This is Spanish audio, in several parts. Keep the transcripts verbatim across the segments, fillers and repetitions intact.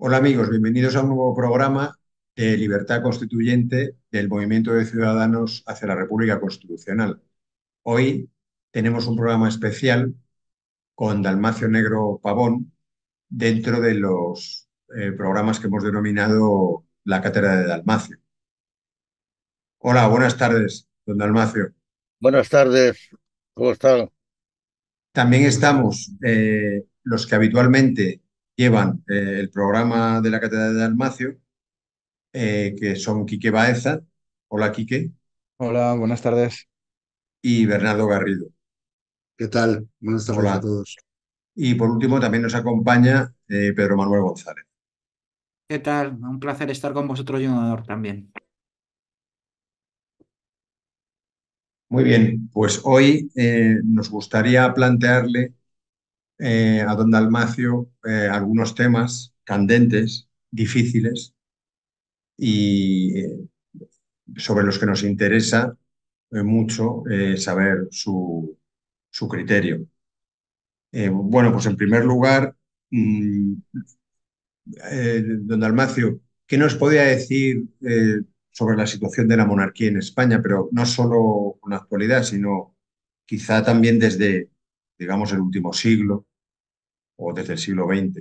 Hola amigos, bienvenidos a un nuevo programa de Libertad Constituyente del Movimiento de Ciudadanos hacia la República Constitucional. Hoy tenemos un programa especial con Dalmacio Negro Pavón dentro de los eh, programas que hemos denominado la Cátedra de Dalmacio. Hola, buenas tardes, don Dalmacio. Buenas tardes, ¿cómo están? También estamos eh, los que habitualmente llevan eh, el programa de la Cátedra de Dalmacio, eh, que son Quique Baeza. Hola, Quique. Hola, buenas tardes. Y Bernardo Garrido. ¿Qué tal? Buenas tardes a Hola. todos. Y por último también nos acompaña eh, Pedro Manuel González. ¿Qué tal? Un placer estar con vosotros y un honor también. Muy bien, pues hoy eh, nos gustaría plantearle eh, a don Dalmacio eh, algunos temas candentes, difíciles y eh, sobre los que nos interesa eh, mucho eh, saber su, su criterio. Eh, bueno, pues en primer lugar, mm, eh, don Dalmacio, ¿qué nos podía decir eh, sobre la situación de la monarquía en España, pero no solo con la actualidad, sino quizá también desde, digamos, el último siglo o desde el siglo veinte?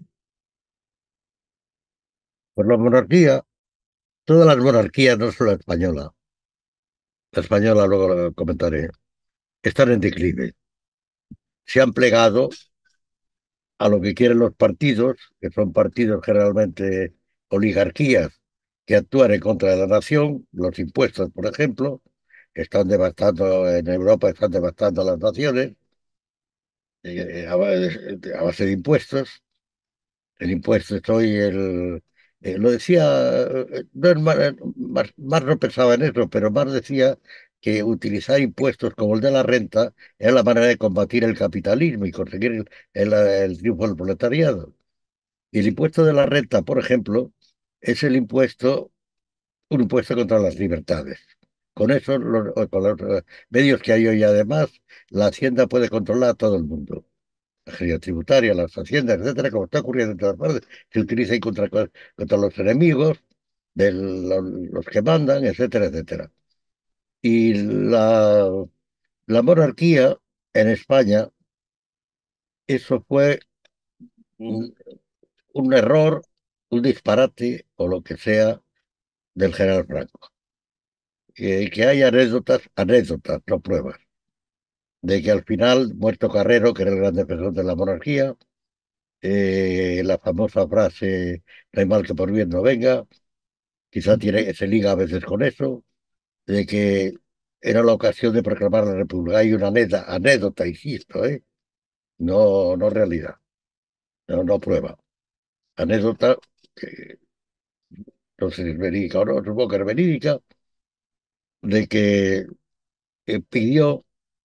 Por la monarquía, todas las monarquías, no solo la española, la española luego lo comentaré, están en declive. Se han plegado a lo que quieren los partidos, que son partidos generalmente oligarquías, que actúan en contra de la nación. Los impuestos, por ejemplo, están devastando en Europa, están devastando a las naciones eh, a base a base de impuestos. El impuesto, estoy el, eh, lo decía, eh, no es más, más, más no pensaba en eso, pero más decía que utilizar impuestos como el de la renta era la manera de combatir el capitalismo y conseguir el, el, el triunfo del proletariado. Y el impuesto de la renta, por ejemplo, es el impuesto, un impuesto contra las libertades. Con eso, los, con los eh, medios que hay hoy, además, la Hacienda puede controlar a todo el mundo, la agencia tributaria, las haciendas, etcétera, como está ocurriendo en todas partes, se utiliza ahí contra, contra los enemigos, de los, los que mandan, etcétera, etcétera. Y la, la monarquía en España, eso fue un, un error, un disparate o lo que sea del general Franco. Y que hay anécdotas, anécdotas, no pruebas, de que al final, muerto Carrero, que era el gran defensor de la monarquía, eh, la famosa frase, no hay mal que por bien no venga, quizá tiene, se liga a veces con eso, de que era la ocasión de proclamar la República. Hay una anécdota, anécdota, insisto, ¿eh? No, no realidad, no, no prueba. Anécdota que no sé si es verídica o no, supongo que es verídica, de que eh, pidió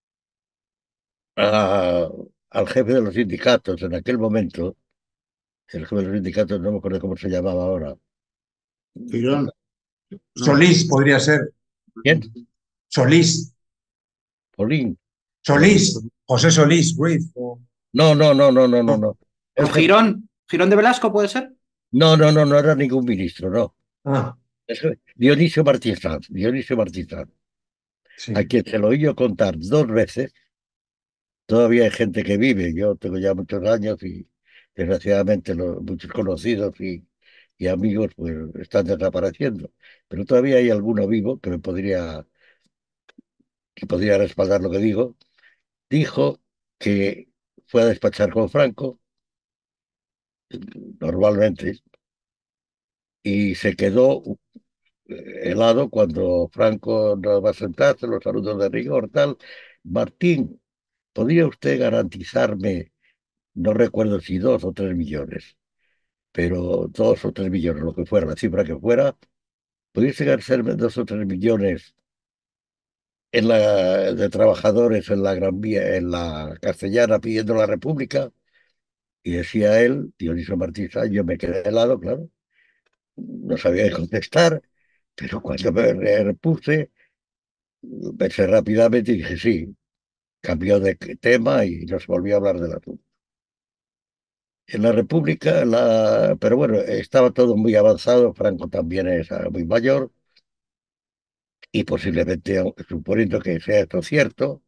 a- al jefe de los sindicatos en aquel momento, el jefe de los sindicatos, no me acuerdo cómo se llamaba ahora. Girón, no. Solís podría ser. ¿Quién? Solís. Polín. No, Solís. José Solís Ruiz. o- no, no, no, no, no, no, no. no. ¿O El jefe- Girón? ¿Girón de Velasco puede ser? no, no, no, no era ningún ministro, no. Ah, Es Dionisio Martínez Sanz, Dionisio Martínez Sanz, a sí. quien se lo oí yo contar dos veces. Todavía hay gente que vive, yo tengo ya muchos años y desgraciadamente lo- muchos conocidos y, y amigos pues están desapareciendo, pero todavía hay alguno vivo que me podría, que podría respaldar lo que digo. Dijo que fue a despachar con Franco, normalmente, y se quedó eh, helado cuando Franco no va a sentarse, los saludos de rigor, tal. Martín, ¿podría usted garantizarme, no recuerdo si dos o tres millones, pero dos o tres millones, lo que fuera, la cifra que fuera, pudiese garantizarme dos o tres millones en la, de trabajadores en la Gran Vía, en la Castellana pidiendo la República? Y decía él, Dionisio Martínez, yo me quedé helado, claro, no sabía qué contestar, pero cuando me repuse, pensé rápidamente y dije sí, cambió de tema y nos volvió a hablar del asunto. En la República, la, pero bueno, estaba todo muy avanzado, Franco también es ah, muy mayor y posiblemente, aunque suponiendo que sea esto cierto,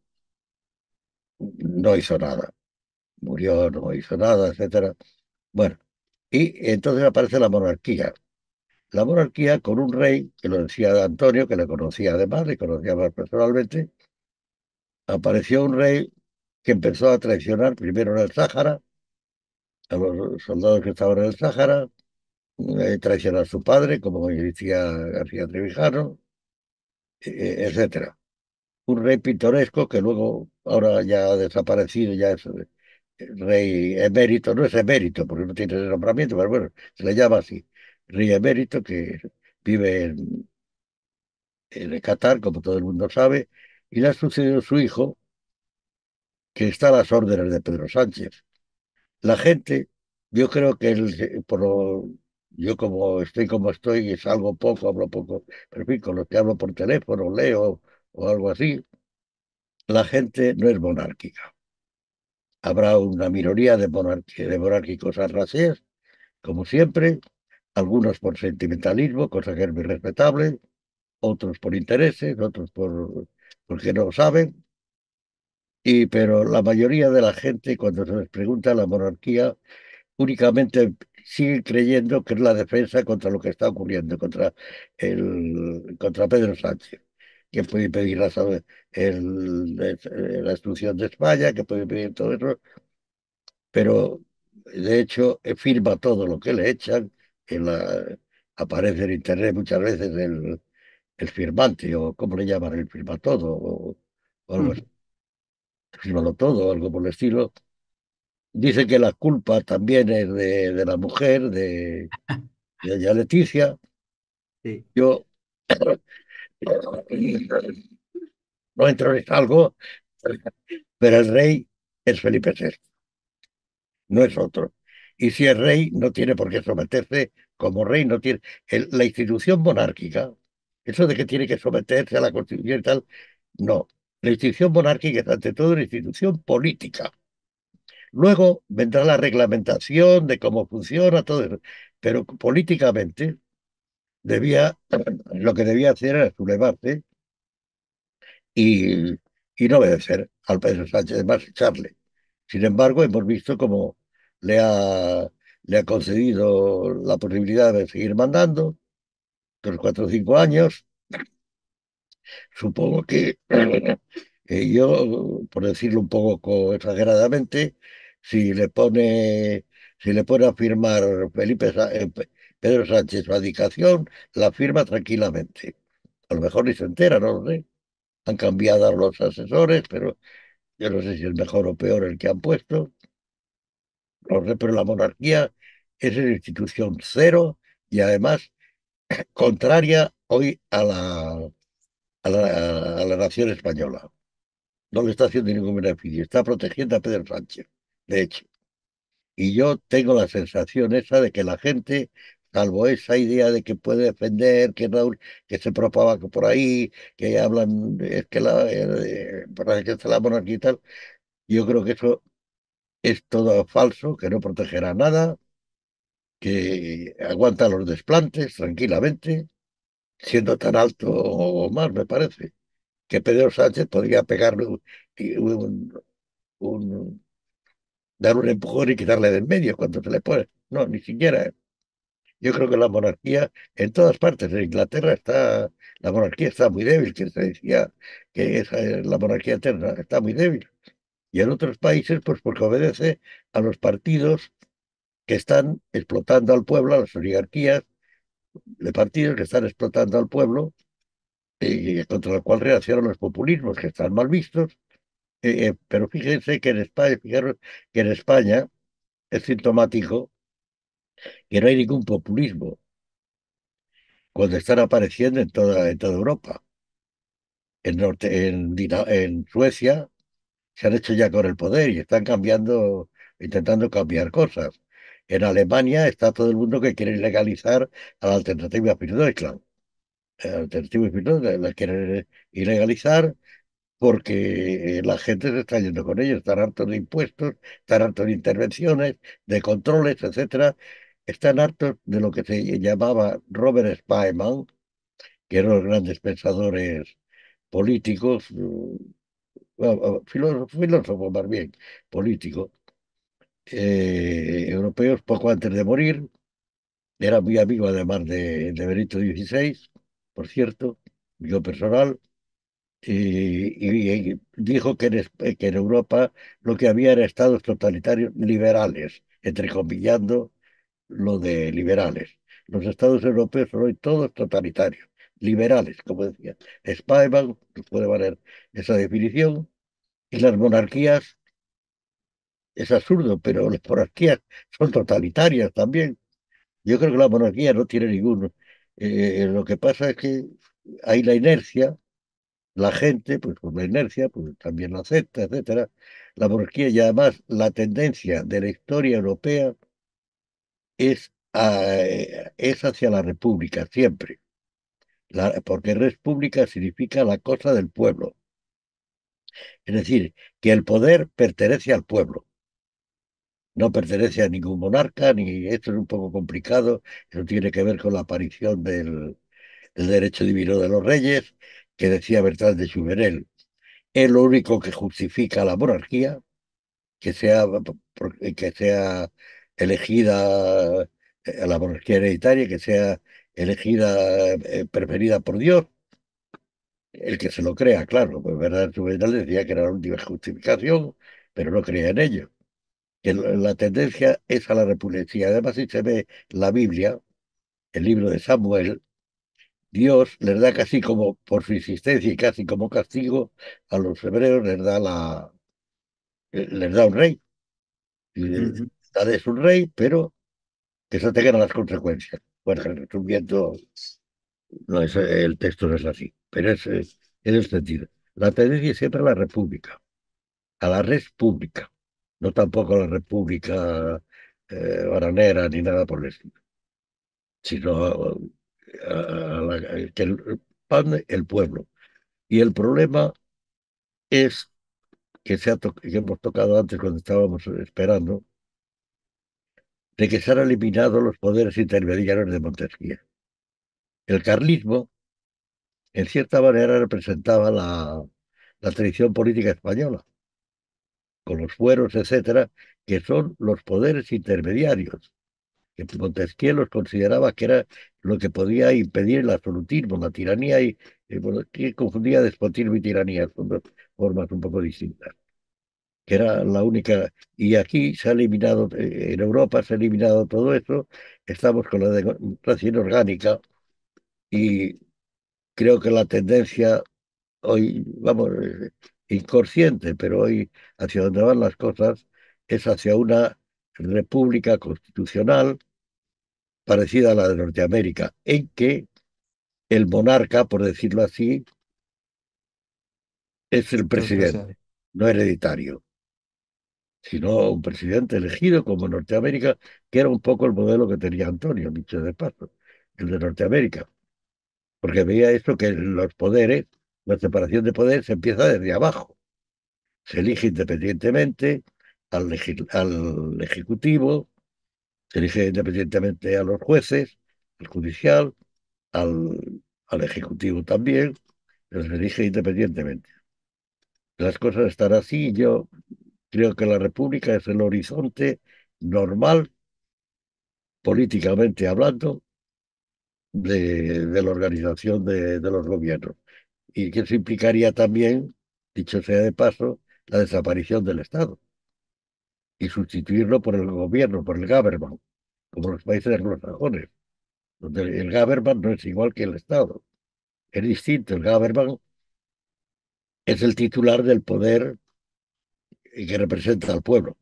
no hizo nada. Murió, no hizo nada, etcétera. Bueno, y entonces aparece la monarquía. La monarquía con un rey, que lo decía Antonio, que le conocía además, le conocía más personalmente, apareció un rey que empezó a traicionar primero en el Sáhara, a los soldados que estaban en el Sáhara, eh, traicionó a su padre, como decía García Trevijano, eh, etcétera. Un rey pintoresco que luego, ahora ya ha desaparecido, ya es eh, rey emérito, no es emérito porque no tiene ese nombramiento, pero bueno, se le llama así, rey emérito que vive en, en Qatar, como todo el mundo sabe, y le ha sucedido su hijo, que está a las órdenes de Pedro Sánchez. La gente, yo creo que el, por lo- yo como estoy como estoy, y salgo poco, hablo poco, pero en fin, con los que hablo por teléfono, leo o algo así, la gente no es monárquica. Habrá una minoría de, monarqui- de monárquicos arrasés, como siempre, algunos por sentimentalismo, cosa que es muy respetable, otros por intereses, otros por porque no saben, y, pero la mayoría de la gente, cuando se les pregunta la monarquía, únicamente siguen creyendo que es la defensa contra lo que está ocurriendo, contra, el, contra Pedro Sánchez, que puede pedir la, sal- el- el- la exclusión de España, que puede pedir todo eso, pero de hecho eh, firma todo lo que le echan, en la, aparece en internet muchas veces el, el firmante, o cómo le llaman, el firma todo, o, o algo así, Mm. fírmalo todo, algo por el estilo. Dice que la culpa también es de, de la mujer, de, de doña Leticia. Sí. Yo no entro en algo, pero el rey es Felipe sexto, no es otro. Y si es rey, no tiene por qué someterse como rey, no tiene. el- la institución monárquica, eso de que tiene que someterse a la Constitución y tal, no. La institución monárquica es ante todo una institución política. Luego vendrá la reglamentación de cómo funciona todo eso. Pero políticamente debía, lo que debía hacer era sublevarse y, y no obedecer al Pedro Sánchez, más echarle. Sin embargo, hemos visto cómo le ha, le ha concedido la posibilidad de seguir mandando los cuatro o cinco años. Supongo que eh, yo, por decirlo un poco exageradamente, si le pone, si le pone a firmar Felipe, Sa- eh, Pe- Pedro Sánchez su abdicación, la firma tranquilamente. A lo mejor ni se entera, no lo sé. Han cambiado a los asesores, pero yo no sé si es mejor o peor el que han puesto. No sé, pero la monarquía es una institución cero y además contraria hoy a la, a la, a la nación española. No le está haciendo ningún beneficio, está protegiendo a Pedro Sánchez, de hecho. Y yo tengo la sensación esa de que la gente, salvo esa idea de que puede defender, que Raúl, que se propaga por ahí, que hablan, es que la, eh, para que está la monarquía y tal, yo creo que eso es todo falso, que no protegerá nada, que aguanta los desplantes tranquilamente, siendo tan alto o más, me parece, que Pedro Sánchez podría pegarle un, un- un- dar un empujón y quitarle de en medio cuando se le pone. No, ni siquiera. Yo creo que la monarquía en todas partes, en Inglaterra está, la monarquía está muy débil, que se decía que esa es la monarquía eterna, está muy débil. Y en otros países, pues porque obedece a los partidos que están explotando al pueblo, a las oligarquías de partidos que están explotando al pueblo y contra el cual reaccionan los populismos que están mal vistos. Eh, eh, pero fíjense que en España, fijaros que en España es sintomático que no hay ningún populismo cuando están apareciendo en toda, en toda Europa. En, Norte, en, Dina- en Suecia se han hecho ya con el poder y están cambiando, intentando cambiar cosas. En Alemania está todo el mundo que quiere legalizar a la alternativa Deutschland. La alternativa Deutschland la quiere ilegalizar porque la gente se está yendo con ellos, están hartos de impuestos, están hartos de intervenciones, de controles, etcétera. Están hartos de lo que se llamaba Robert Spyman, que eran los grandes pensadores políticos, mm, bueno, filósofos, filósofos más bien, políticos, eh, europeos, poco antes de morir. Era muy amigo además de, de Benito dieciséis, por cierto, yo personal, y, y- y dijo que en, Es- que en Europa lo que había era estados totalitarios liberales, entrecomillando lo de liberales. Los estados europeos son hoy todos totalitarios, liberales, como decía Spivak, que puede valer esa definición, y las monarquías es absurdo, pero las monarquías son totalitarias también. Yo creo que la monarquía no tiene ninguno. Eh, lo que pasa es que hay la inercia, la gente, pues por la inercia, pues también lo acepta, etcétera. La monarquía y además la tendencia de la historia europea es, a- eh, es hacia la república, siempre. La- porque república significa la cosa del pueblo. Es decir, que el poder pertenece al pueblo. No pertenece a ningún monarca, ni esto es un poco complicado. Eso tiene que ver con la aparición del el derecho divino de los reyes, que decía Bertrand de Juvenel, es lo único que justifica la monarquía, que sea, que sea elegida eh, la monarquía hereditaria, que sea elegida, eh, preferida por Dios, el que se lo crea, claro, pues Bertrand de Juvenel decía que era la última justificación, pero no creía en ello. Que la tendencia es a la repugnancia. Además, si se ve la Biblia, el libro de Samuel, Dios les da casi como por su insistencia y casi como castigo a los hebreos, les da la les da un rey. Y, eh, Ujú. dales un rey, pero que se tengan las consecuencias. Bueno, resumiendo, no es, el texto no es así, pero es, eh, en el sentido. La tendencia es siempre a la república, a la res pública, no tampoco a la república eh, bananera ni nada por el estilo, sino a, a la- que el, pan el pueblo. Y el problema es que, se ha to- que hemos tocado antes cuando estábamos esperando, de que se han eliminado los poderes intermediarios de Montesquieu. El carlismo, en cierta manera, representaba la, la tradición política española, con los fueros, etcétera, que son los poderes intermediarios, que Montesquieu los consideraba que era lo que podía impedir el absolutismo, la tiranía, y, y bueno, que confundía despotismo y tiranía, son dos formas un poco distintas, que era la única, y aquí se ha eliminado, eh, en Europa se ha eliminado todo eso, estamos con la democracia inorgánica y creo que la tendencia hoy, vamos, eh, inconsciente, pero hoy hacia donde van las cosas es hacia una república constitucional parecida a la de Norteamérica, en que el monarca, por decirlo así, es el Es el presidente, presidente. no hereditario, sino un presidente elegido como en Norteamérica, que era un poco el modelo que tenía Antonio, dicho de paso, el de Norteamérica, porque veía esto que los poderes, la separación de poderes se empieza desde abajo, se elige independientemente al, legis- al ejecutivo, se elige independientemente a los jueces, al judicial, al, al ejecutivo también, pero se elige independientemente. Las cosas están así, yo creo que la república es el horizonte normal políticamente hablando, de, de la organización de, de los gobiernos. Y que eso implicaría también, dicho sea de paso, la desaparición del Estado y sustituirlo por el gobierno, por el government, como los países anglosajones, donde el government no es igual que el Estado. Es distinto, el government es el titular del poder que representa al pueblo.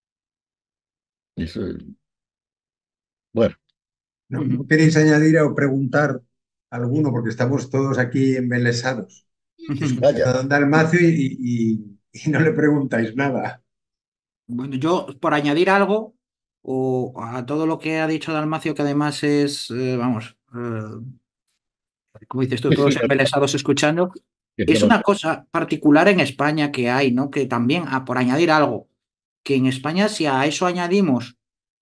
Eso, bueno, ¿No, no Ujú. queréis añadir o preguntar alguno? Porque estamos todos aquí embelesados, escuchando vaya, a don Dalmacio y, y- y no le preguntáis nada. Bueno, yo por añadir algo o a todo lo que ha dicho Dalmacio, que además es, eh, vamos, eh, como dices tú, sí, sí, todos embelesados escuchando. es una cosa particular en España que hay, ¿no? Que también, ah, por añadir algo, que en España si a eso añadimos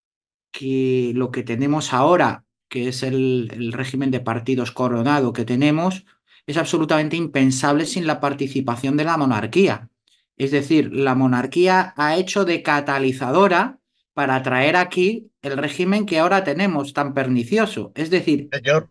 que lo que tenemos ahora, que es el, el régimen de partidos coronado que tenemos, es absolutamente impensable sin la participación de la monarquía. Es decir, la monarquía ha hecho de catalizadora para traer aquí el régimen que ahora tenemos tan pernicioso. Es decir, Señor,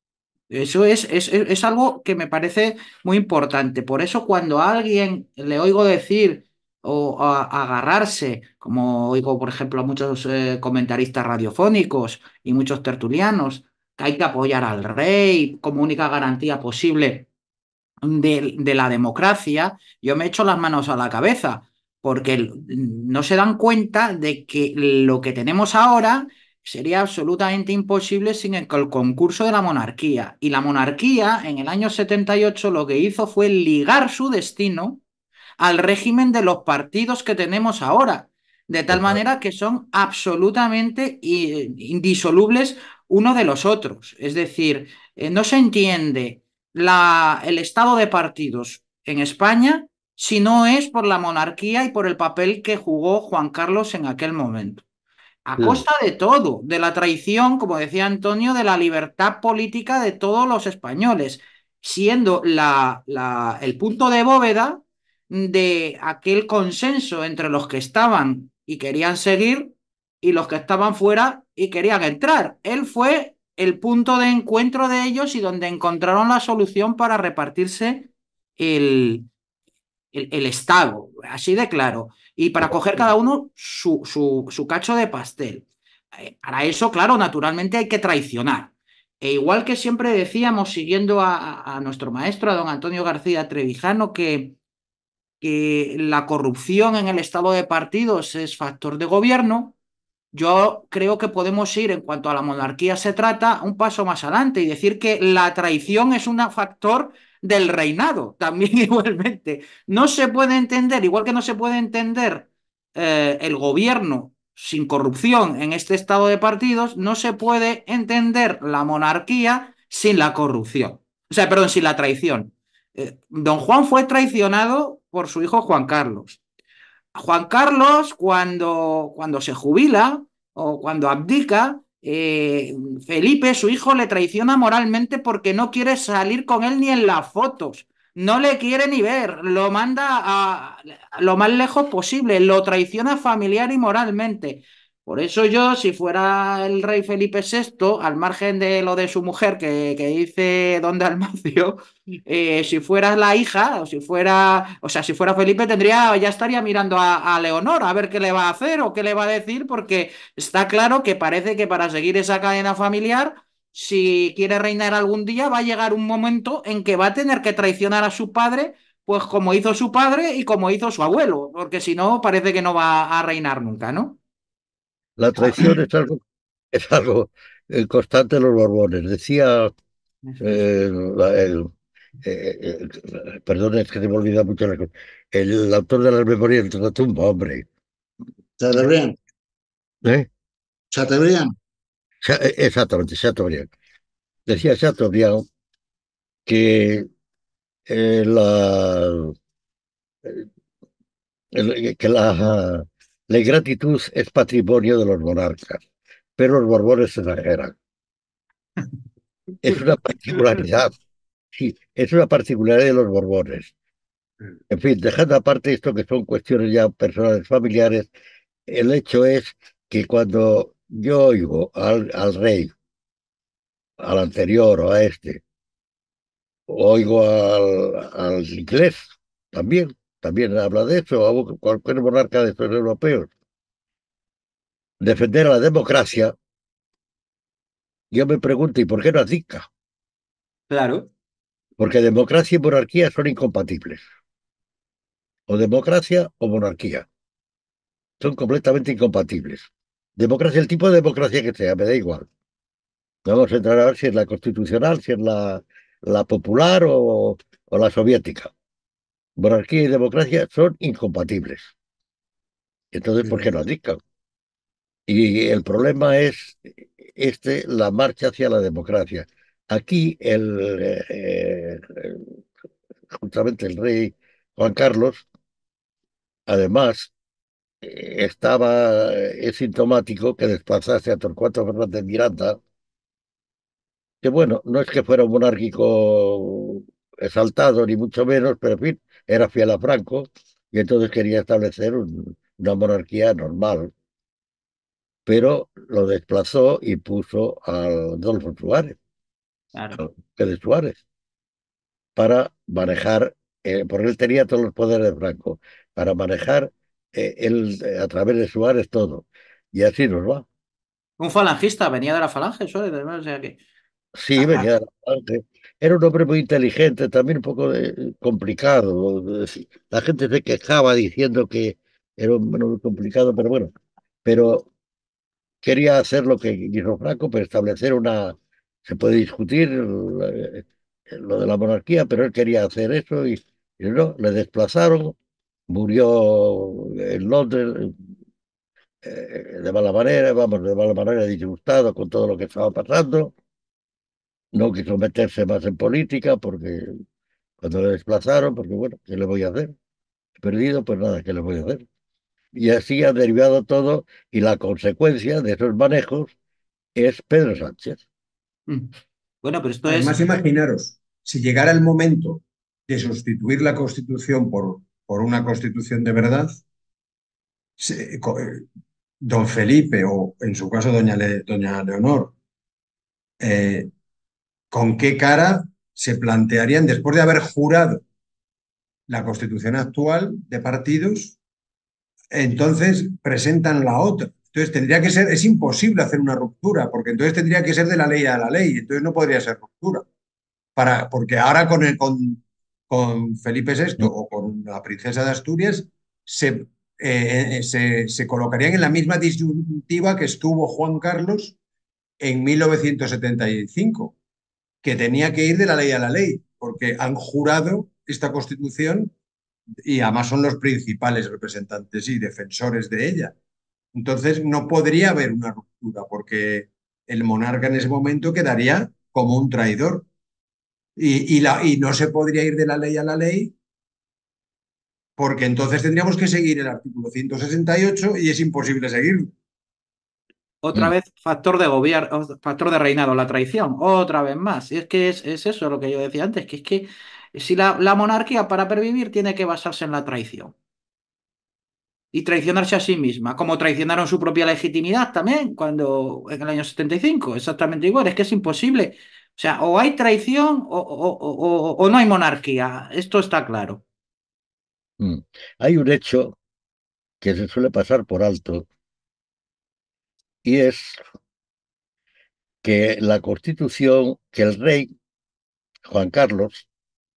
eso es, es, es algo que me parece muy importante. Por eso cuando a alguien le oigo decir o a- agarrarse, como oigo, por ejemplo, a muchos eh, comentaristas radiofónicos y muchos tertulianos, que hay que apoyar al rey como única garantía posible de, de la democracia, yo me echo las manos a la cabeza, porque no se dan cuenta de que lo que tenemos ahora sería absolutamente imposible sin el, el concurso de la monarquía. Y la monarquía en el año setenta y ocho lo que hizo fue ligar su destino al régimen de los partidos que tenemos ahora, de tal manera que son absolutamente indisolubles uno de los otros. Es decir, eh, no se entiende la, el estado de partidos en España si no es por la monarquía y por el papel que jugó Juan Carlos en aquel momento. A sí, costa de todo, de la traición, como decía Antonio, de la libertad política de todos los españoles, siendo la, la, el punto de bóveda de aquel consenso entre los que estaban y querían seguir y los que estaban fuera y querían entrar. Él fue el punto de encuentro de ellos y donde encontraron la solución para repartirse el, el, el Estado, así de claro, y para coger cada uno su, su, su cacho de pastel. Eh, para eso, claro, naturalmente hay que traicionar. E igual que siempre decíamos, siguiendo a, a nuestro maestro, a don Antonio García Trevijano, que, que la corrupción en el estado de partidos es factor de gobierno, yo creo que podemos ir, en cuanto a la monarquía se trata, un paso más adelante y decir que la traición es un factor del reinado, también igualmente. No se puede entender, igual que no se puede entender eh, el gobierno sin corrupción en este estado de partidos, no se puede entender la monarquía sin la corrupción. O sea, perdón, sin la traición. Eh, don Juan fue traicionado por su hijo Juan Carlos. Juan Carlos, cuando, cuando se jubila o cuando abdica, eh, Felipe, su hijo, le traiciona moralmente porque no quiere salir con él ni en las fotos. No le quiere ni ver, lo manda a, a lo más lejos posible, lo traiciona familiar y moralmente. Por eso yo, si fuera el rey Felipe sexto, al margen de lo de su mujer que, que dice Don Dalmacio, eh, si fueras la hija, o si fuera, o sea, si fuera Felipe, tendría, ya estaría mirando a, a Leonor a ver qué le va a hacer o qué le va a decir, porque está claro que parece que para seguir esa cadena familiar, si quiere reinar algún día, va a llegar un momento en que va a tener que traicionar a su padre, pues como hizo su padre y como hizo su abuelo, porque si no, parece que no va a reinar nunca, ¿no? la traición es algo, es algo eh, constante en los Borbones. Decía, Eso es. eh, la- el, eh, eh, perdón, es que se me olvida mucho la cosa. El autor de las memorias de la tumba, hombre. Chateaubriand. ¿Eh? Chateaubriand. Cha- eh, Exactamente, Chateaubriand. Decía Chateaubriand que eh, la, el- que la, la ingratitud es patrimonio de los monarcas, pero los Borbones exageran. Es una particularidad, sí, es una particularidad de los Borbones. En fin, dejando aparte esto que son cuestiones ya personales, familiares, el hecho es que cuando yo oigo al, al rey, al anterior o a este, oigo al, al inglés también, también habla de eso, o cualquier monarca de estos europeos, defender a la democracia, yo me pregunto, ¿y por qué no abdica? Claro. Porque democracia y monarquía son incompatibles. O democracia o monarquía. Son completamente incompatibles. Democracia, el tipo de democracia que sea, me da igual. Vamos a entrar a ver si es la constitucional, si es la, la popular o, o la soviética. Monarquía y democracia son incompatibles. Entonces, ¿por qué no abdican? Y el problema es este, la marcha hacia la democracia. Aquí el, eh, justamente el rey Juan Carlos, además, eh, estaba, eh, es sintomático que desplazase a Torcuato Fernández Miranda, que bueno, no es que fuera un monárquico exaltado, ni mucho menos, pero en fin, era fiel a Franco, y entonces quería establecer un- una monarquía normal, pero lo desplazó y puso a Adolfo Suárez, Claro. al duque de Suárez, para manejar, eh, porque él tenía todos los poderes de Franco, para manejar eh, él eh, a través de Suárez todo. Y así nos va. Un falangista, venía de la falange, Suárez, además, o sea que. Sí, Ah, venía ah, de la parte. Era un hombre muy inteligente, también un poco de- complicado. La gente se quejaba diciendo que era un hombre muy complicado, pero bueno, pero quería hacer lo que hizo Franco, pero establecer una, se puede discutir eh, lo de la monarquía, pero él quería hacer eso y, y no, le desplazaron, murió en Londres eh, de mala manera, vamos, de mala manera, disgustado con todo lo que estaba pasando, no quiso meterse más en política porque cuando le desplazaron, porque bueno, ¿qué le voy a hacer? He perdido, pues nada, ¿qué le voy a hacer? Y así ha derivado todo y la consecuencia de esos manejos es Pedro Sánchez. mm. Bueno, pero esto es. Además, imaginaros, si llegara el momento de sustituir la Constitución por, por una Constitución de verdad, se- co- eh, don Felipe o en su caso doña, Le- doña Leonor, eh, ¿con qué cara se plantearían después de haber jurado la Constitución actual de partidos? Entonces presentan la otra. Entonces tendría que ser, es imposible hacer una ruptura, porque entonces tendría que ser de la ley a la ley, entonces no podría ser ruptura. Para, porque ahora con, el, con, con Felipe sexto o con la princesa de Asturias se, eh, se, se colocarían en la misma disyuntiva que estuvo Juan Carlos en mil novecientos setenta y cinco, que tenía que ir de la ley a la ley, porque han jurado esta constitución y además son los principales representantes y defensores de ella. Entonces no podría haber una ruptura, porque el monarca en ese momento quedaría como un traidor y, y, la, y no se podría ir de la ley a la ley, porque entonces tendríamos que seguir el artículo ciento sesenta y ocho y es imposible seguirlo. Otra Mm. vez, factor de gobierno, factor de reinado, la traición, otra vez más. Y es que es, es eso lo que yo decía antes, que es que si la, la monarquía para pervivir tiene que basarse en la traición y traicionarse a sí misma, como traicionaron su propia legitimidad también cuando en el año setenta y cinco, exactamente igual, es que es imposible. O sea, o hay traición o, o- o- o- o no hay monarquía, esto está claro. Mm. Hay un hecho que se suele pasar por alto y es que la Constitución, que el rey Juan Carlos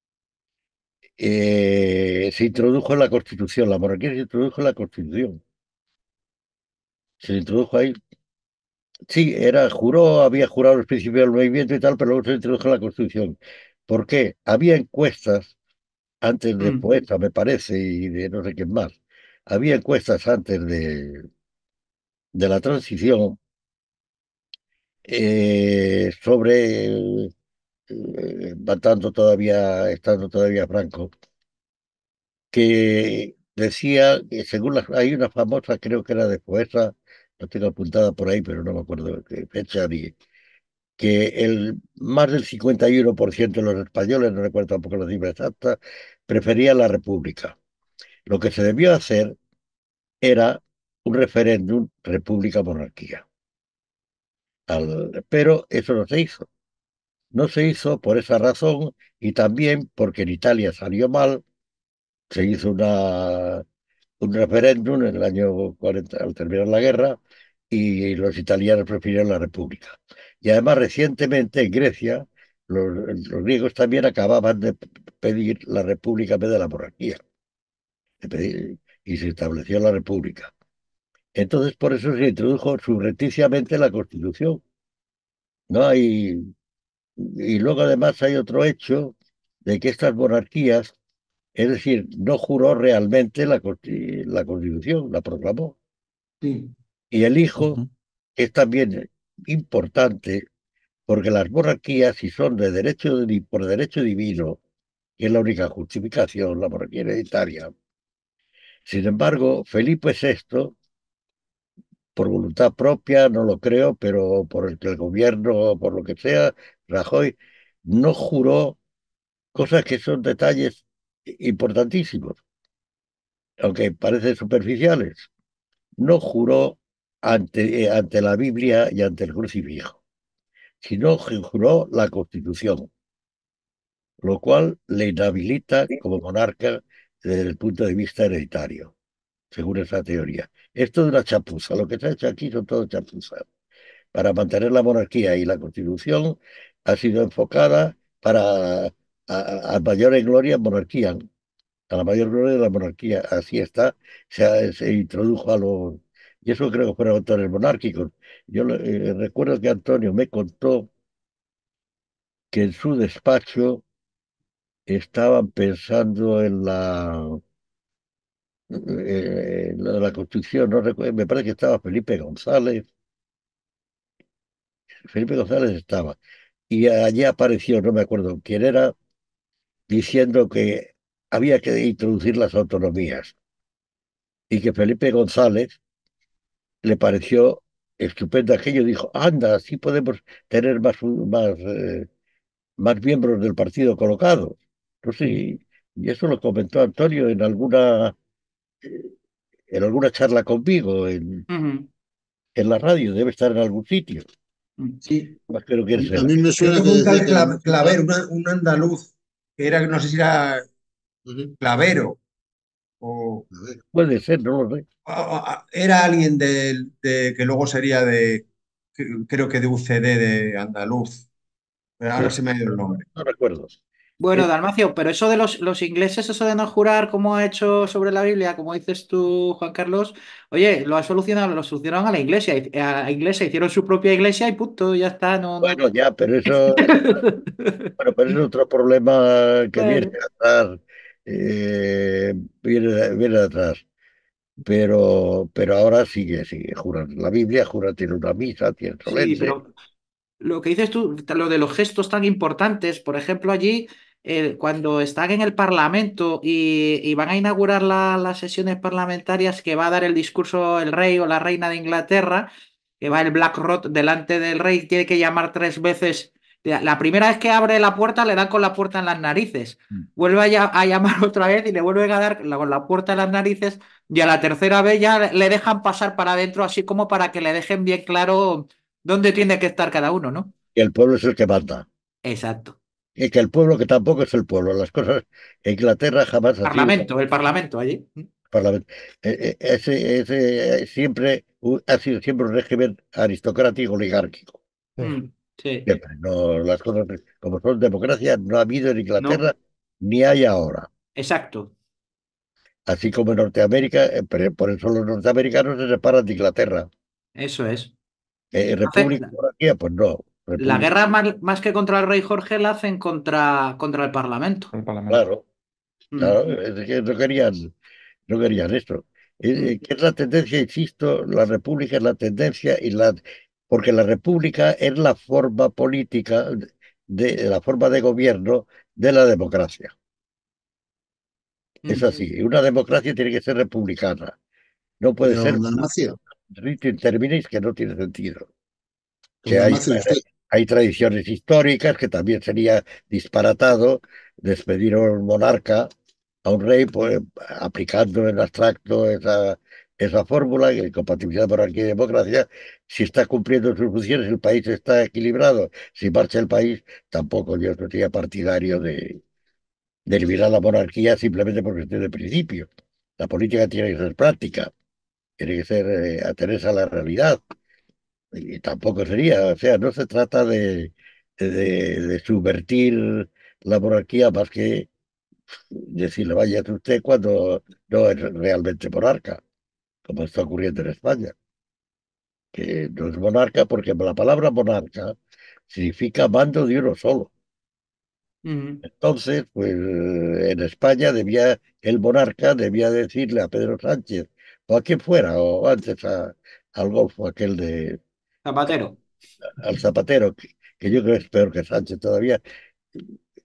eh, se introdujo en la Constitución, la monarquía se introdujo en la Constitución, se introdujo ahí. Sí, era, juró, había jurado los principios del movimiento y tal, pero luego se introdujo en la Constitución. ¿Por qué? Había encuestas antes de Mm, Poeta, me parece, y de no sé quién más. Había encuestas antes de, de la transición eh, sobre, eh, matando todavía, estando todavía Franco, que decía, que según las, hay una famosa, creo que era de Poeta, la tengo apuntada por ahí, pero no me acuerdo de qué fecha ni que el más del cincuenta y uno por ciento de los españoles, no recuerdo tampoco la cifra exacta, prefería la República. Lo que se debió hacer era un referéndum República-Monarquía. Al- pero eso no se hizo. No se hizo por esa razón y también porque en Italia salió mal, se hizo una, un referéndum en el año cuarenta al terminar la guerra, y los italianos prefirieron la república. Y además recientemente en Grecia los, los griegos también acababan de p- pedir la república en vez de la monarquía, de pedir- y se estableció la república. Entonces por eso se introdujo subrepticiamente la Constitución. ¿No? hay Y luego además hay otro hecho de que estas monarquías, es decir, no juró realmente la, consti- la Constitución, la proclamó. Sí. Y el hijo Ujú. es también importante porque las monarquías, si son de derecho, di- por derecho divino, que es la única justificación, la monarquía hereditaria. Sin embargo, Felipe sexto, por voluntad propia, no lo creo, pero por el que el gobierno, por lo que sea, Rajoy, no juró cosas que son detalles importantísimos, aunque parecen superficiales. No juró ante, eh, ante la Biblia y ante el crucifijo, sino que juró la Constitución, lo cual le inhabilita como monarca desde el punto de vista hereditario, según esa teoría. Esto es una chapuza, lo que se ha hecho aquí son todo chapuzas. Para mantener la monarquía y la Constitución ha sido enfocada para a, a- a mayor gloria monarquía, a la mayor gloria de la monarquía. Así está, se, ha- se introdujo a los... Y eso creo que fueron autores monárquicos. Yo eh, recuerdo que Antonio me contó que en su despacho estaban pensando en la, eh, en lo de la Constitución. No recuerdo, me parece que estaba Felipe González. Felipe González estaba. Y allí apareció, no me acuerdo quién era, diciendo que había que introducir las autonomías y que Felipe González le pareció estupendo aquello. Dijo, anda, así podemos tener más, más, eh, más miembros del partido colocados. No sé, y y eso lo comentó Antonio en alguna, en alguna charla conmigo en, Ujú. en la radio, debe estar en algún sitio. Mm. Sí, Más creo que a, es a él. mí me Yo suena que tengo un decía tal que la Cla- monarquía. Clavero, una- un andaluz, que era, no sé si era Ujú. Clavero o A ver, Puede ser, no lo sé. a- a- era alguien del- de, que luego sería de, que- creo que de U C D de andaluz. Pero ahora No, se me ha ido el nombre. no recuerdo. Bueno, Eh, Dalmacio, pero eso de los, los ingleses, eso de no jurar, como ha hecho sobre la Biblia, como dices tú, Juan Carlos, oye, lo ha solucionado, lo solucionaron a la iglesia, a la iglesia, hicieron su propia iglesia y punto, ya está, no, no. bueno, ya, pero eso, bueno, pero es otro problema que viene Claro. atrás, eh, viene, viene atrás. Pero, pero ahora sigue, sigue, juran la Biblia, juran, tiene una misa, tiene Sí, solemne. pero lo que dices tú, lo de los gestos tan importantes, por ejemplo, allí, eh, cuando están en el Parlamento y, y van a inaugurar la- las sesiones parlamentarias que va a dar el discurso el rey o la reina de Inglaterra, que va el Black Rod delante del rey, tiene que llamar tres veces. La primera vez que abre la puerta le dan con la puerta en las narices. Vuelve a, lla- a llamar otra vez y le vuelven a dar la- con la puerta en las narices. Y a la tercera vez ya le dejan pasar para adentro, así como para que le dejen bien claro dónde tiene que estar cada uno, ¿no? Y el pueblo es el que manda. Exacto. Y que el pueblo, que tampoco es el pueblo. Las cosas, en Inglaterra jamás ha sido Parlamento, el Parlamento allí. parlamento. Eh, eh, Ese, ese, eh, siempre u- ha sido siempre un régimen aristocrático oligárquico. Mm, sí. Siempre. No, las cosas, como son democracias, no ha habido en No, Inglaterra ni hay ahora. exacto. Así como en Norteamérica, eh, pero por eso los norteamericanos se separan de Inglaterra. Eso es. Eh, Hace- República, monarquía, pues no. la República, guerra más, más que contra el rey Jorge la hacen contra, contra el Parlamento. el Parlamento. claro. Mm, Claro, es que no querían, no querían esto. Eh, mm, eh, ¿Qué es la tendencia? Insisto, la república es la tendencia y la, porque la república es la forma política de, la forma de gobierno de la democracia. Es mm. así. Una democracia tiene que ser republicana. No puede pero ser don una Dalmacio, rito interminis que no tiene sentido. don Que hay, Dalmacio, usted, hay tradiciones históricas que también sería disparatado despedir a un monarca, a un rey, pues aplicando en abstracto esa, esa fórmula, de compatibilidad monarquía y democracia. Si está cumpliendo sus funciones, el país está equilibrado. Si marcha el país, tampoco yo no sería partidario de, de eliminar la monarquía simplemente porque esté de principio. La política tiene que ser práctica, tiene que ser eh, atenerse a la realidad. Y tampoco sería, o sea, no se trata de, de, de subvertir la monarquía más que decirle, vaya usted cuando no es realmente monarca, como está ocurriendo en España, que no es monarca porque la palabra monarca significa mando de uno solo. Mm. Entonces, pues en España debía, el monarca debía decirle a Pedro Sánchez, o a quien fuera, o antes a- al golfo aquel de, Zapatero. al Zapatero, que, que yo creo que es peor que Sánchez todavía,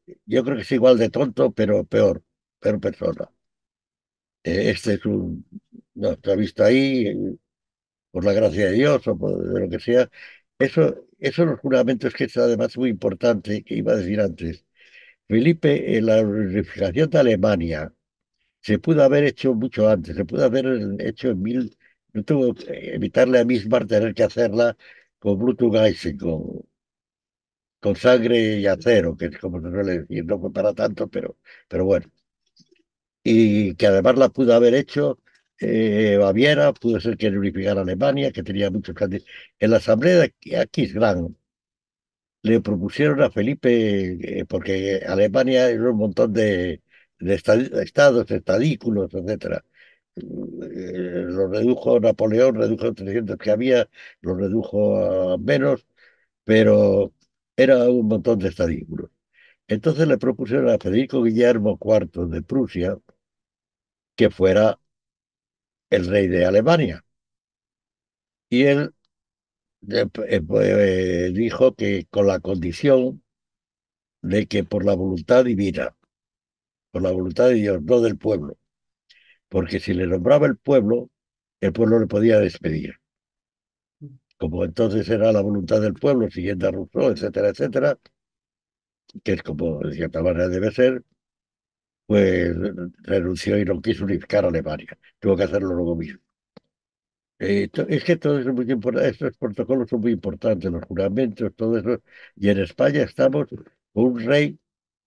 yo creo que es igual de tonto, pero peor, peor persona. Eh, este es un, no, está visto ahí, eh, por la gracia de Dios o por de lo que sea. Eso, eso los juramentos, que es además muy importante, que iba a decir antes. Felipe, en la reunificación de Alemania, se pudo haber hecho mucho antes, se pudo haber hecho en mil, no tuvo que evitarle a Bismarck tener que hacerla con Bluetooth, con, con sangre y acero, que es como se suele decir, no fue para tanto, pero, pero bueno. Y que además la pudo haber hecho eh, Baviera, pudo ser que unificara Alemania, que tenía muchos candidatos. En la asamblea de Aquisgrán le propusieron a Felipe, eh, porque Alemania era un montón de, de esta- estados, estadículos, etcétera. Eh, lo redujo Napoleón, redujo trescientos que había, lo redujo a menos, pero era un montón de estadículos. Entonces le propusieron a Federico Guillermo cuarto de Prusia que fuera el rey de Alemania. Y él eh, eh, pues, eh, dijo que con la condición de que por la voluntad divina, por la voluntad de Dios, no del pueblo, porque si le nombraba el pueblo, el pueblo le podía despedir. Como entonces era la voluntad del pueblo, siguiendo a Rousseau, etcétera, etcétera, que es como de cierta manera debe ser, pues renunció y no quiso unificar a Alemania. Tuvo que hacerlo luego mismo. Eh, to- es que todo eso es muy importante, estos protocolos son muy importantes, los juramentos, todo eso. Y en España estamos con un rey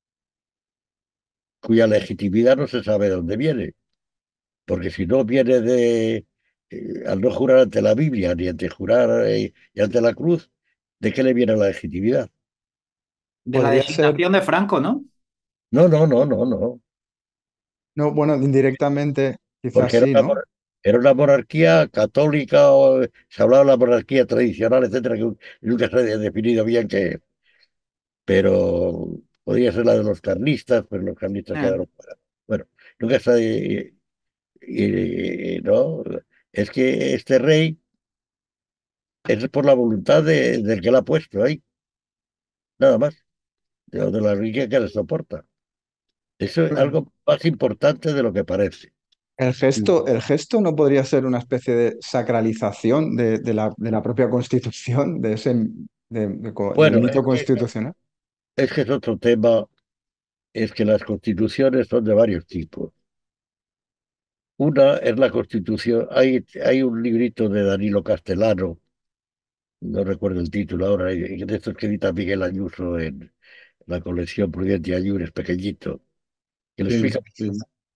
cuya legitimidad no se sabe de dónde viene, porque si no viene de, eh, al no jurar ante la Biblia, ni ante jurar eh, y ante la cruz, ¿de qué le viene la legitimidad? De la Podría ser, designación de Franco, ¿no? No, no, no, no, no, no, bueno, indirectamente quizás porque era sí, una, ¿no? mon- era una monarquía católica, o, se hablaba de la monarquía tradicional, etcétera, que nunca se ha definido bien qué, pero podría ser la de los carlistas, pero los carlistas Eh, quedaron fuera. Bueno, nunca está, y, y- no, es que este rey es por la voluntad de- del que la ha puesto ahí, nada más, de, de la riqueza que le soporta. Eso es Claro. algo más importante de lo que parece. El gesto, el gesto no podría ser una especie de sacralización de, de la, de la propia Constitución, de ese, de- de co- del Bueno, es mito que, constitucional. es que es otro tema, es que las constituciones son de varios tipos. Una es la constitución, hay, hay un librito de Danilo Castellano, no recuerdo el título ahora, y de estos que edita Miguel Ayuso en la colección Prudente y Ayunes, pequeñito, que lo Sí, explica, sí.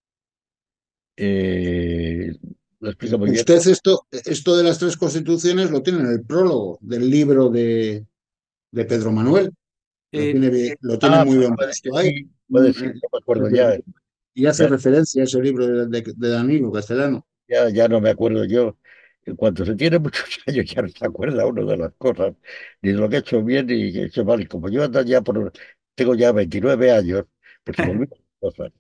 eh, lo explica muy bien. Usted esto, esto de las tres constituciones lo tiene en el prólogo del libro de, de Pedro Manuel. Lo eh, tiene, bien- lo tiene Ah, muy pues bien puede que puesto ahí. sí, puede Mm, ser, eh, no me acuerdo es de- ya. y hace Ya, referencia a ese libro de, de, de Danilo Castellano. ya, ya no me acuerdo yo. En cuanto se tiene muchos años, ya no se acuerda uno de las cosas, ni de lo que he hecho bien ni que he hecho mal. Y como yo ando ya por, tengo ya veintinueve años, pues se me olvidan las cosas.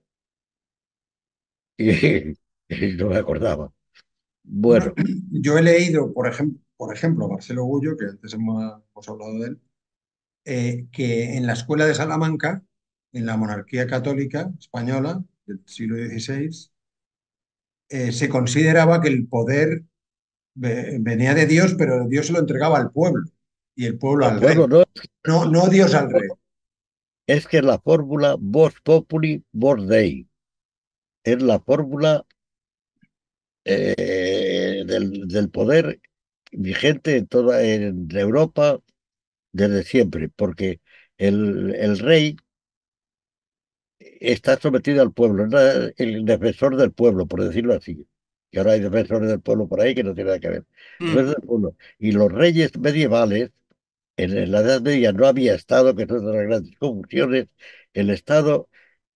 Y, y no me acordaba. Bueno, Bueno, yo he leído, por ejemplo, por ejemplo, Marcelo Gullo, que antes hemos, hemos hablado de él, eh, que en la escuela de Salamanca, en la monarquía católica española del siglo dieciséis, eh, se consideraba que el poder ve- venía de Dios, pero Dios se lo entregaba al pueblo y el pueblo el al pueblo rey. no, No, no Dios al rey. es que es la fórmula Vox Populi, Vox Dei. Es la fórmula eh, del, del poder vigente en toda en Europa desde siempre, porque el, el rey está sometido al pueblo, es la- el defensor del pueblo, por decirlo así. Que ahora hay defensores del pueblo por ahí que no tiene nada que ver. mm, Defensor del pueblo. Y los reyes medievales, en, en la Edad Media no había Estado, que son las grandes confusiones. El Estado,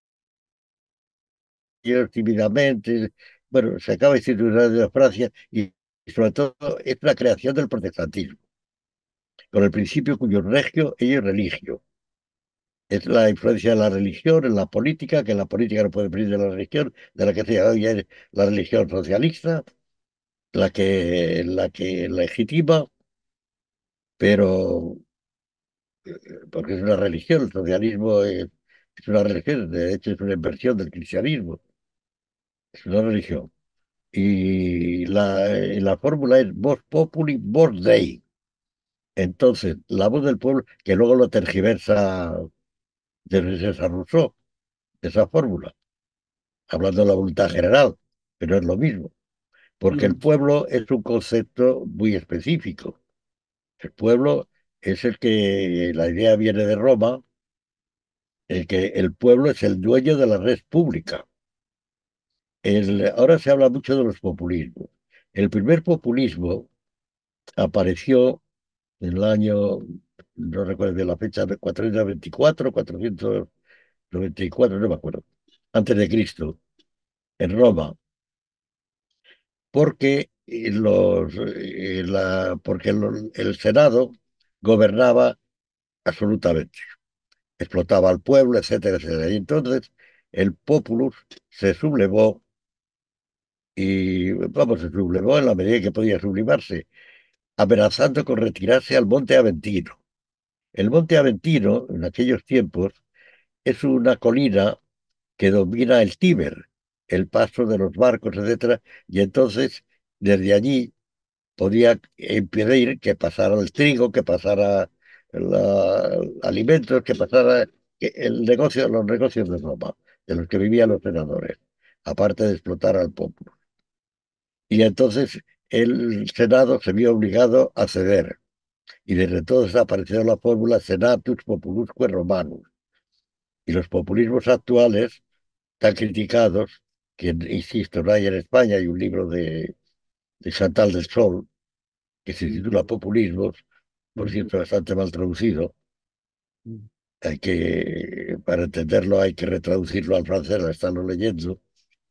y tímidamente, bueno, se acaba institucionalizando en Francia y, y sobre todo es la creación del protestantismo, con el principio cuyo regio ellos religio. Es la influencia de la religión en la política, que la política no puede venir de la religión, de la que se hoy es la religión socialista, la que, la que legitima, pero porque es una religión, el socialismo es, Es una religión, de hecho es una inversión del cristianismo, es una religión. Y la, y la fórmula es Vox Populi, Vox Dei. Entonces, la voz del pueblo, que luego lo tergiversa desde César Rousseau, esa fórmula, hablando de la voluntad general, pero es lo mismo, porque el Mm. pueblo es un concepto muy específico. El pueblo es el que, la idea viene de Roma, el que el pueblo es el dueño de la red pública. El- ahora se habla mucho de los populismos. El primer populismo apareció en el año, no recuerdo bien la fecha, de cuatrocientos veinticuatro, cuatrocientos noventa y cuatro, no me acuerdo, antes de Cristo, en Roma, porque, eh, los, eh, la, porque lo- el Senado gobernaba absolutamente, explotaba al pueblo, etcétera, etcétera. Y entonces el populus se sublevó y, vamos, se sublevó en la medida que podía sublimarse, amenazando con retirarse al Monte Aventino. El Monte Aventino, en aquellos tiempos, es una colina que domina el Tíber, el paso de los barcos, etcétera, y entonces desde allí podía impedir que pasara el trigo, que pasara la- alimentos, que pasara que el negocio, los negocios de Roma, de los que vivían los senadores, aparte de explotar al pueblo. Y entonces el Senado se vio obligado a ceder. Y desde entonces apareció la fórmula Senatus Populusque Romanus. Y los populismos actuales, tan criticados, que insisto, no hay en España, hay un libro de, de Chantal del Sol que se titula Populismos, por cierto, bastante mal traducido. Hay que, para entenderlo, hay que retraducirlo al francés, la están leyendo,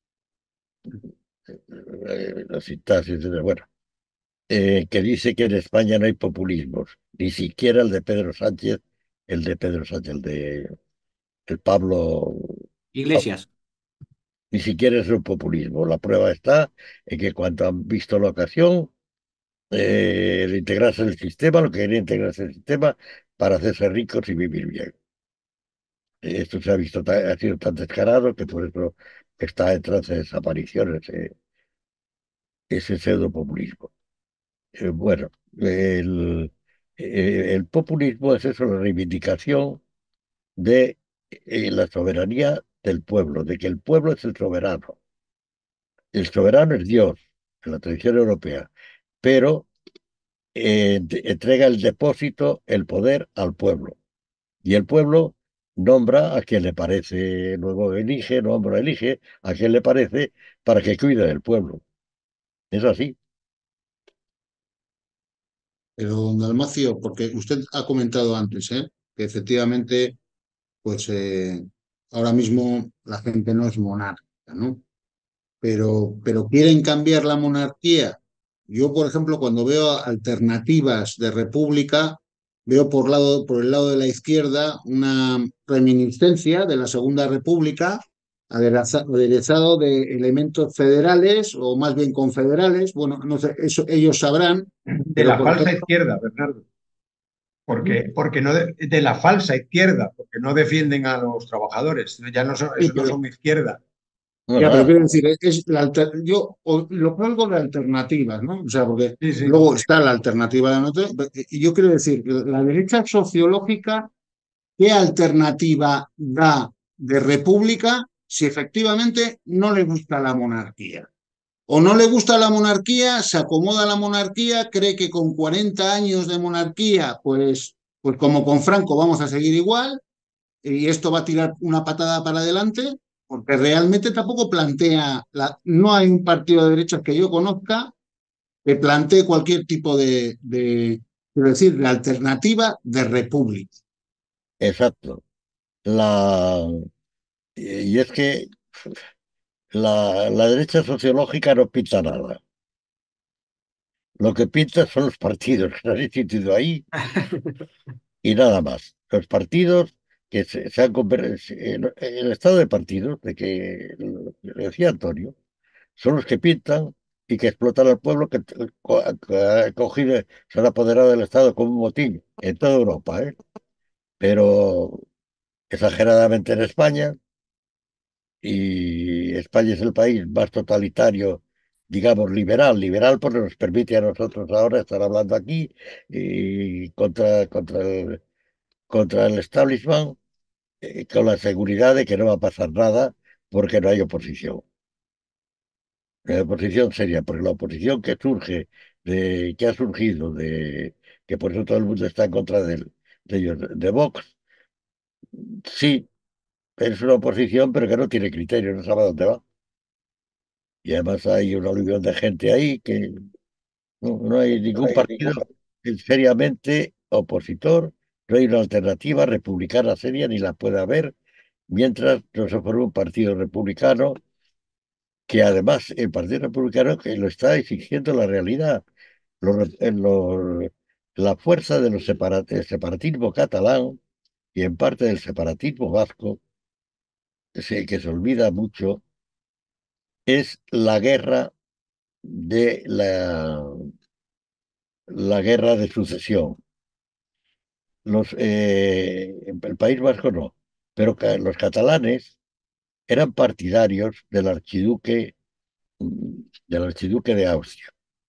eh, la sintaxis, etcétera. Bueno, eh, que dice que en España no hay populismos, ni siquiera el de Pedro Sánchez, el de Pedro Sánchez, el de el Pablo, Pablo, Iglesias. ni siquiera es un populismo. La prueba está en que cuando han visto la ocasión, eh, de integrarse en el sistema, lo que quería integrarse en el sistema para hacerse ricos y vivir bien. Esto se ha visto, ta- ha sido tan descarado que por eso está en trance de desaparición ese, ese pseudopopulismo. Eh, bueno, el, eh, el populismo es eso, la reivindicación de eh, la soberanía del pueblo, de que el pueblo es el soberano. El soberano es Dios, en la tradición europea, pero eh, de- entrega el depósito, el poder al pueblo. Y el pueblo nombra a quien le parece, luego elige, nombra, elige a quien le parece para que cuide del pueblo. Es así. Pero, don Dalmacio, porque usted ha comentado antes, ¿eh? Que efectivamente, pues eh, ahora mismo la gente no es monárquica, ¿no? Pero, pero quieren cambiar la monarquía. Yo, por ejemplo, cuando veo alternativas de república, veo por lado, por el lado de la izquierda una reminiscencia de la Segunda República, adereza- aderezado de elementos federales o más bien confederales. Bueno, no sé, eso ellos sabrán, De pero la por falsa ejemplo, izquierda, Bernardo, porque, porque no de, de la falsa izquierda, porque no defienden a los trabajadores, ya no son, sí, esos no pero son izquierda. No, ya, pero nada. quiero decir, es la alter- yo o- lo cuelgo de alternativas, ¿no? O sea, porque Sí, sí. luego está la alternativa de la nota, y yo quiero decir, la derecha sociológica, ¿qué alternativa da de república si efectivamente no le gusta la monarquía? O no le gusta la monarquía, se acomoda a la monarquía, cree que con cuarenta años de monarquía, pues, pues como con Franco vamos a seguir igual, y esto va a tirar una patada para adelante, porque realmente tampoco plantea, la, no hay un partido de derechas que yo conozca que plantee cualquier tipo de, de quiero decir, de alternativa de república. Exacto. La, y es que la, la derecha sociológica no pinta nada. Lo que pinta son los partidos que se han instituido ahí y nada más. Los partidos que se, se han convertido, el, el estado de partidos, de que lo que decía Antonio, son los que pintan y que explotan al pueblo que co- ha cogido, se han apoderado del Estado como un motín en toda Europa, ¿eh? Pero exageradamente en España, y España es el país más totalitario, digamos, liberal, liberal porque nos permite a nosotros ahora estar hablando aquí y contra, contra el, contra el establishment, eh, con la seguridad de que no va a pasar nada porque no hay oposición. No hay oposición seria, porque la oposición que surge, de, que ha surgido, de que por eso todo el mundo está en contra de, él, de ellos, de Vox, sí, es una oposición, pero que no tiene criterio, no sabe a dónde va. Y además hay un aluvión de gente ahí que no, no hay ningún partido seriamente opositor, no hay una alternativa republicana seria, ni la puede haber, mientras no se forma un partido republicano, que además el Partido Republicano que lo está exigiendo la realidad, los- eh, los- la fuerza de los separa- del separatismo catalán y en parte del separatismo vasco, que se, que se olvida mucho, es la guerra de la, la guerra de sucesión. Los, eh, el País Vasco no, pero ca- los catalanes eran partidarios del archiduque, mm, del archiduque de Austria.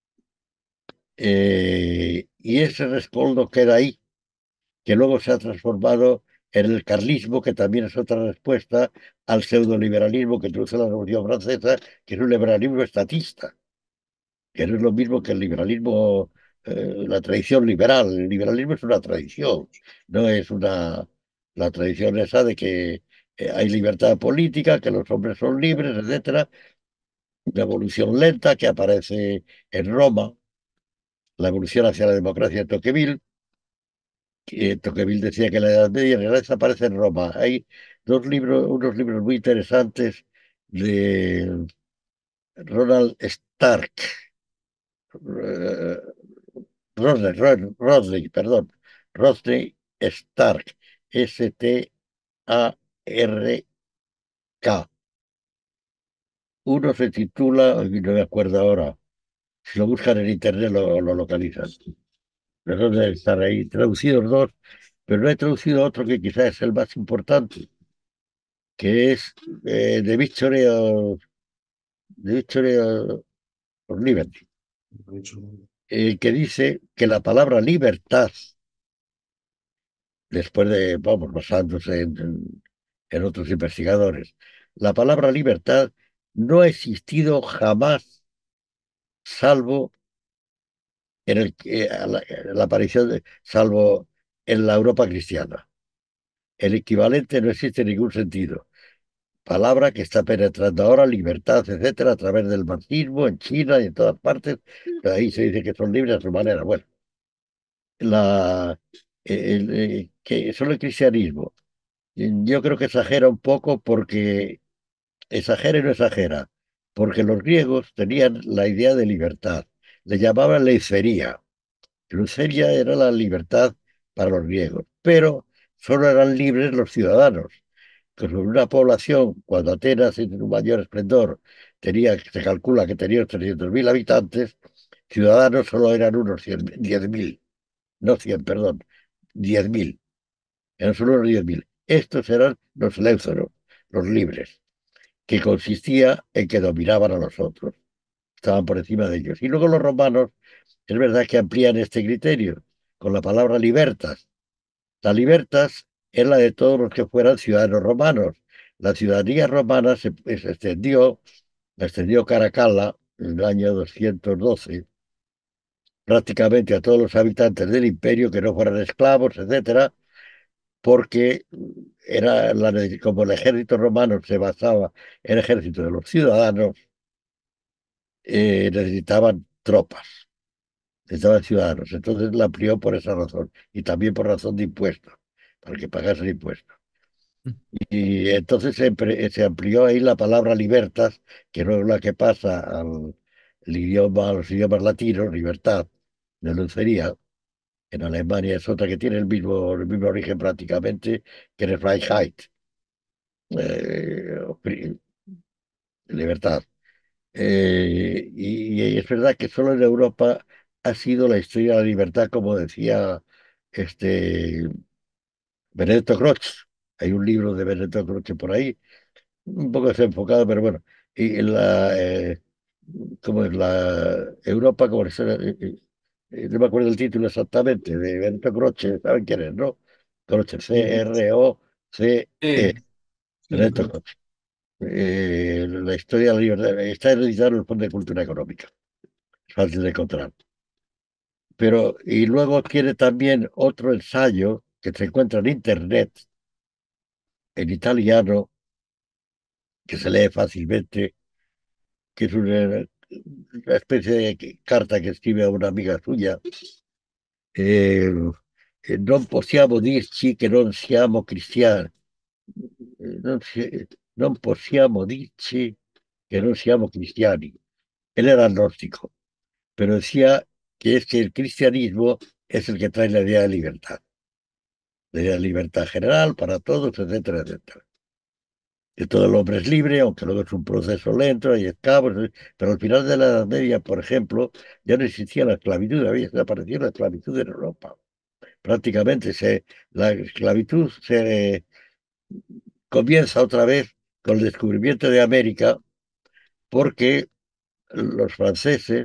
Eh, y ese rescoldo queda ahí, que luego se ha transformado en el carlismo, que también es otra respuesta al pseudoliberalismo que introduce la Revolución Francesa, que es un liberalismo estatista, que no es lo mismo que el liberalismo, eh, la tradición liberal. El liberalismo es una tradición, no es una, la tradición esa de que eh, hay libertad política, que los hombres son libres, etcétera. Una evolución lenta que aparece en Roma, la evolución hacia la democracia de Tocqueville, que Tocqueville decía que la Edad Media en realidad aparece en Roma. Hay dos libros, unos libros muy interesantes de Ronald Stark, eh, Rodney, Rod- Rodney, perdón, Rodney Stark, S T A R K. Uno se titula, y no me acuerdo ahora, si lo buscan en internet lo, lo localizan. Los dos deben estar ahí traducidos dos, pero no he traducido otro que quizás es el más importante, que es eh, The Victory of, The Victory of of Liberty, eh, que dice que la palabra libertad, después de, vamos, basándose en, en- en otros investigadores, la palabra libertad no ha existido jamás, salvo en el, eh, a la, la aparición de, salvo en la Europa cristiana. El equivalente no existe en ningún sentido. Palabra que está penetrando ahora, libertad, etcétera, a través del marxismo en China y en todas partes. Ahí se dice que son libres a su manera. Bueno, la, el, eh, que solo el cristianismo. Yo creo que exagera un poco porque exagera y no exagera, porque los griegos tenían la idea de libertad, le llamaban leicería. Luceria era la libertad para los griegos, pero solo eran libres los ciudadanos, que sobre una población, cuando Atenas en su mayor esplendor tenía, se calcula que tenía trescientos mil habitantes, ciudadanos solo eran unos diez mil, no cien, perdón, diez mil. Eran solo los diez mil. Estos eran los leuceros, los libres, que consistía en que dominaban a los otros, estaban por encima de ellos. Y luego los romanos, es verdad que amplían este criterio con la palabra libertas. La libertas es la de todos los que fueran ciudadanos romanos. La ciudadanía romana se, se extendió, la extendió Caracalla en el año doscientos doce prácticamente a todos los habitantes del imperio que no fueran esclavos, etcétera, porque era la, como el ejército romano se basaba en el ejército de los ciudadanos, eh, necesitaban tropas, necesitaban ciudadanos. Entonces la amplió por esa razón y también por razón de impuestos, para que pagasen impuestos. Y entonces se, pre- se amplió ahí la palabra libertas, que no es la que pasa al el idioma, a los idiomas latinos, libertad, de lucería. En Alemania es otra que tiene el mismo, el mismo origen prácticamente, que es Freiheit, eh, pri- libertad. Eh, y, y es verdad que solo en Europa ha sido la historia de la libertad, como decía este Benedetto Croce, Hay un libro de Benedetto Croce por ahí, un poco desenfocado, pero bueno. Y en la, eh, ¿cómo es? La Europa, como es, eh, eh, eh, no me acuerdo el título exactamente, de Benedetto Croce, ¿saben quién es, no? Croce, Sí, C R O C E, Sí. sí, Benedetto creo. Croce. Eh, la historia de la libertad, está editado en el Fondo de Cultura Económica, es fácil de encontrar. Pero, y luego tiene también otro ensayo que se encuentra en Internet, en italiano, que se lee fácilmente, que es una, una especie de carta que escribe a una amiga suya. Eh, eh, non possiamo dirci che non siamo cristiani, eh, non, si- non possiamo dirci que no seamos cristiani. Él era agnóstico, pero decía que es que el cristianismo es el que trae la idea de libertad, la idea de libertad general para todos, etcétera, etcétera. Que todo el hombre es libre, aunque luego es un proceso lento, hay esclavos, eh, pero al final de la Edad Media, por ejemplo, ya no existía la esclavitud, había desaparecido la esclavitud en Europa. Prácticamente se, la esclavitud se eh, comienza otra vez con el descubrimiento de América, porque los franceses,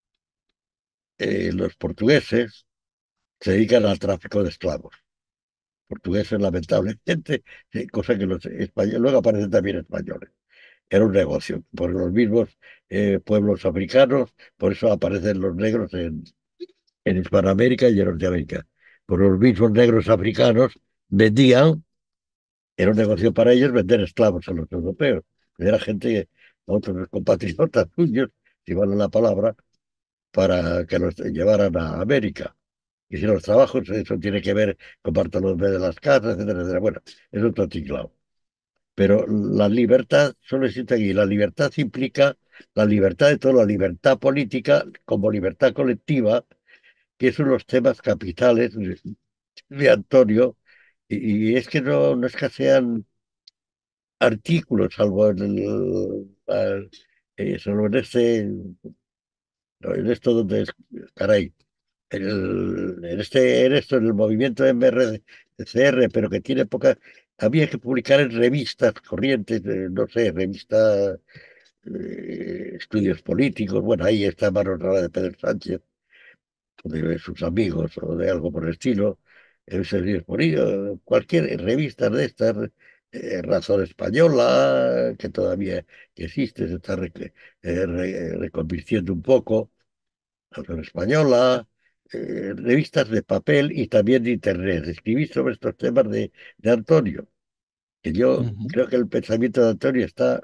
eh, los portugueses, se dedican al tráfico de esclavos. Portugueses, lamentablemente, sí, cosa que los españoles, luego aparecen también españoles. Era un negocio por los mismos eh, pueblos africanos, por eso aparecen los negros en, en Hispanoamérica y en Norteamérica. Por los mismos negros africanos vendían, era un negocio para ellos vender esclavos a los europeos. Era gente, otros compatriotas suyos, si vale la palabra, para que los llevaran a América. Y si los trabajos, eso tiene que ver con Bartolomé de las Casas, etcétera, etcétera. Bueno, es otro tinglado. Pero la libertad solo existe aquí. La libertad implica la libertad de todo, la libertad política como libertad colectiva, que son los temas capitales de, de Antonio. Y, y es que no, no escasean artículos, salvo en, el, al- eh, salvo en este, no, en esto donde es, caray, en, el- en este, en esto, en el movimiento M R C R, pero que tiene poca. Había que publicar en revistas corrientes, eh, no sé, revistas, eh, estudios políticos. Bueno, ahí está Mano Rara de Pedro Sánchez, o de sus amigos, o de algo por el estilo. Estudios políticos, cualquier revista de estas, eh, Razón Española, que todavía existe, se está re- eh, re- reconvirtiendo un poco. Razón Española, eh, revistas de papel y también de internet. Escribí sobre estos temas de, de Antonio, que yo Ujú. creo que el pensamiento de Antonio está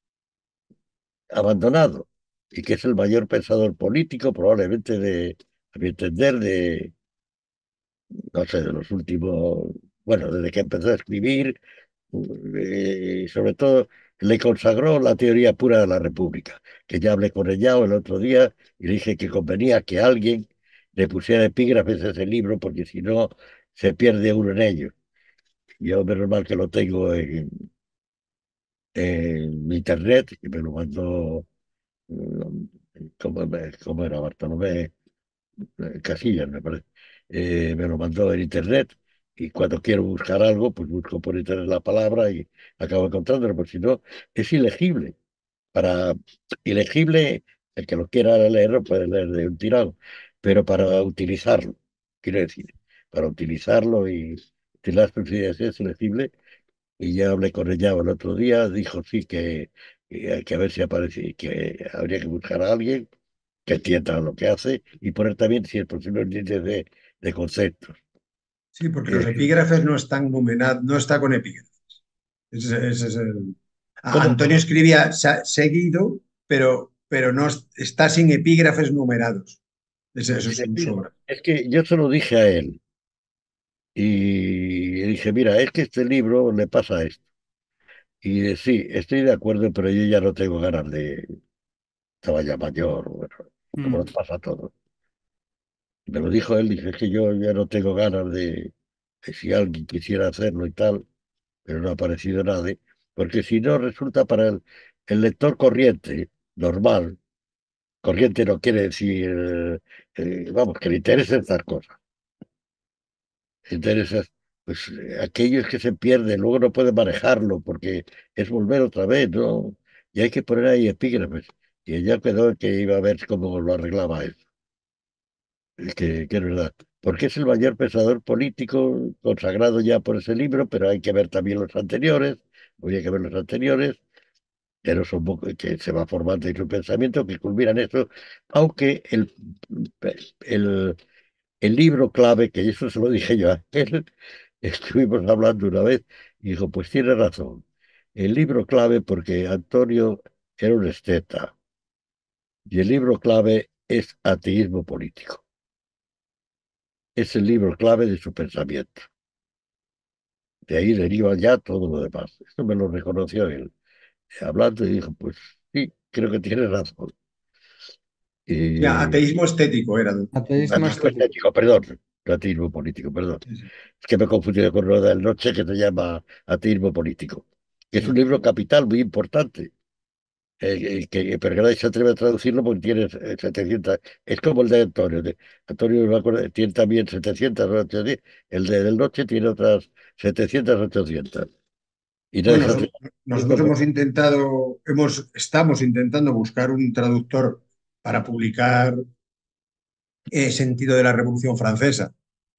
abandonado y que es el mayor pensador político probablemente de, a mi entender, de, no sé, de los últimos, bueno, desde que empezó a escribir, eh, y sobre todo le consagró la teoría pura de la República, que ya hablé con Ellao el otro día y le dije que convenía que alguien le pusiera epígrafes a ese libro, porque si no se pierde uno en ello. Yo, menos mal que lo tengo en, en internet, y me lo mandó, mm, ¿cómo, me- cómo era? Bartolomé eh, Casillas, me parece. Eh, me lo mandó en internet y cuando quiero buscar algo, pues busco por internet la palabra y acabo encontrándolo, porque si no, es ilegible. Para ilegible, el que lo quiera leer lo puede leer de un tirón, pero para utilizarlo, quiero decir, para utilizarlo y utilizar sus ideas es legible. Y ya hablé con ella el otro día, dijo sí que, que hay que ver si aparece, que habría que buscar a alguien que entienda lo que hace y poner también, si es posible, líneas de, de conceptos. Sí, porque los Eh, epígrafes no están numerados, no está con epígrafes. Ese, ese es el... A- ¿Cómo? Antonio escribía sa- seguido, pero, pero no es- está sin epígrafes numerados. Ese- eso es Sin un epígrafe. sobra. Es que yo se lo dije a él y dije, mira, es que este libro le pasa esto. Y eh, sí, estoy de acuerdo, pero yo ya no tengo ganas de... Estaba ya mayor, bueno, como Mm. nos pasa a todos. Me lo dijo él, dije, es que yo ya no tengo ganas de, de si alguien quisiera hacerlo y tal, pero no ha aparecido nadie, porque si no resulta para el, el lector corriente, normal, corriente no quiere decir, eh, eh, vamos, que le interesen estas cosas, le interesa, pues eh, aquello es que se pierde, luego no puede manejarlo porque es volver otra vez, ¿no? Y hay que poner ahí epígrafes. Y ella quedó que iba a ver cómo lo arreglaba eso. Es que, que es verdad. Porque es el mayor pensador político consagrado ya por ese libro, pero hay que ver también los anteriores, había que ver los anteriores, que, no son, poco- que se va formando en su pensamiento, que culmina en eso, aunque el, el, el libro clave, que eso se lo dije yo a él, estuvimos hablando una vez, y dijo, pues tiene razón. El libro clave, porque Antonio era un esteta, y el libro clave es ateísmo político. Es el libro clave de su pensamiento. De ahí deriva ya todo lo demás. Esto me lo reconoció él, hablando, y dijo, pues sí, creo que tiene razón. Ya, Y ateísmo estético era. Ateísmo ateísmo estético. estético, perdón, ateísmo político, perdón. Sí, sí, Es que me he confundido con Rueda del Noche, que se llama Ateísmo Político, que es un sí. libro capital muy importante, eh, que, pero que nadie se atreve a traducirlo porque tiene eh, setecientas, es como el de Antonio. De, Antonio, me acuerdo, tiene también setecientas o ochocientas, el de Del Noche tiene otras setecientas, ochocientas. Y nadie Bueno, se atreve so- a nosotros traducirlo hemos intentado, hemos, estamos intentando buscar un traductor para publicar eh, Sentido de la Revolución Francesa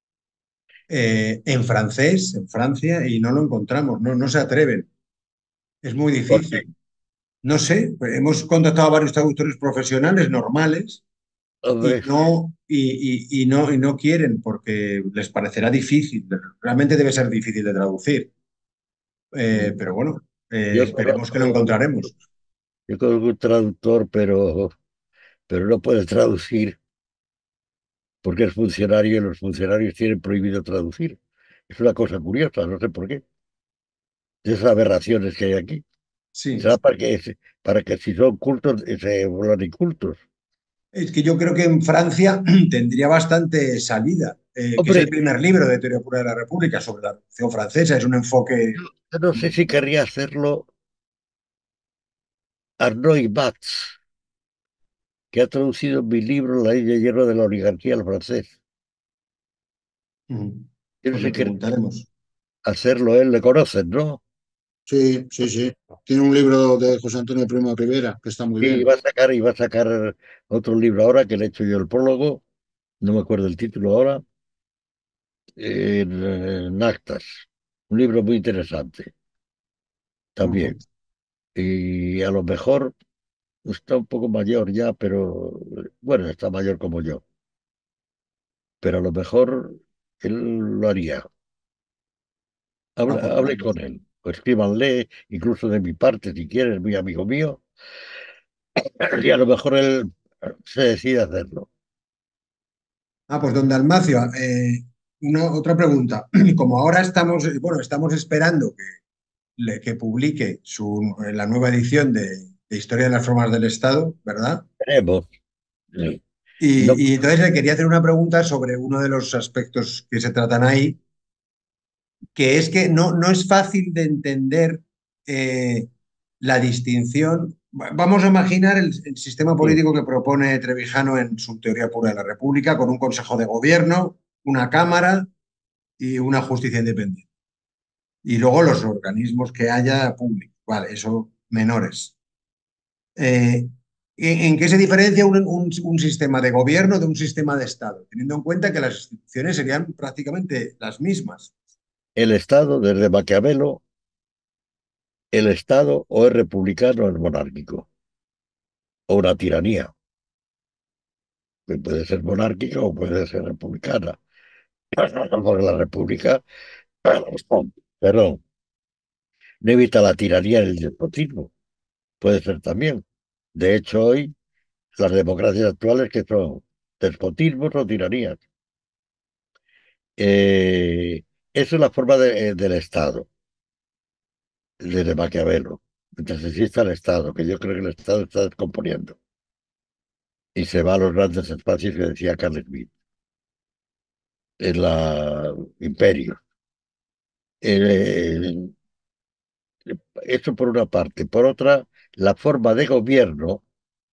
eh, en francés, en Francia, y no lo encontramos, no, no se atreven. Es muy porque, difícil. No sé, pues hemos contactado a varios traductores profesionales normales y hombre, no, y, y- y no, y no quieren porque les parecerá difícil. Realmente debe ser difícil de traducir. Eh, pero bueno, eh, yo esperemos que lo conozco, encontraremos. yo conozco un traductor, pero, pero no puede traducir porque es funcionario y los funcionarios tienen prohibido traducir. Es una cosa curiosa, no sé por qué. De esas aberraciones que hay aquí. Sí. Será para que, se- para que si son cultos, eh, se vuelvan incultos. Es que yo creo que en Francia tendría bastante salida, eh, que es el Hombre, primer libro de teoría pura de la República sobre la Revolución Francesa. Es un enfoque. yo no sé si querría hacerlo Arnaud Batz, que ha traducido mi libro La ley de hierro de la oligarquía al francés. Mm, Yo no pues le sé si querría preguntaremos. hacerlo él, le conocen, ¿no? Sí, sí, sí. Tiene un libro de José Antonio Primo de Rivera que está muy Y bien. va a sacar, y va a sacar otro libro ahora, que le he hecho yo el prólogo, no me acuerdo el título ahora, en, en Actas. Un libro muy interesante Ujú. también. Y a lo mejor está un poco mayor ya, pero bueno, está mayor como yo. Pero a lo mejor él lo haría. Ah, Habla- pues Hable con él. O escríbanle, incluso de mi parte, si quieres, muy amigo mío. Y a lo mejor él se decide a hacerlo. Ah, pues don Dalmacio, eh, una, otra pregunta. Como ahora estamos, eh, bueno, estamos esperando que, le- que publique su, eh, la nueva edición de, de Historia de las Formas del Estado, ¿verdad? Veremos. Sí. No, Y, y entonces le quería hacer una pregunta sobre uno de los aspectos que se tratan ahí, que es que no, no es fácil de entender eh, la distinción. Vamos a imaginar el, el sistema sí. político que propone Trevijano en su teoría pura de la República, con un Consejo de Gobierno, una Cámara y una justicia independiente. Y luego los organismos que haya públicos, vale, eso menores. Eh, ¿en, en qué se diferencia un, un- un sistema de gobierno de un sistema de Estado? Teniendo en cuenta que las instituciones serían prácticamente las mismas. El Estado, desde Maquiavelo, el Estado o es republicano o es monárquico, o una tiranía, que puede ser monárquica o puede ser republicana. Porque la república, perdón, no evita la tiranía y el despotismo, puede ser también. De hecho, hoy las democracias actuales que son despotismos o tiranías. Eh, Esa es la forma de- eh, del Estado, desde Maquiavelo. Mientras exista el Estado, que yo creo que el Estado está descomponiendo y se va a los grandes espacios que decía Carl Schmitt, en la imperio. Eh, Eso por una parte. Por otra, la forma de gobierno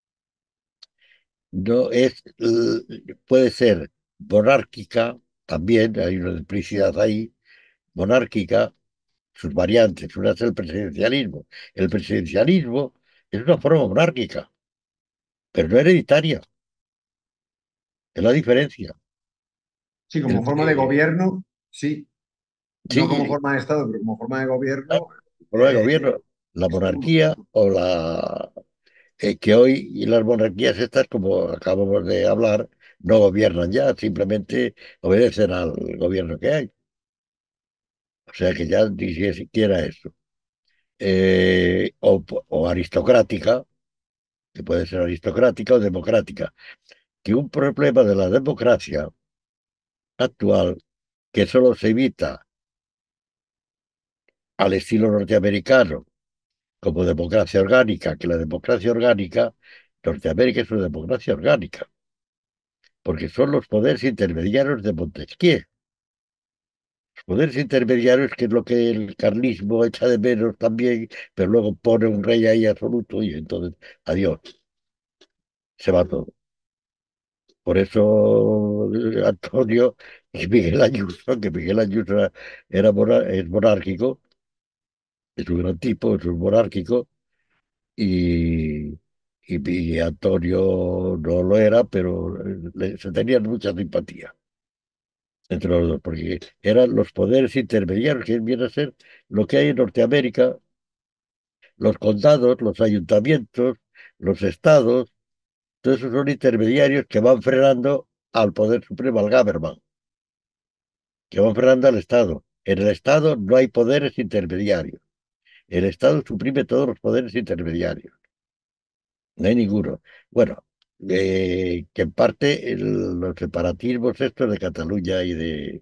no es, l- puede ser monárquica, también hay una duplicidad ahí, monárquica, sus variantes. Una es el presidencialismo. El presidencialismo es una forma monárquica, pero no hereditaria. Es la diferencia. Sí, El, como forma de eh, gobierno, sí. No como sí, forma de Estado, pero como forma de claro, gobierno, forma de eh, gobierno, la es común. monarquía o la eh, que hoy y las monarquías estas, como acabamos de hablar, no gobiernan ya, simplemente obedecen al gobierno que hay. O sea que ya ni siquiera eso. Eh, o, o aristocrática, que puede ser aristocrática o democrática, que un problema de la democracia actual, que solo se evita al estilo norteamericano, como democracia orgánica, que la democracia orgánica, Norteamérica es una democracia orgánica, porque son los poderes intermediarios de Montesquieu. Los poderes intermediarios, que es lo que el carlismo echa de menos también, pero luego pone un rey ahí absoluto y entonces, adiós, se va todo. Por eso eh, Antonio y Miguel Ayuso, que Miguel Ayuso era, era mona- es monárquico, es un gran tipo, es un monárquico, y, y, y Antonio no lo era, pero eh, le- se tenían mucha simpatía entre los dos, porque eran los poderes intermediarios, que viene a ser lo que hay en Norteamérica, los condados, los ayuntamientos, los estados, todos esos son intermediarios que van frenando al poder supremo, al government, que van frenando al Estado. En el Estado no hay poderes intermediarios. El Estado suprime todos los poderes intermediarios. No hay ninguno. Bueno, eh, que en parte el- los separatismos estos de Cataluña y, de,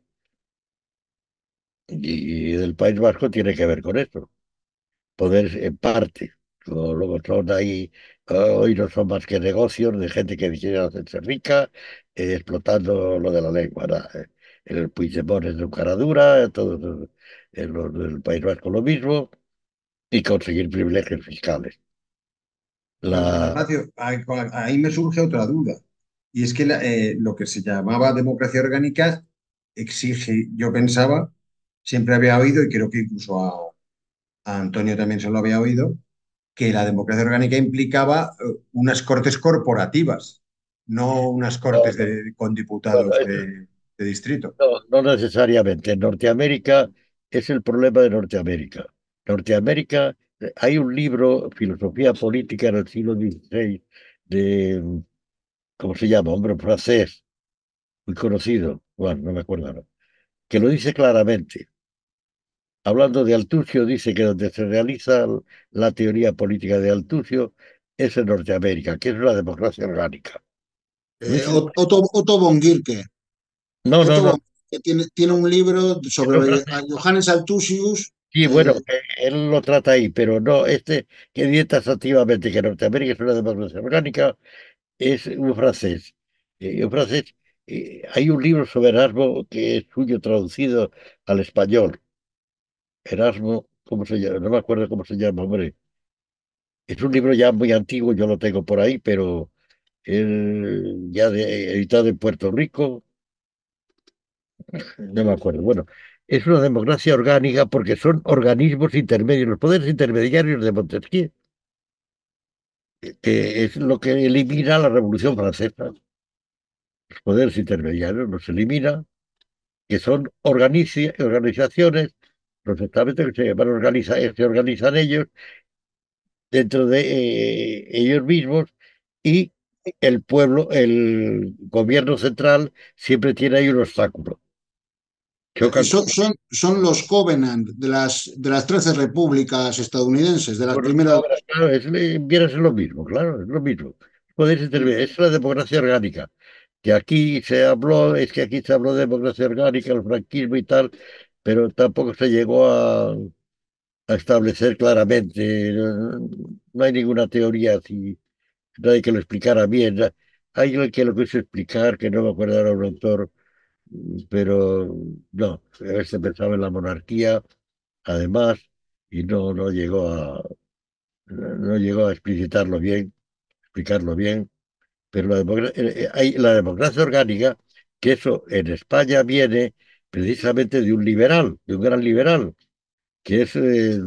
y del País Vasco tiene que ver con esto. Poderes en parte. Luego, luego son ahí, eh, hoy no son más que negocios de gente que quiere hacerse rica, eh, explotando lo de la lengua. ¿No? Eh, El Puigdemont es de un cara dura, todos los, eh, los del País Vasco lo mismo, y conseguir privilegios fiscales. Pero don La, Dalmacio, ahí, ahí me surge otra duda. Y es que la- eh, lo que se llamaba democracia orgánica exige, yo pensaba, siempre había oído, y creo que incluso a, a Antonio también se lo había oído, que la democracia orgánica implicaba eh, unas cortes corporativas, no unas no, cortes no, de- con bueno, diputados eso de, de distrito. no, no necesariamente. En Norteamérica es el problema de Norteamérica. Norteamérica, eh, hay un libro, Filosofía Política en el siglo dieciséis, de, ¿cómo se llama? Hombre francés, muy conocido, bueno, no me acuerdo ahora, que lo dice claramente. Hablando de Altucio, dice que donde se realiza la teoría política de Altucio es en Norteamérica, que es una democracia orgánica. Lo Eh, dice- Otto, Otto von Guericke. no, no, Otto no, von Guericke tiene, tiene un libro es un sobre a francés. Johannes Althusius. Sí, bueno, eh, eh, él lo trata ahí, pero no, este que dice activamente que Norteamérica es una democracia orgánica es un francés. Eh, un francés, eh, hay un libro sobre Erasmo que es suyo traducido al español. Erasmo, ¿cómo se llama? No me acuerdo cómo se llama, hombre. Es un libro ya muy antiguo, yo lo tengo por ahí, pero él ya de, editado en Puerto Rico, no me acuerdo. Bueno, es una democracia orgánica porque son organismos intermedios, los poderes intermediarios de Montesquieu, que es lo que elimina la Revolución Francesa. Los poderes intermediarios los elimina, que son organici- organizaciones, los estamentos que se, van a organizar, se organizan ellos dentro de eh, ellos mismos, y el pueblo, el gobierno central siempre tiene ahí un obstáculo. y Chocan con... son, son, son los Covenant de las, de las trece repúblicas estadounidenses, de las Bueno, primeras. ahora, claro, es, eh, viene a ser lo mismo, claro, es lo mismo. Poderes intermediarios, es la democracia orgánica. Que aquí se habló, es que aquí se habló de democracia orgánica, el franquismo y tal, pero tampoco se llegó a, a establecer claramente. No, no hay ninguna teoría así, nadie que lo explicara bien. Hay alguien que lo quiso explicar, que no me acuerdo ahora un autor, pero no, a veces pensaba en la monarquía, además, y no, no llegó a, no llegó a explicitarlo bien, explicarlo bien, pero la democracia, hay la democracia orgánica, que eso en España viene precisamente de un liberal, de un gran liberal, que es eh,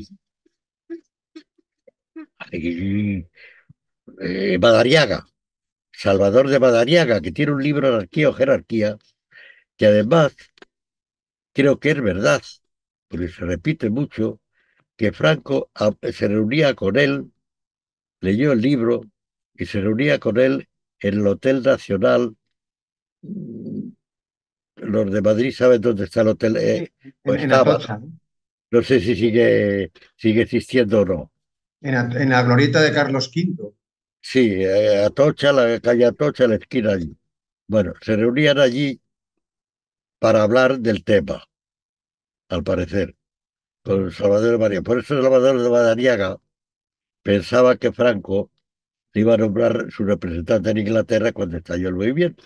eh, eh, Madariaga, Salvador de Madariaga, que tiene un libro, Anarquía o Jerarquía, que además creo que es verdad, porque se repite mucho, que Franco ah, se reunía con él, leyó el libro y se reunía con él en el Hotel Nacional. mm, Los de Madrid saben dónde está el hotel, Sí, eh, o en, en estaba, Atocha, ¿no? no sé si sigue, sigue existiendo o no. En, At- en la glorieta de Carlos Quinto. Sí, eh, Atocha, la calle Atocha, la esquina allí. Bueno, se reunían allí para hablar del tema, al parecer, con Salvador de María. Por eso Salvador de Madariaga pensaba que Franco le iba a nombrar su representante en Inglaterra cuando estalló el movimiento.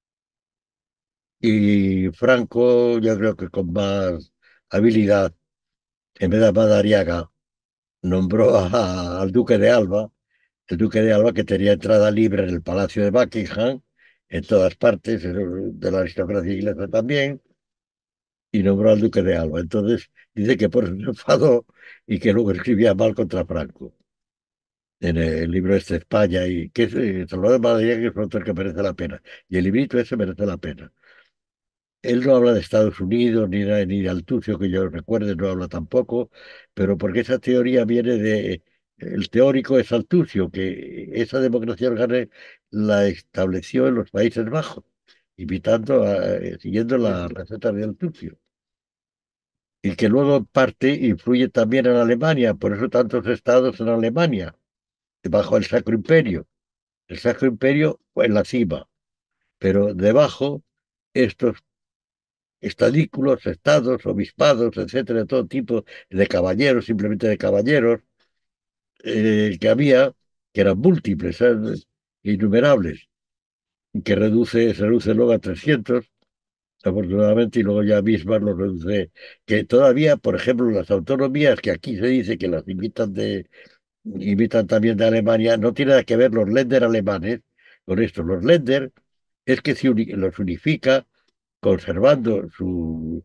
Y Franco, yo creo que con más habilidad, en vez de a Madariaga, nombró a- al duque de Alba, el duque de Alba que tenía entrada libre en el Palacio de Buckingham, en todas partes, de la aristocracia inglesa también, y nombró al duque de Alba. Entonces dice que por eso se enfadó y que luego escribía mal contra Franco en el libro este España, y que es eh, Salvador Madariaga, que es un autor que merece la pena. Y el librito ese merece la pena. Él no habla de Estados Unidos ni, de- ni de Altucio, que yo recuerde, no habla tampoco, pero porque esa teoría viene de... El teórico es Altucio, que esa democracia orgánica la estableció en los Países Bajos, imitando, a- eh, siguiendo la receta de Altucio, y que luego en parte influye también en Alemania, por eso tantos estados en Alemania, bajo el Sacro Imperio. El Sacro Imperio en la cima, pero debajo estos estadículos, estados, obispados, etcétera, de todo tipo, de caballeros, simplemente de caballeros, eh, que había, que eran múltiples, ¿sabes? Innumerables, que reduce, se reduce luego a trescientos afortunadamente, y luego ya Bismarck lo reduce, que todavía, por ejemplo, las autonomías, que aquí se dice que las imitan, de, imitan también de Alemania, no tiene nada que ver los Länder alemanes con esto. Los Länder es que se uni- los unifica conservando su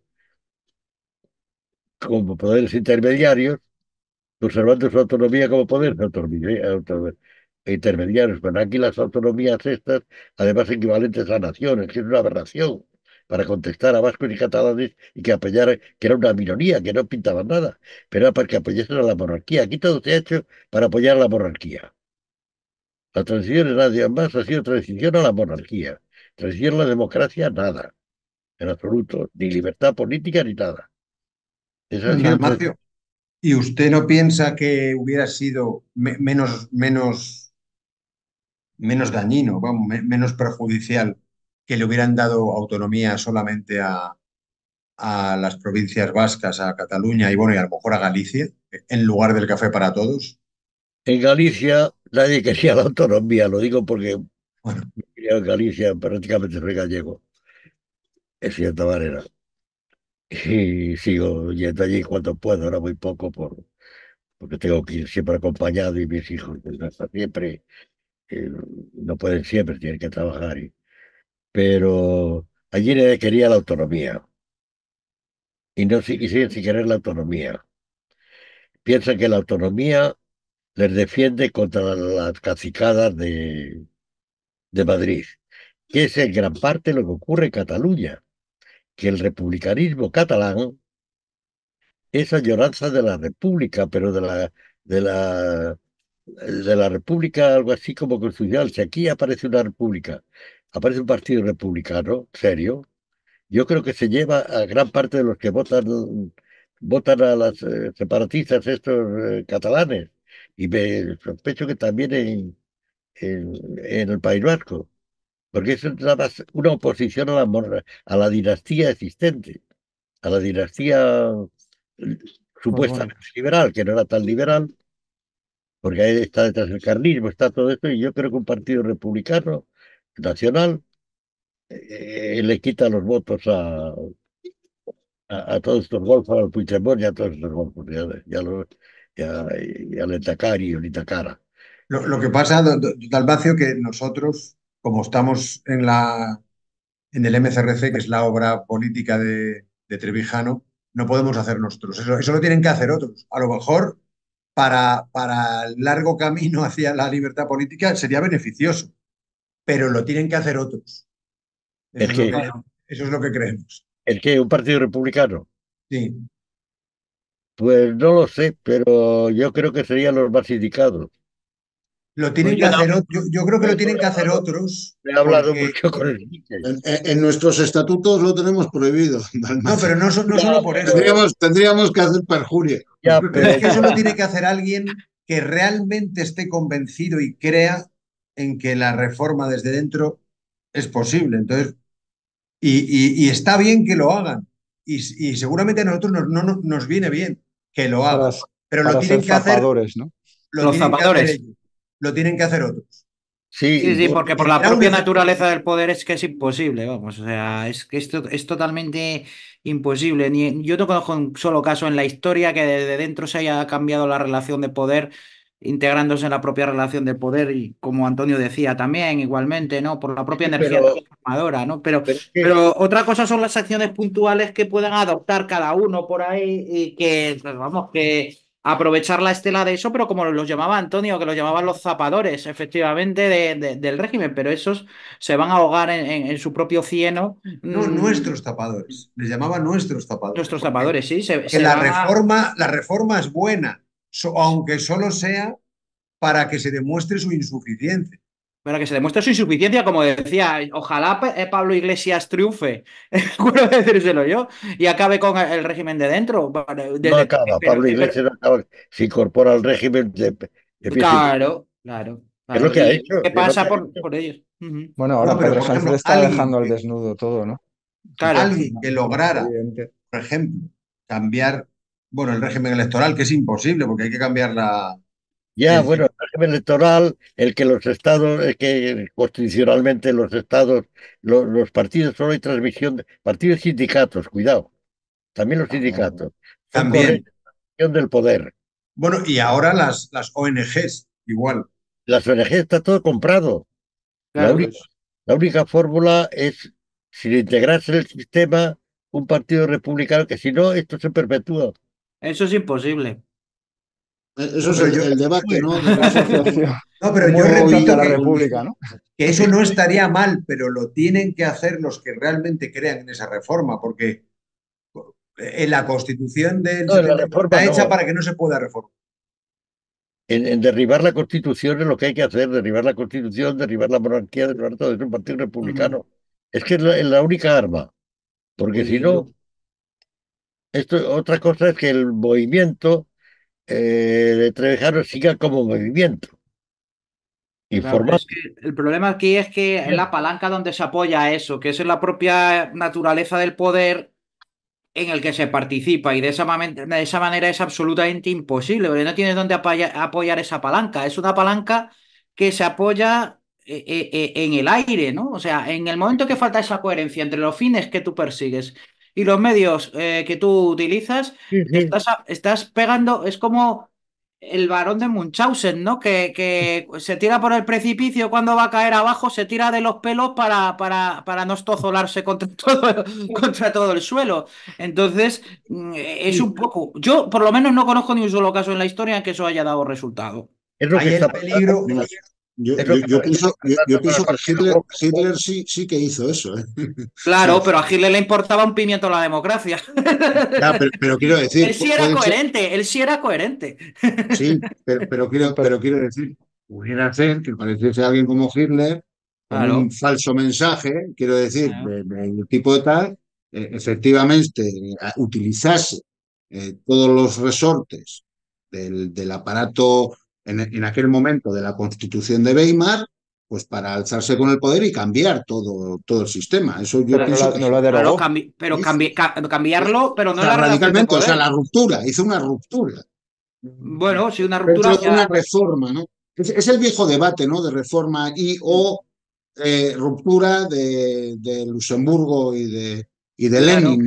como poderes intermediarios, conservando su autonomía como poderes autonomía- auto- intermediarios. Pero aquí las autonomías estas, además equivalentes a naciones, que es una aberración para contestar a vascos y catalanes y que apoyar, que era una minoría, que no pintaban nada, pero era para que apoyasen a la monarquía. Aquí todo se ha hecho para apoyar a la monarquía. La transición en nadie más ha sido transición a la monarquía. Transición a la democracia, nada, en absoluto, ni libertad política ni nada. Esa ha Don sido Dalmacio, ¿y usted no piensa que hubiera sido me- menos, menos, menos dañino, vamos, me- menos perjudicial que le hubieran dado autonomía solamente a, a las provincias vascas, a Cataluña y bueno, y a lo mejor a Galicia, en lugar del café para todos? En Galicia nadie quería la autonomía, lo digo porque Bueno, yo en Galicia prácticamente soy gallego, en cierta manera. Y sigo yendo allí cuando puedo, ahora muy poco por, porque tengo que ir siempre acompañado y mis hijos pues, no están siempre, eh, no pueden siempre, tienen que trabajar. y- pero allí nadie quería la autonomía y no si- y siguen sin querer la autonomía. Piensan que la autonomía les defiende contra las cacicadas de, de Madrid, que es en gran parte lo que ocurre en Cataluña, que el republicanismo catalán es añoranza de la República, pero de la, de la, de la República algo así como constitucional. Si aquí aparece una república, aparece un partido republicano, serio, yo creo que se lleva a gran parte de los que votan, votan a las eh, separatistas estos eh, catalanes. Y me sospecho que también en, en, en el País Vasco, porque eso es nada más una oposición a la, mon- a la dinastía existente, a la dinastía eh, Borbón. supuestamente liberal, que no era tan liberal, porque ahí está detrás el carlismo, está todo esto, y yo creo que un partido republicano nacional eh, le quita los votos a, a, a todos estos golfos, al Puigdemont y a todos estos golfos, ya, ya, lo, ya, y al Endacari y al Itacara. lo, lo que pasa, don don Dalmacio, que nosotros, como estamos en la, en el M C R C, que es la obra política de, de Trevijano, no podemos hacer nosotros. Eso, eso lo tienen que hacer otros. A lo mejor para, para el largo camino hacia la libertad política sería beneficioso, pero lo tienen que hacer otros. Eso ¿El es lo qué? que, eso es lo que creemos. ¿El qué? ¿Un partido republicano? Sí. Pues no lo sé, pero yo creo que serían los más indicados. Lo Pues tienen que yo hacer, no. ot- yo, yo creo que lo Por eso tienen he que hacer hablado, otros, he hablado porque mucho con el Quique. En, en- en nuestros estatutos lo tenemos prohibido, no, Dalmacio. pero no, so- no Ya, solo por eso. pero, Tendríamos, tendríamos que hacer perjuria. ya, Pero pero es que eso lo tiene que hacer alguien que realmente esté convencido y crea en que la reforma desde dentro es posible. Entonces, y, y- y está bien que lo hagan. Y, y seguramente a nosotros nos, no, no- nos viene bien que lo Para, hagan. Pero lo para ser tienen que hacer, zapadores, ¿no? lo Los tienen que hacer zapadores. ellos. Lo tienen que hacer otros. Sí, sí, sí, bueno, porque por la Tendrá un propia efecto. naturaleza del poder es que es imposible, vamos, o sea, es que esto es totalmente imposible. Ni, yo no conozco un solo caso en la historia que desde dentro se haya cambiado la relación de poder, integrándose en la propia relación de poder y como Antonio decía también, igualmente, ¿no? Por la propia sí, energía pero, transformadora, ¿no? Pero, pero es que, pero otra cosa son las acciones puntuales que puedan adoptar cada uno por ahí y que, pues, vamos, que aprovechar la estela de eso, pero como los llamaba Antonio, que los llamaban los zapadores, efectivamente, de- de- del régimen, pero esos se van a ahogar en, en- en su propio cieno. No, mm, nuestros tapadores. Les llamaba nuestros tapadores. nuestros Porque, zapadores, sí, se, porque se la van a... reforma, la reforma es buena, so- aunque solo sea para que se demuestre su insuficiencia. Para que se demuestre su insuficiencia, como decía, ojalá eh, Pablo Iglesias triunfe, recuerdo decírselo yo, y acabe con el, el régimen de dentro. no Desde- acaba, pero, Pablo pero- Iglesias no acaba, se incorpora al régimen de, de pies y manos. claro, claro, Es lo claro. que ha ¿Y hecho, qué es lo que pasa ha por, hecho. por ellos? Ujú. Bueno, ahora No, pero Pedro por Sánchez ejemplo, está alguien dejando al que, desnudo todo, ¿no? Claro. alguien que lograra, Evidente. por ejemplo, cambiar, bueno, el régimen electoral, que es imposible porque hay que cambiar la, Ya, el, bueno, el régimen electoral, el que los estados, el que constitucionalmente los estados, lo- los partidos, solo hay transmisión, de, partidos y sindicatos, cuidado, también los sindicatos, son también. corrección del poder. Bueno, y ahora las, las O N Ges, igual. Las O N G está todo comprado. La Claro, única, la única fórmula es, sin integrarse en el sistema, un partido republicano, que si no, esto se perpetúa. eso es imposible. Eso No, es pero el, yo, el debate, ¿no? De La la- asociación. no, pero Un yo movimiento repito a la que, República, ¿no? que eso no estaría mal, pero lo tienen que hacer los que realmente crean en esa reforma, porque en la Constitución del No, en la setenta y nueve reforma está hecha no. para que no se pueda reformar. En, en derribar la Constitución es lo que hay que hacer, derribar la Constitución, derribar la monarquía, derribar todo, es un partido Ujú. republicano. Es que es la, es la única arma, porque si Sí, no, yo- esto, otra cosa es que el movimiento eh, de Trevijano siga como movimiento, claro, es informando. que el problema aquí es que es la palanca donde se apoya eso, que es en la propia naturaleza del poder en el que se participa y de esa, mamen- de esa manera es absolutamente imposible, porque no tienes dónde apoya- apoyar esa palanca. Es una palanca que se apoya eh, eh, eh, en el aire, ¿no? O sea, en el momento que falta esa coherencia entre los fines que tú persigues y los medios eh, que tú utilizas, Sí, sí. estás, a- estás pegando, es como el varón de Munchausen, ¿no? Que, que se tira por el precipicio cuando va a caer abajo, se tira de los pelos para, para, para no estozolarse contra todo, contra todo el suelo. Entonces, mm, es Sí, un poco. Yo, por lo menos, no conozco ni un solo caso en la historia en que eso haya dado resultado. es lo que Hay está el pasando, peligro, Mira, yo, es lo yo, que yo está pienso, yo, yo pasando con el pienso que Partido Hitler, Comunista. Hitler sí, sí que hizo eso, ¿eh? Sí. Claro, pero a Hitler le importaba un pimiento la democracia. Ya, pero, pero quiero decir, Él sí era pueden ser, coherente, él sí era coherente. sí, pero, pero quiero, Pero, pero quiero decir, pudiera ser que pareciese alguien como Hitler con un Claro. falso mensaje, quiero decir, Claro. de- de- del tipo de tal, eh, efectivamente eh, utilizase eh, todos los resortes del, del aparato en, en aquel momento de la Constitución de Weimar, pues para alzarse con el poder y cambiar todo, todo el sistema. Eso yo pero no pienso la, que no la Claro, derogó. cambi- pero hizo. cambi- ca- Eh, cambiarlo, pero O no en sea, la relación de radicalmente, o sea, poder. la ruptura, hizo una ruptura Bueno, sí, una ruptura dentro de una hacia. reforma, ¿no? Es, es el viejo debate, ¿no? De reforma y o eh, ruptura de, de Luxemburgo y de, y de Claro, Lenin, ¿no?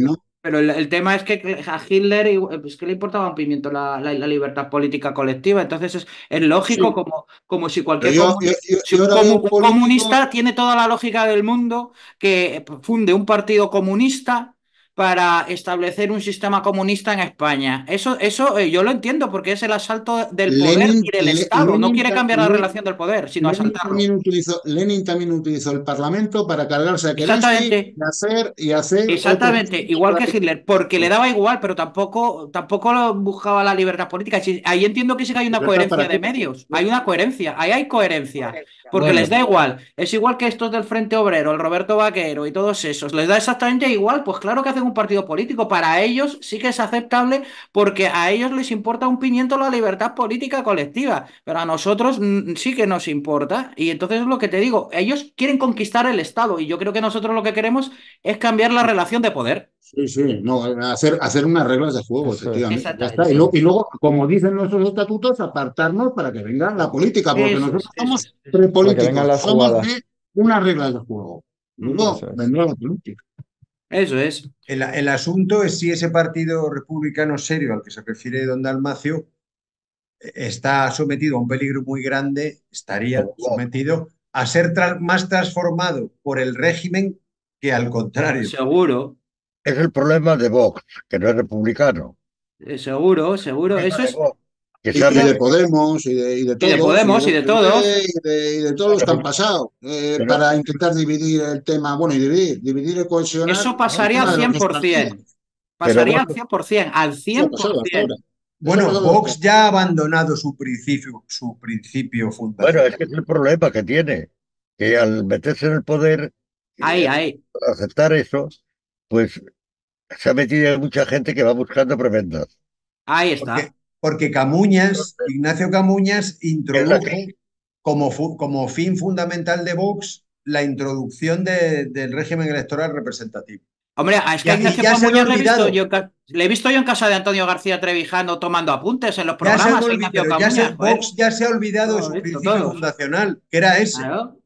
Pero el, el tema es que a Hitler es que le importaba un pimiento la, la- la libertad política colectiva. Entonces es, es lógico Sí, como, como si pero cualquier yo, yo, comuni- yo, si yo un, ahora veo comu- un un político. comunista tiene toda la lógica del mundo que funde un partido comunista para establecer un sistema comunista en España. Eso, eso eh, yo lo entiendo porque es el asalto del poder Lenin, y del Le- Estado. No Lenin, quiere ta- cambiar la Le- relación del poder, sino Lenin asaltarlo. también utilizó, Lenin también utilizó el Parlamento para cargarse a Kerensky Exactamente. y hacer, y hacer otro Exactamente, tipo igual que de Hitler, porque le radical. daba igual, pero tampoco, tampoco lo buscaba la libertad política. Sí, ahí entiendo que sí que hay una ¿Libertad para coherencia qué? de medios, hay una coherencia, ahí hay coherencia, porque Bueno, les da igual. Es igual que estos del Frente Obrero, el Roberto Vaquero y todos esos, les da exactamente igual, pues claro que hacen un partido político. Para ellos sí que es aceptable porque a ellos les importa un pimiento la libertad política colectiva, pero a nosotros mm, sí que nos importa. Y entonces es lo que te digo, ellos quieren conquistar el Estado y yo creo que nosotros lo que queremos es cambiar la relación de poder. Sí, sí, no, hacer, hacer unas reglas de juego, Eso es. efectivamente. Ya está. Y, Exactamente. lo- y luego, como dicen nuestros estatutos, apartarnos para que venga la política, porque Eso nosotros es, eso somos es. Eso es. Para que vengan prepolíticos, las somos jugadas. de unas reglas de juego. Mm. Luego Eso es. vendrá la política. Eso es. El, el asunto es si ese partido republicano serio al que se refiere don Dalmacio eh, está sometido a un peligro muy grande, estaría sometido a ser tra- más transformado por el régimen que al contrario. Seguro, es el problema de Vox, que no es republicano. eh, seguro, El seguro. problema Eso de es. Vox, que Y, se ha y de Mira, metido, Podemos, y de, y de y de todos, y Podemos de y de todos. U P y de, y de todos los que han claro, pasado, eh, pero para intentar dividir el tema, bueno, y dividir, dividir y cohesionar Eso el pasaría al tema de los cien dos por ciento. partidos. pero Pasaría Vox, al cien por ciento. Al Eso ha cien por pasado hasta ahora. ciento. Eso ha Bueno, pasado hasta ahora. Vox ya ha abandonado su principio, su principio bueno, fundacional. es que es el problema que tiene, que al meterse en el poder y Ahí, al ahí. aceptar eso, pues se ha metido en mucha gente que va buscando prebendas. Ahí Porque, está. porque Camuñas, Ignacio Camuñas, Es la introdujo crisis. como, fu- como fin fundamental de Vox la introducción de- del régimen electoral representativo. Hombre, es que a Ya, y Ignacio ya se han Camuñas le he visto olvidado, yo, ca- le he visto yo en casa de Antonio García Trevijano tomando apuntes en los ya se han programas, a olvidado, Ignacio pero ya se, Camuñas, joder. Vox ya se ha olvidado de Lo su he visto principio todos. fundacional, que era ese. Claro,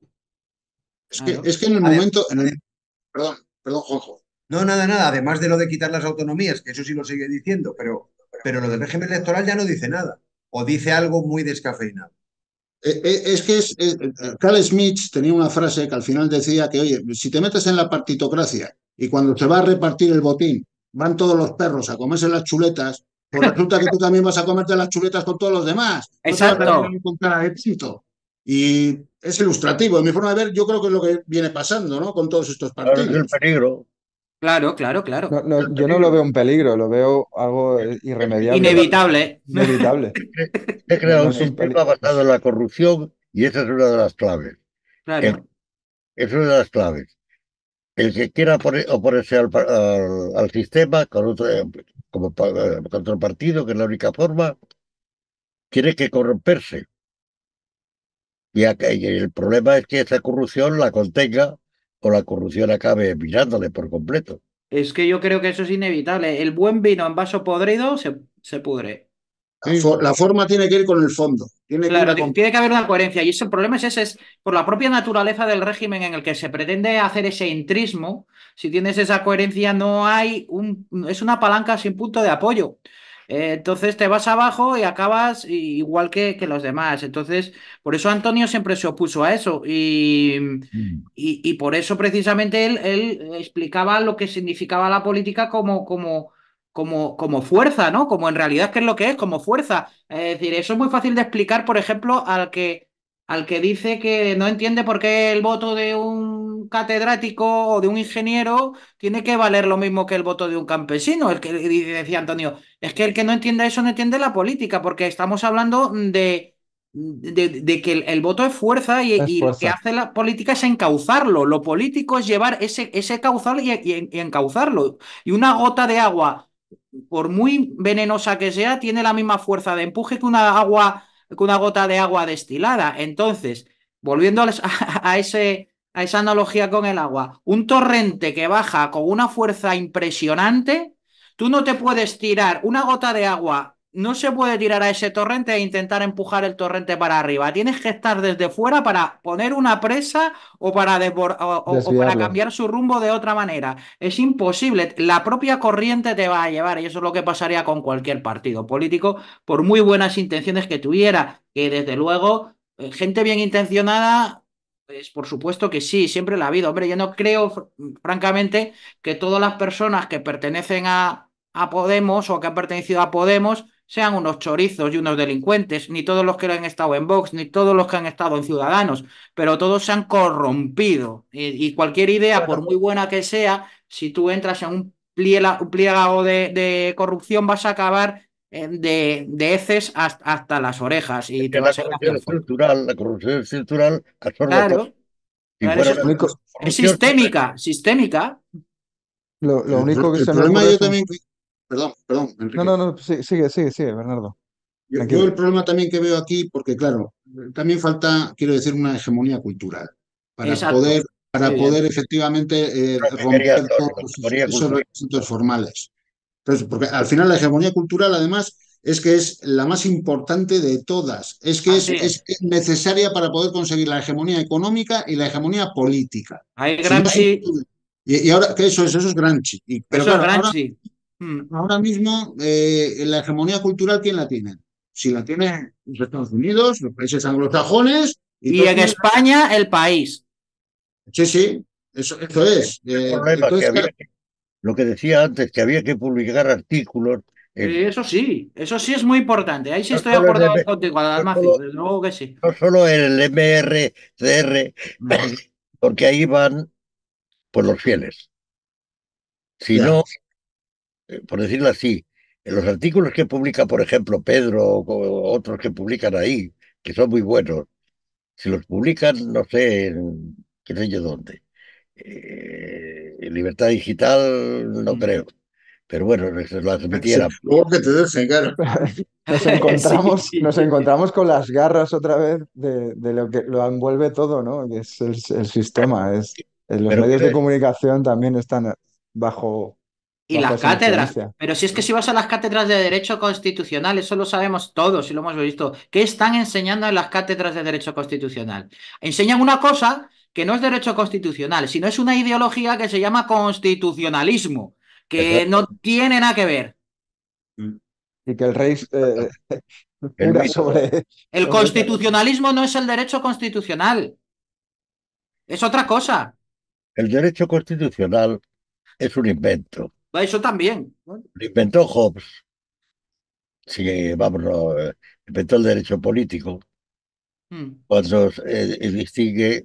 Es que, claro. es que en el Ade- momento, en el, perdón, perdón, Juanjo. no, nada, nada, además de lo de quitar las autonomías, que eso sí lo sigue diciendo, pero, pero lo del régimen electoral ya no dice nada, o dice algo muy descafeinado. Eh, eh, Es que es, eh, eh, Carl Smith tenía una frase que al final decía que, oye, si te metes en la partitocracia y cuando se va a repartir el botín van todos los perros a comerse las chuletas, pues resulta que tú también vas a comerte las chuletas con todos los demás. No te vas a Exacto. quedar con cara de pinto. Y es ilustrativo. En mi forma de ver, yo creo que es lo que viene pasando, ¿no? Con todos estos Ahora es el partidos. peligro. Claro, claro, claro. No, no, El yo no lo peligro. veo un peligro, lo veo algo eh, irremediable, Inevitable. inevitable. Se ha No, creado no un es un sistema peligro. basado en la corrupción y esa es una de las claves. El, Claro. es una de las claves. El que quiera opone- oponerse al, pa- al- al sistema con otro, eh, como pa- eh, contra el partido, que es la única forma, tiene que corromperse. Y, acá- y el problema es que esa corrupción la contenga o la corrupción acabe mirándole por completo. Es que yo creo que eso es inevitable. El buen vino en vaso podrido se, se pudre. La, Sí, for- la forma tiene que ir con el fondo, tiene que ir Claro, a ti- con- tiene que haber una coherencia. Y ese el problema es ese, es por la propia naturaleza del régimen en el que se pretende hacer ese entrismo. Si tienes esa coherencia, no hay un, es una palanca sin punto de apoyo. Eh, entonces te vas abajo y acabas i- igual que, que los demás. Entonces, por eso Antonio siempre se opuso a eso. Y, mm, y, y por eso precisamente él, él explicaba lo que significaba la política como, como, como, como fuerza, ¿no? Como en realidad qué es lo que es, como fuerza. Es decir, eso es muy fácil de explicar, por ejemplo, al que, al que dice que no entiende por qué el voto de un catedrático o de un ingeniero tiene que valer lo mismo que el voto de un campesino. El que decía Antonio, es que el que no entiende eso no entiende la política, porque estamos hablando de, de, de que el, el, voto es fuerza y, Es y, lo que fuerza. hace la política es encauzarlo. Lo político es llevar ese, ese cauzal y, y, y encauzarlo. Y una gota de agua, por muy venenosa que sea, tiene la misma fuerza de empuje que una agua, que una gota de agua destilada. Entonces, volviendo a, a, ese, a esa analogía con el agua, un torrente que baja con una fuerza impresionante, tú no te puedes tirar una gota de agua no se puede tirar a ese torrente e intentar empujar el torrente para arriba. Tienes que estar desde fuera para poner una presa o para, desbor- o, o- o para Desviarlo. cambiar su rumbo de otra manera. Es imposible. La propia corriente te va a llevar y eso es lo que pasaría con cualquier partido político, por muy buenas intenciones que tuviera. Que desde luego, eh, gente bien intencionada, pues por supuesto que sí, siempre la ha habido. Hombre, yo no creo, fr- francamente, que todas las personas que pertenecen a, a Podemos o que han pertenecido a Podemos sean unos chorizos y unos delincuentes, ni todos los que han estado en Vox, ni todos los que han estado en Ciudadanos, pero todos se han corrompido. Y, y cualquier idea, por Bueno, muy buena que sea, si tú entras en un, pliega, un pliego de, de, corrupción, vas a acabar eh, de, de heces hasta, hasta, las orejas es y te que la vas a ir hacia corrupción el fondo. estructural, la corrupción estructural absorbe todo. Claro, Si claro, fuera eso una es, Único, es corrupción, sistémica, sistémica. lo, lo El, único pro- que el se me problema ocurre yo es un... también, que- perdón, perdón, No, Enrique. no, no, sí, sigue, sigue, sigue, Bernardo. Yo, yo Tranquilo. el problema también que veo aquí, porque claro, también falta, quiero decir, una hegemonía cultural para poder, Exacto. para Muy poder bien. efectivamente eh, una ingeniería, romper Antonio, todos esos, ingeniería esos cultural. requisitos formales. Entonces, porque al final la hegemonía cultural, además, es que es la más importante de todas. Es que es, Así es es. necesaria para poder conseguir la hegemonía económica y la hegemonía política. Hay Si no hay... Gramsci, Y, y ahora, que eso es? Eso es Gramsci. Y- pero eso es claro, ahora Gramsci. Mm. Ahora mismo, eh, la hegemonía cultural, ¿quién la tiene? Si la tienen los Estados Unidos, los países anglosajones, y Y todos en tienen... España, el país. Sí, sí, eso, eso es. El Eh, problema que entonces, claro, había, que- lo que decía antes, que había que publicar artículos Eh, en, Eso sí, eso sí es muy importante. Ahí sí no estoy de solo en acuerdo el, contigo, no Dalmacio, solo, desde luego que sí. no solo en el M R C R, Mm. porque ahí van pues los fieles, ya. sino, eh, por decirlo así, en los artículos que publica, por ejemplo, Pedro o otros que publican ahí, que son muy buenos, si los publican, no sé, en qué sé yo dónde. Eh, en Libertad Digital, no Mm. creo. Pero bueno, se las Sí, metiera. luego que te dejen, claro. Nos Sí, encontramos, sí, nos encontramos con las garras otra vez de, de lo que lo envuelve todo, ¿no? Que es el, el sistema, es, eh, los Pero medios quiero de decir, comunicación también están bajo, y bajo las esa cátedras. influencia. Pero si es que si vas a las cátedras de Derecho Constitucional, eso lo sabemos todos y lo hemos visto. ¿Qué están enseñando en las cátedras de Derecho Constitucional? Enseñan una cosa que no es Derecho Constitucional, sino es una ideología que se llama constitucionalismo, que exacto, no tiene nada que ver. Y que el rey eh, el jura mito, sobre, El sobre esa... constitucionalismo no es el derecho constitucional, es otra cosa. el derecho constitucional es un invento. Eso también. Lo inventó Hobbes, sí, vamos, no, eh, inventó el derecho político Mm. cuando eh, eh, distingue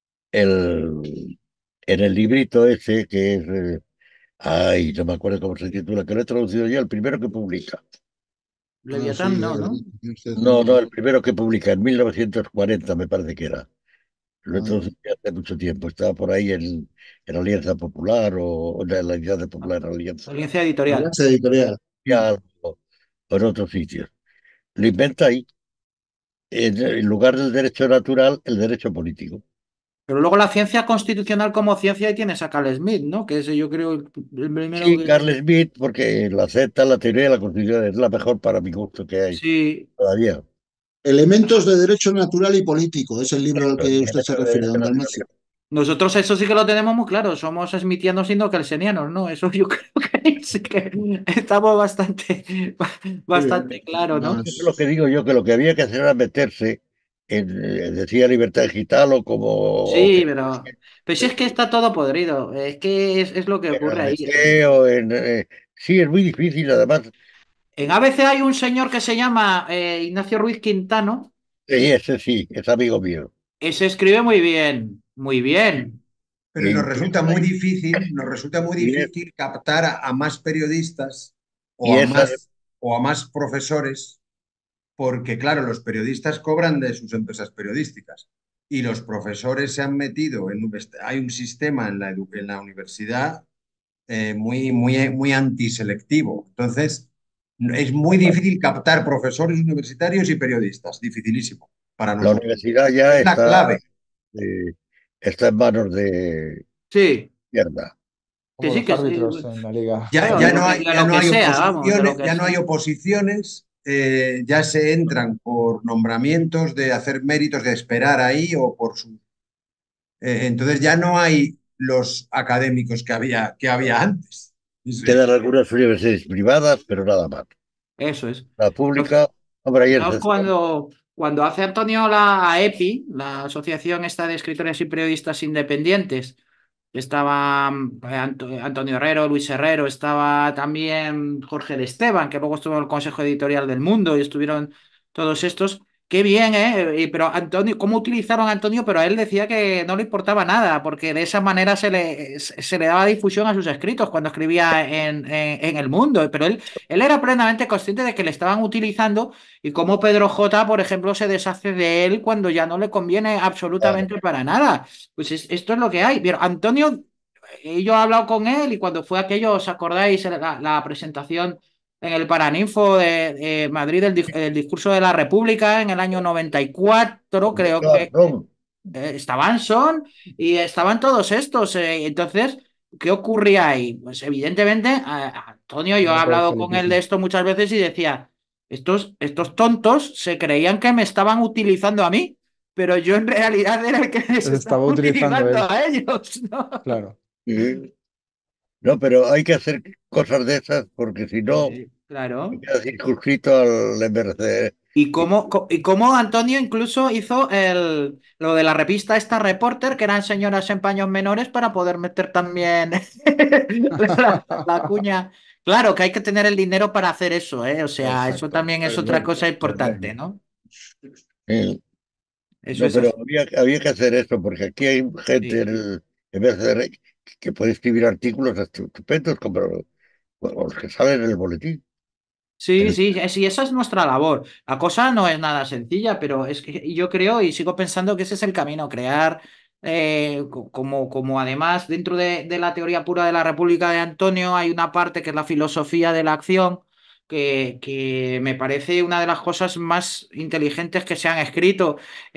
el, en el librito ese que es, eh, ay, no me acuerdo cómo se titula, que lo he traducido yo, el primero que publica. Ah, Leviatán sí, no, eh, ¿no? usted No, no, no- el primero que publica en mil novecientos cuarenta me parece que era. Lo he ah, traducido hace mucho tiempo. Estaba por ahí en, en Alianza Popular o en la Alianza Popular, Alianza Alianza editorial. Alianza editorial. Mm. Social, o, o en otros sitios. Lo inventa ahí, en, en lugar del derecho natural, el derecho político. Pero luego la ciencia constitucional como ciencia ahí tienes a Carl Smith, ¿no? Que ese yo creo el, el primero Sí, que... Carl Smith, porque la acepta la teoría de la Constitución, es la mejor para mi gusto que hay Sí. todavía. Elementos de derecho natural y político, es el libro al que usted se Elementos de refiere, derecho don natural. Dalmacio. Nosotros eso sí que lo tenemos muy claro. Somos smithianos siendo kelsenianos, ¿no? Eso yo creo que sí que estamos bastante, Sí, bastante claro, ¿no? Es lo que digo yo, que lo que había que hacer era meterse en, eh, decía libertad digital o como, o Sí, que pero, pero si es que está todo podrido. Es que es, es lo que en ocurre A B ahí. C o en... eh, sí, es muy difícil, además. En A B C hay un señor que se llama eh, Ignacio Ruiz Quintano. Sí, ese sí, es amigo mío. Ese escribe muy bien, muy bien. Pero nos Y, resulta muy difícil, nos resulta muy y es, difícil captar a, a más periodistas o y a esa, más, o a más profesores, porque claro, los periodistas cobran de sus empresas periodísticas y los profesores se han metido en un, hay un sistema en la, edu- en la universidad eh, muy, muy, muy antiselectivo. Entonces, es muy difícil captar profesores universitarios y periodistas, dificilísimo para la nosotros. universidad ya Es la está, clave. eh, está en manos de Sí, izquierda. que Como sí, los que sí. árbitros en la liga. Ya, Bueno, ya de lo no que, hay, de ya lo no que hay sea, vamos, de lo oposiciones, que ya no hay sea. oposiciones eh, ya se entran por nombramientos de hacer méritos, de esperar ahí o por su... eh, entonces ya no hay los académicos que había, que había antes. Sí. Quedan algunas universidades privadas, pero nada más. Eso es. La pública, hombre, hay Fijaos excepciones. cuando, cuando hace Antonio la A E P I, la Asociación esta de Escritores y Periodistas Independientes, estaba mm, Anto- Antonio Herrero, Luis Herrero, estaba también Jorge de Esteban, que luego estuvo en el Consejo Editorial del Mundo y estuvieron todos estos. Qué bien, ¿eh? Y- Pero Antonio, ¿cómo utilizaron a Antonio? Pero a él decía que no le importaba nada, porque de esa manera se le, se le daba difusión a sus escritos cuando escribía en, en, en El Mundo. Pero él, él era plenamente consciente de que le estaban utilizando y cómo Pedro J, por ejemplo, se deshace de él cuando ya no le conviene Claro. absolutamente para nada. Pues es- esto es lo que hay. Pero Antonio, eh, yo he hablado con él y cuando fue aquello, ¿os acordáis? La, la presentación en el Paraninfo de, de Madrid, el, di- el discurso de la República en el año noventa y cuatro, creo Claro, que no, eh, estaban Son y estaban todos estos. eh, entonces, ¿qué ocurría ahí? Pues evidentemente, a- a Antonio, yo he No hablado con él de proselitismo. esto muchas veces y decía, estos, estos tontos se creían que me estaban utilizando a mí, pero yo en realidad era el que les Les estaba estaba utilizando utilizando él, a ellos, ¿no? claro. sí. No, pero hay que hacer cosas de esas porque si no, Eh, claro. queda circunscrito al M R C. Y cómo, co- y cómo Antonio incluso hizo el, lo de la revista esta Reporter, que eran señoras en paños menores, para poder meter también la, la cuña. Claro que hay que tener el dinero para hacer eso, ¿eh? O sea, eso Exacto. también es Es otra bueno, cosa es importante, bueno. ¿no? Sí. Eso No, es pero así. había, había que hacer eso, porque aquí hay gente Sí, en el M R C que que puede escribir artículos estupendos como los que salen en el boletín. sí, En sí, eh, sí, esa es nuestra labor. La cosa no es nada sencilla, pero es que yo creo y sigo pensando que ese es el camino, crear eh, co- como, como además dentro de, de la teoría pura de la República de Antonio hay una parte que es la filosofía de la acción, que, que me parece una de las cosas más inteligentes que se han escrito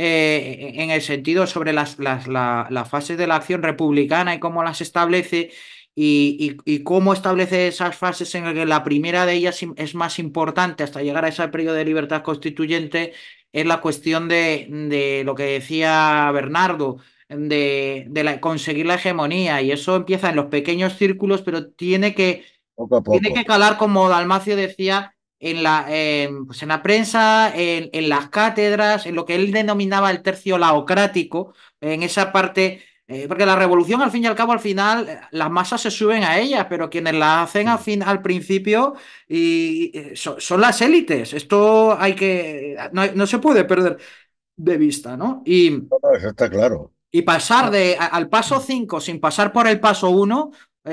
eh, en el sentido sobre las, las, la- las fases de la acción republicana y cómo las establece y, y- y cómo establece esas fases en las que la primera de ellas es más importante hasta llegar a ese periodo de libertad constituyente, es la cuestión de, de lo que decía Bernardo, de, de la- conseguir la hegemonía. Y eso empieza en los pequeños círculos, pero tiene que, poco a tiene poco. que calar, como Dalmacio decía, en la, eh, pues en la prensa, en, en las cátedras, en lo que él denominaba el tercio laocrático, en esa parte eh, porque la revolución, al fin y al cabo, al final, eh, las masas se suben a ella, pero quienes la hacen al Sí. fin, al principio, y, eh, son, son las élites. Esto hay que, no, no se puede perder de vista, ¿no? Y, No, no, eso está claro. y pasar Ah, de, a- al paso cinco sin pasar por el paso uno,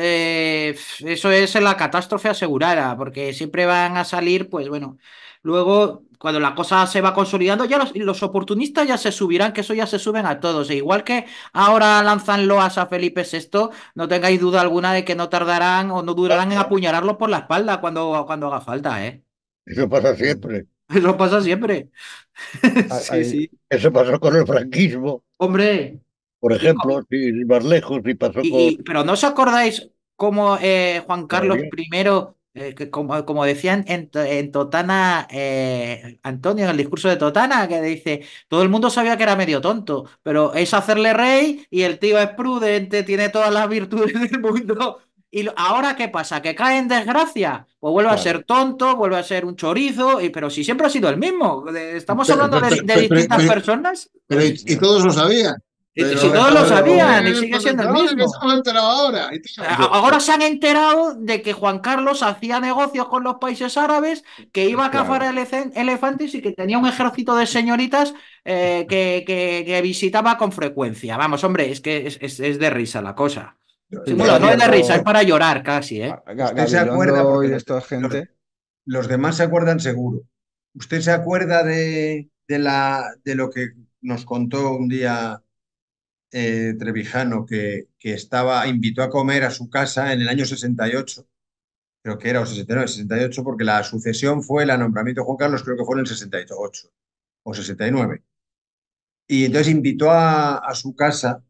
eh, eso es la catástrofe asegurada, porque siempre van a salir, pues bueno, luego cuando la cosa se va consolidando, ya los, los oportunistas ya se subirán, que eso ya se suben a todos. E igual que ahora lanzan loas a Felipe sexto, no tengáis duda alguna de que no tardarán o no durarán en apuñalarlo por la espalda cuando, cuando haga falta, ¿eh? Eso pasa sí. siempre. Eso pasa siempre. Hay- Sí, hay- sí. Eso pasó con el franquismo, Hombre. por Y, co- ejemplo, sin ir más lejos, y pasó con Y, y- pero ¿no os acordáis cómo eh, Juan Carlos todavía. primero, eh, que como, como decían en, To- en Totana, eh, Antonio, en el discurso de Totana, que dice, todo el mundo sabía que era medio tonto, pero es hacerle rey y el tío es prudente, tiene todas las virtudes del mundo. ¿Y lo- ahora qué pasa? ¿Que cae en desgracia? Pues vuelve a claro. ser tonto, vuelve a ser un chorizo, y, pero si siempre ha sido el mismo. De- Estamos Pero, hablando pero, de, de pero- pero- distintas pero- personas. pero- Pues, y, y todos lo sabían. y- Pero si Claro, todos resulta lo pero sabían y que, sigue pues, siendo el ahora que se mismo. han enterado ahora. y tío, A- Ahora se han enterado de que Juan Carlos hacía negocios con los países árabes, que iba a cazar claro. elece- elefantes y que tenía un ejército de señoritas eh, que, que- que visitaba con frecuencia. Vamos, hombre, es que es, es- es de risa la cosa. Sí, Sí, bueno, no es de risa, es Gabilondo, para llorar casi, ¿eh? Ga- Ga- Usted se acuerda, Gabilondo porque y los, esta los- gente. los demás se acuerdan seguro. ¿Usted se acuerda de, de la, de lo que nos contó un día eh, Trevijano, que, que estaba, invitó a comer a su casa en el año sesenta y ocho? Creo que era, o sesenta y nueve, sesenta y ocho, porque la sucesión fue el nombramiento de Juan Carlos, creo que fue en el sesenta y ocho o sesenta y nueve. Y entonces invitó a, a su casa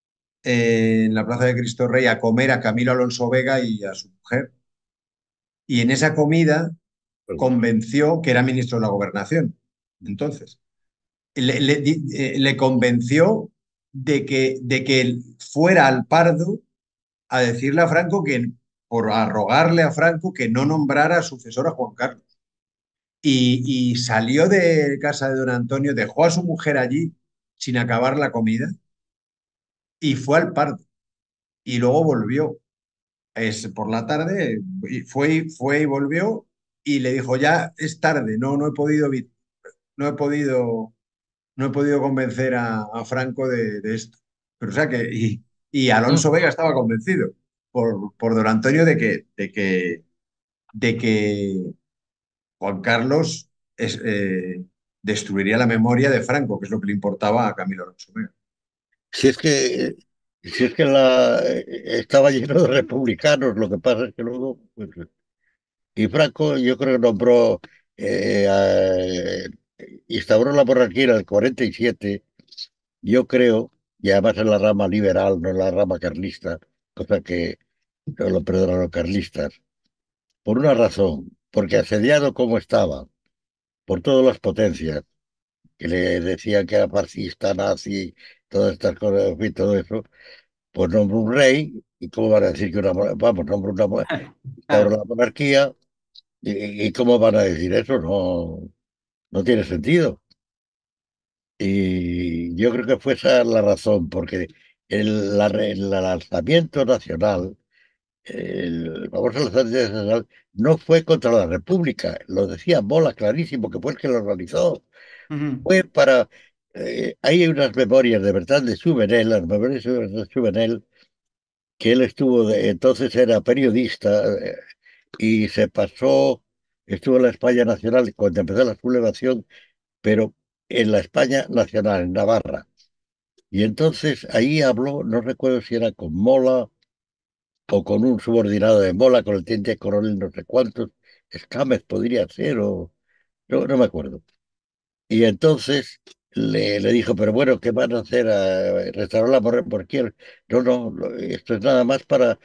eh, en la Plaza de Cristo Rey a comer a Camilo Alonso Vega y a su mujer. Y en esa comida convenció, que era ministro de la Gobernación, entonces, le, le, eh, le convenció de que, de que fuera al Pardo a decirle a Franco que, por a rogarle a Franco que no nombrara sucesor a Juan Carlos. Y, y salió de casa de don Antonio, dejó a su mujer allí sin acabar la comida y fue al Pardo. Y luego volvió. Es, por la tarde y fue, fue y volvió y le dijo, ya es tarde, no, no he podido, no he podido, no he podido convencer a, a Franco de, de esto. Pero o sea que, y, y Alonso Vega estaba convencido por, por don Antonio de que, de que, de que Juan Carlos es, eh, destruiría la memoria de Franco, que es lo que le importaba a Camilo Alonso Vega. Si es que, si es que la, estaba lleno de republicanos, lo que pasa es que luego, pues, y Franco yo creo que nombró, eh, a- instauró la monarquía en el cuarenta y siete, yo creo, y además en la rama liberal, no en la rama carlista, cosa que no lo perdonan los carlistas, por una razón, porque asediado como estaba por todas las potencias, que le decían que era fascista, nazi, todas estas cosas, en fin, todo eso, pues nombró un rey, y cómo van a decir que una, mon- vamos, nombró una, mon- instauró Claro. la monarquía, y, y cómo van a decir eso, no, no tiene sentido. Y yo creo que fue esa la razón, porque el, la re- el alzamiento nacional, el famoso alzamiento nacional, no fue contra la República, lo decía Mola clarísimo, que fue el que lo organizó. Ujú. Fue para... eh, hay unas memorias de verdad de Subenel, las memorias de Subenel, que él estuvo, de- entonces era periodista, eh, y se pasó, estuvo en la España Nacional cuando empezó la sublevación, pero en la España Nacional, en Navarra. Y entonces ahí habló, no recuerdo si era con Mola o con un subordinado de Mola, con el teniente coronel no sé cuántos, Escámez podría ser, o no, no me acuerdo. Y entonces le, le dijo, pero bueno, ¿qué van a hacer? ¿A restaurar la monarquía? ¿Por qué? No, no, lo- esto es nada más para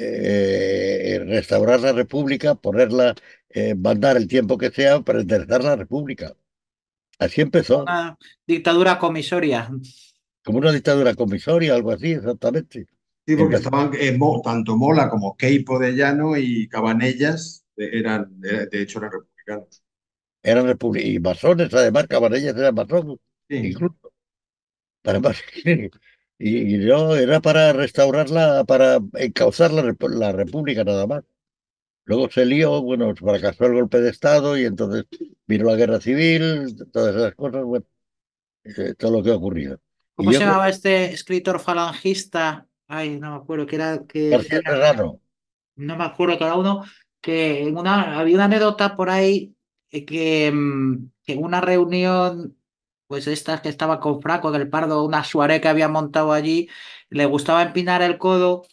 eh, restaurar la república, ponerla, eh, mandar el tiempo que sea para enderezar la república. Así empezó, Una dictadura comisoria. Como una dictadura comisoria, algo así, exactamente. Sí, porque empezó, estaban eh, Mo- tanto Mola como Queipo de Llano y Cabanellas eh, eran, eh, de hecho, eran republicanos. eran repúblicas, y masones, además, Cabanellas eran masones, Sí. incluso. Además, y, y yo era para restaurarla, para encauzar la, repu- la república nada más. Luego se lió, bueno, fracasó el golpe de Estado y entonces vino la guerra civil, todas esas cosas, bueno, eh, todo lo que ocurrió. Y ¿Cómo yo se creo que llamaba este escritor falangista? Ay, no me acuerdo, que era que García decía, Serrano, no me acuerdo cada uno, que en una, había una anécdota por ahí eh, que, mm, que en una reunión, pues estas que estaba con Franco del Pardo, una soirée que había montado allí, le gustaba empinar el codo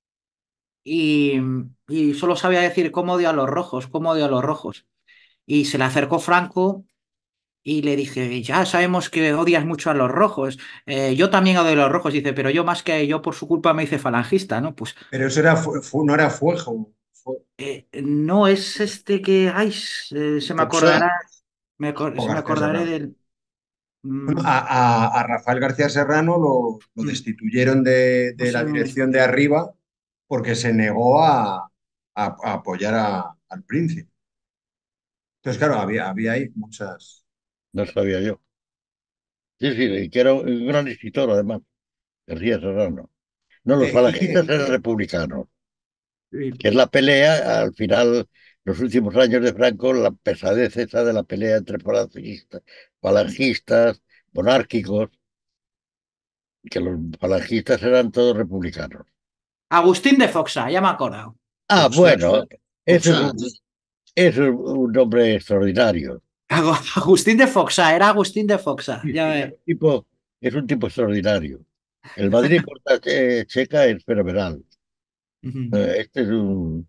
y, y solo sabía decir cómo odio a los rojos, cómo odio a los rojos. Y se le acercó Franco y le dije, ya sabemos que odias mucho a los rojos. Eh, yo también odio a los rojos. Dice, pero yo más que yo por su culpa me hice falangista, ¿no? Pues Pero eso era, fu- fu- no era Fuego. Fue eh, no es este que, ay, se, se me Foxá. acordará, me, acor- o se me García acordaré Serrano. del... Bueno, mm, a, a- a Rafael García Serrano lo, lo mm, destituyeron de, no de sé, la dirección de arriba porque se negó a, a- a apoyar a- al príncipe. Entonces, claro, había, había ahí muchas. no sabía yo. Sí, sí, y que era un gran escritor además, García Serrano. No, los Eh, y, falangistas eh, eran republicanos, sí. que es la pelea, al final, los últimos años de Franco, la pesadez esa de la pelea entre falangistas, falangistas, monárquicos, que los falangistas eran todos republicanos. Agustín de Foxa, ya me he acordado. Ah, Foxá, bueno, eso es Foxá. un, eso es un nombre extraordinario. Agu- Agustín de Foxa, era Agustín de Foxa, Sí, ya sí, es ve. un tipo, es un tipo extraordinario. El Madrid contra eh, Checa es fenomenal. Ujú. Eh, Este es un...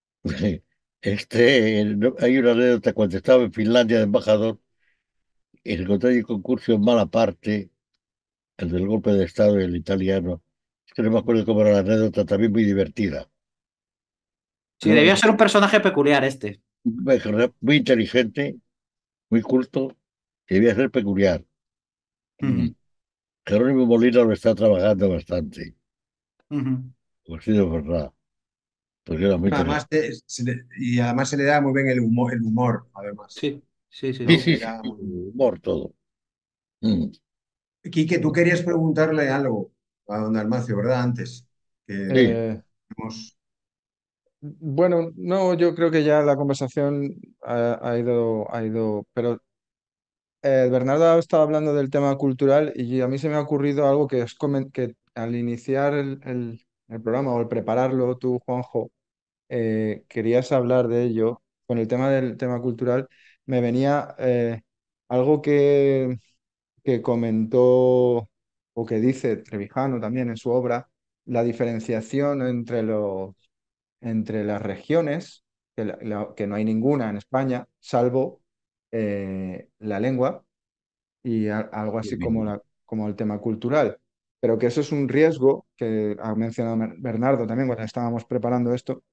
Este, no- hay una anécdota cuando estaba en Finlandia de embajador, encontré el concurso en mala parte, el del golpe de Estado y el italiano. Es que no me acuerdo cómo era la anécdota, también muy divertida. Sí, No, debía ser un personaje peculiar este. muy inteligente, muy culto, y debía ser peculiar. Mm. Ujú, Jerónimo Molina lo está trabajando bastante, ujú. pues sí, de verdad, porque era muy Además, inteligente. te- se le- y además se le da muy bien el humor, el humor, además, Sí, sí, sí, Sí, ¿no? sí. sí, sí, Era muy... humor todo. Mm. Quique, tú querías preguntarle algo a don Dalmacio, ¿verdad? Antes que Sí, Eh, hemos... bueno, no, yo creo que ya la conversación ha, ha ido, ha ido, pero eh, Bernardo ha estado hablando del tema cultural y a mí se me ha ocurrido algo que es comen- que al iniciar el, el- el programa o al prepararlo tú, Juanjo, eh, querías hablar de ello. Con el tema del tema cultural, me venía eh, algo que, que comentó o que dice Trevijano también en su obra, la diferenciación entre los, entre las regiones, que, la- la- que no hay ninguna en España, salvo eh, la lengua y a- algo así como, la, como el tema cultural. Pero que eso es un riesgo que ha mencionado Bernardo también cuando estábamos preparando esto,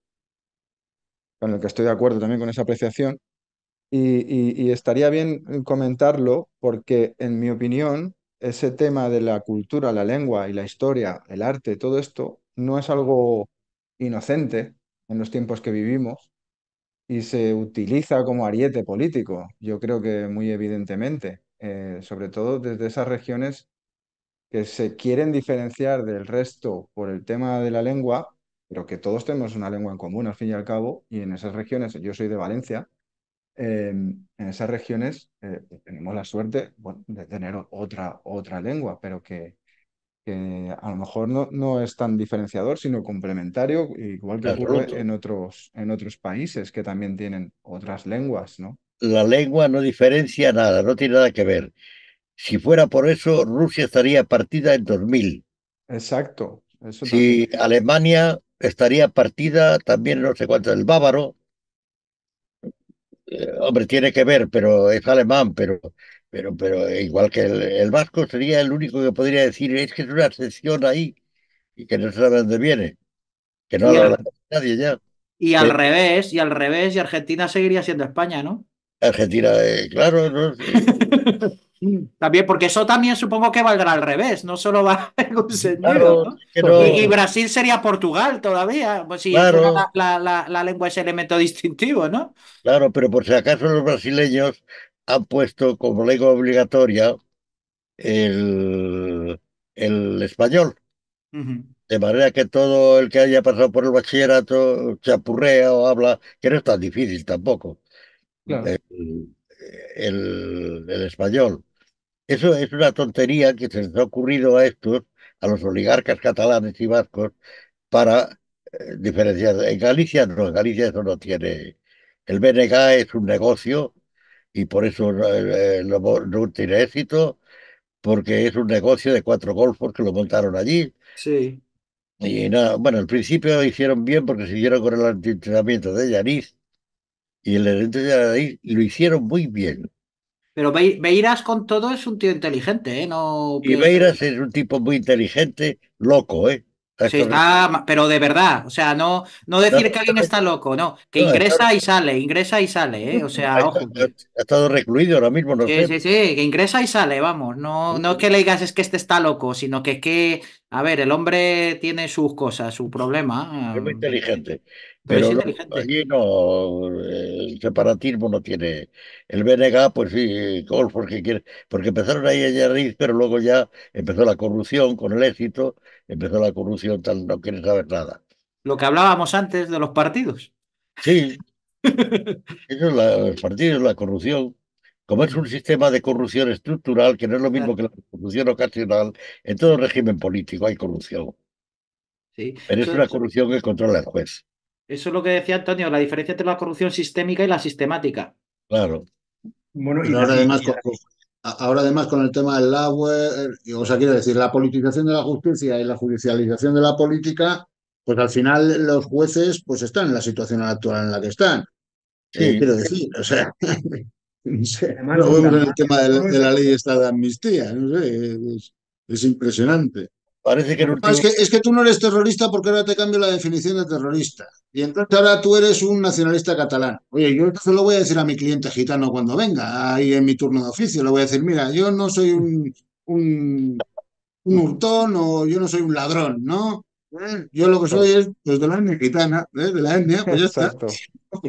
con el que estoy de acuerdo también con esa apreciación. Y, y- y estaría bien comentarlo porque, en mi opinión, ese tema de la cultura, la lengua y la historia, el arte, todo esto, no es algo inocente en los tiempos que vivimos y se utiliza como ariete político, yo creo que muy evidentemente, eh, sobre todo desde esas regiones que se quieren diferenciar del resto por el tema de la lengua, pero que todos tenemos una lengua en común al fin y al cabo, y en esas regiones, yo soy de Valencia, eh, en esas regiones eh, tenemos la suerte, bueno, de tener otra, otra lengua, pero que, que a lo mejor no, no es tan diferenciador, sino complementario, igual que ocurre absoluto. en otros, en otros países que también tienen otras lenguas, ¿no? La lengua no diferencia nada, no tiene nada que ver. Si fuera por eso, Rusia estaría partida en dos mil. Exacto, eso también. Si Alemania estaría partida también, no sé cuánto, el bávaro, eh, hombre, tiene que ver, pero es alemán, pero, pero, pero igual que el, el vasco sería el único que podría decir, es que es una sección ahí y que no se sabe dónde viene, que no Y habla al, nadie ya. y al Que revés, y al revés, y Argentina seguiría siendo España, ¿no? Argentina, eh, claro, no sé. También, porque eso también supongo que valdrá al revés, no solo va en un sentido, Claro, ¿no? que Y, y no, Brasil sería Portugal todavía, pues si fuera claro, la, la, la, la lengua ese elemento distintivo, ¿no? claro, pero por si acaso los brasileños han puesto como lengua obligatoria el, el español. Ujú. De manera que todo el que haya pasado por el bachillerato chapurrea o habla, que no es tan difícil tampoco, Claro, el, el- el español. Eso es una tontería que se les ha ocurrido a estos, a los oligarcas catalanes y vascos, para eh, diferenciar. En Galicia no, en Galicia eso no tiene. El B N G es un negocio y por eso eh, no, no tiene éxito, porque es un negocio de cuatro golfos que lo montaron allí. Sí. Y nada, bueno, al principio lo hicieron bien porque siguieron con el entrenamiento de Yanis y el entrenamiento de Yanis lo hicieron muy bien. Pero Be- Beiras con todo es un tío inteligente, ¿eh? No Y pienso. Beiras es un tipo muy inteligente, loco, ¿eh? A Sí, esto me- está, pero de verdad, o sea, no, no no, decir que alguien está loco, no, que no, está, ingresa y sale, ingresa y sale, ¿eh? O ha sea, estado, ojo, que ha estado recluido ahora mismo, no sí, sé. sí, sí, que ingresa y sale, vamos, no, no es que le digas es que este está loco, sino que es que, a ver, el hombre tiene sus cosas, su Es muy problema, eh, inteligente. pero es Pero luego inteligente. allí no, el separatismo no tiene. El B N G, pues sí, golf porque quiere, porque empezaron ahí a Yanis, pero luego ya empezó la corrupción con el éxito, empezó la corrupción, tal, no quiere saber nada. Lo que hablábamos antes de los partidos. Sí, eso es la, el partido, es la corrupción. Como es un sistema de corrupción estructural, que no es lo mismo que la corrupción ocasional, en todo régimen político hay corrupción, Sí, pero es eso, una corrupción que controla el juez. eso es lo que decía Antonio, la diferencia entre la corrupción sistémica y la sistemática. Claro, Bueno, y Pero la, ahora y- además, y con, la- con- a- ahora además con el tema del agua, eh, o sea, quiero decir, la politización de la justicia y la judicialización de la política, pues al final los jueces pues están en la situación actual en la que están. Eh, sí. quiero decir, o sea, no sé, además, lo don vemos en el Dalmacio, tema de la, todo de eso la que... ley esta de amnistía, no sé, es, es impresionante. Parece que el No, es último... que, es que tú no eres terrorista porque ahora te cambio la definición de terrorista. Y entonces ahora tú eres un nacionalista catalán. Oye, yo entonces lo voy a decir a mi cliente gitano cuando venga, ahí en mi turno de oficio. Le voy a decir, mira, yo no soy un, un, un hurtón o yo no soy un ladrón, ¿no? ¿Eh? Yo lo que soy es pues, de la etnia gitana, ¿eh? De la etnia, pues ya está. Exacto.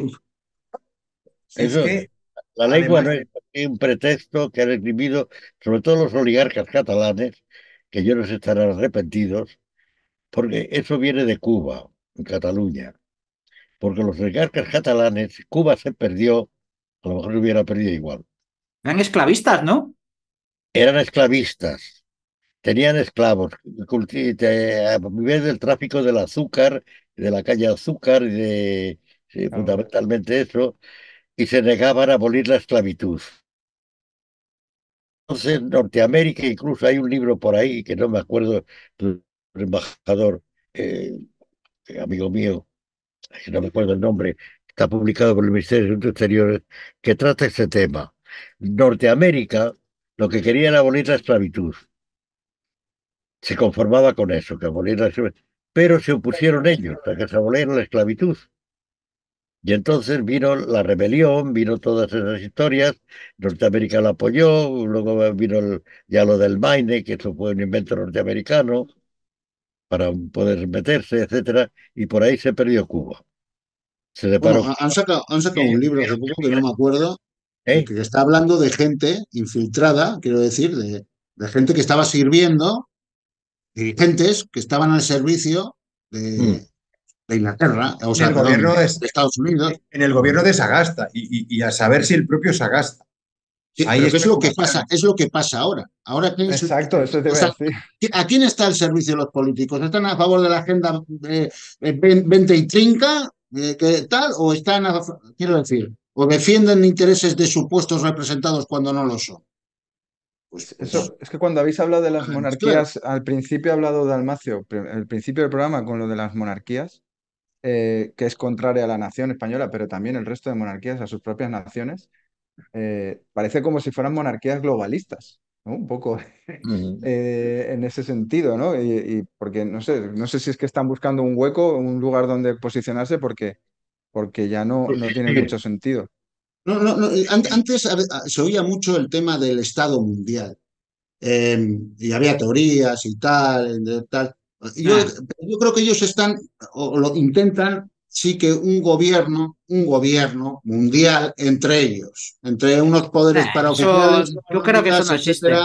Es Eso, que, la lengua además, no es un pretexto que han esgrimido, sobre todo los oligarcas catalanes, que ellos no estarán arrepentidos, porque eso viene de Cuba, en Cataluña. Porque los oligarcas catalanes, Cuba se perdió, a lo mejor se hubiera perdido igual. Eran esclavistas, ¿no? Eran esclavistas, tenían esclavos, culti- te- a nivel del tráfico del azúcar, de la caña de azúcar y de, sí, Claro. fundamentalmente eso, y se negaban a abolir la esclavitud. Entonces, en Norteamérica, incluso hay un libro por ahí que no me acuerdo del embajador, eh, amigo mío, que no me acuerdo el nombre, está publicado por el Ministerio de Asuntos Exteriores, que trata este tema. Norteamérica lo que quería era abolir la esclavitud, se conformaba con eso, que abolir la esclavitud, pero se opusieron ellos a que se aboliera la esclavitud. Y entonces vino la rebelión, vino todas esas historias, Norteamérica la apoyó, luego vino el- ya lo del Maine, que eso fue un invento norteamericano para poder meterse, etcétera, y por ahí se perdió Cuba. Se Bueno, separó. han sacado, han sacado un libro hace poco que no me acuerdo, que, ¿Eh? que está hablando de gente infiltrada, quiero decir, de, de gente que estaba sirviendo, dirigentes que estaban al servicio Mm. de, de Inglaterra, o en sea, el perdón, gobierno de, de, de Estados Unidos. en el gobierno de Sagasta y, y- y a saber si el propio Sagasta. Sí, Hay pero ¿qué es lo que pasa? especulaciones. Es lo que pasa ahora. Ahora, ¿qué es, Exacto, eso te o iba a sea, decir. ¿a quién está al servicio los políticos? ¿Están a favor de la agenda eh, eh, veinte y treinta, eh, que tal? ¿O están, a, quiero decir, o defienden intereses de supuestos representados cuando no lo son? Pues, pues, Eso, es que cuando habéis hablado de las es claro. monarquías, al principio he hablado de Dalmacio, pri- el principio del programa con lo de las monarquías, eh, que es contraria a la nación española, pero también el resto de monarquías, a sus propias naciones, eh, parece como si fueran monarquías globalistas, ¿no? Un poco Mm. eh, en ese sentido, ¿no? Y, y porque no sé, no sé si es que están buscando un hueco, un lugar donde posicionarse, porque, porque ya no, no tiene Subsistir. mucho sentido. No, no, no, eh, an- Antes a- a- se oía mucho el tema del Estado mundial. eh, y había teorías y tal, de tal. Yo, Ah, yo creo que ellos están, o lo intentan, sí que un gobierno, un gobierno mundial entre ellos, entre unos poderes nah, eso, paraoficiales, yo creo que eso económicas, no existe. etcétera.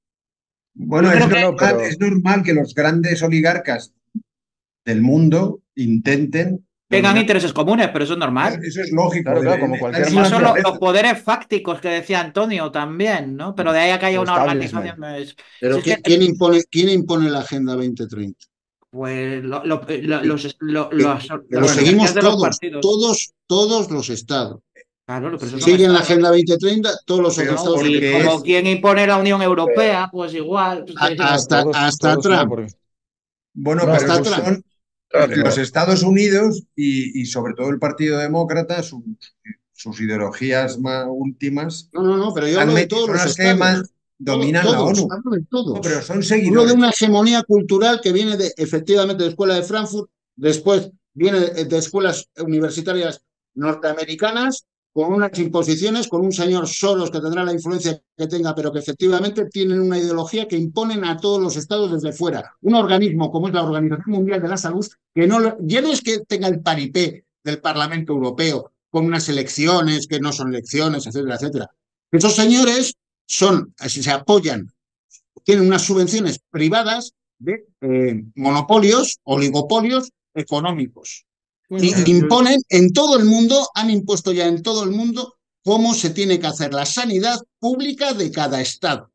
Bueno, Yo es creo que No, no, normal, pero es normal que los grandes oligarcas del mundo intenten tengan dominar. intereses comunes, pero eso es normal. Eso es lógico, claro, claro, debe- como está en cualquier su Esos son lo- mafia, los, naturaleza. poderes fácticos que decía Antonio también, ¿no? Pero de ahí a que haya el una establishment. organización. es- si Pero es que, ¿qui- ¿quién impone, quién impone la Agenda dos mil treinta? pues, lo- lo- lo- Que, los, lo- que- los- que lo las Bueno, oligarquías seguimos de los todos, partidos. todos, todos los estados. Claro, pero esos son sí, Siguen la estados. Agenda dos mil treinta, todos los pero estados Y porque como es, quien impone la Unión Europea, pues igual. pues, a- que- No, hasta, todos, hasta todos no, Trump, porque bueno, No, pero hasta esos Trump. son claro, los no. Estados Unidos y, y sobre todo el Partido Demócrata, sus, sus ideologías más últimas, No, no, no, pero yo han hablo de meti- todos son los las que más estados. Todo- dominan la todos, ONU. hablo de No, pero todos. son Hablo de seguidores. una hegemonía cultural que viene de, efectivamente, de Escuela de Frankfurt, después viene de, de escuelas universitarias norteamericanas, con unas imposiciones, con un señor Soros que tendrá la influencia que tenga, pero que efectivamente tienen una ideología que imponen a todos los estados desde fuera. Un organismo como es la Organización Mundial de la Salud, que no lo, ya no es que tenga el paripé del Parlamento Europeo, con unas elecciones que no son elecciones, etcétera, etcétera. Esos señores son, se apoyan, tienen unas subvenciones privadas de eh, monopolios, oligopolios económicos. Bueno, Y Claro. imponen en todo el mundo, han impuesto ya en todo el mundo cómo se tiene que hacer la sanidad pública de cada estado.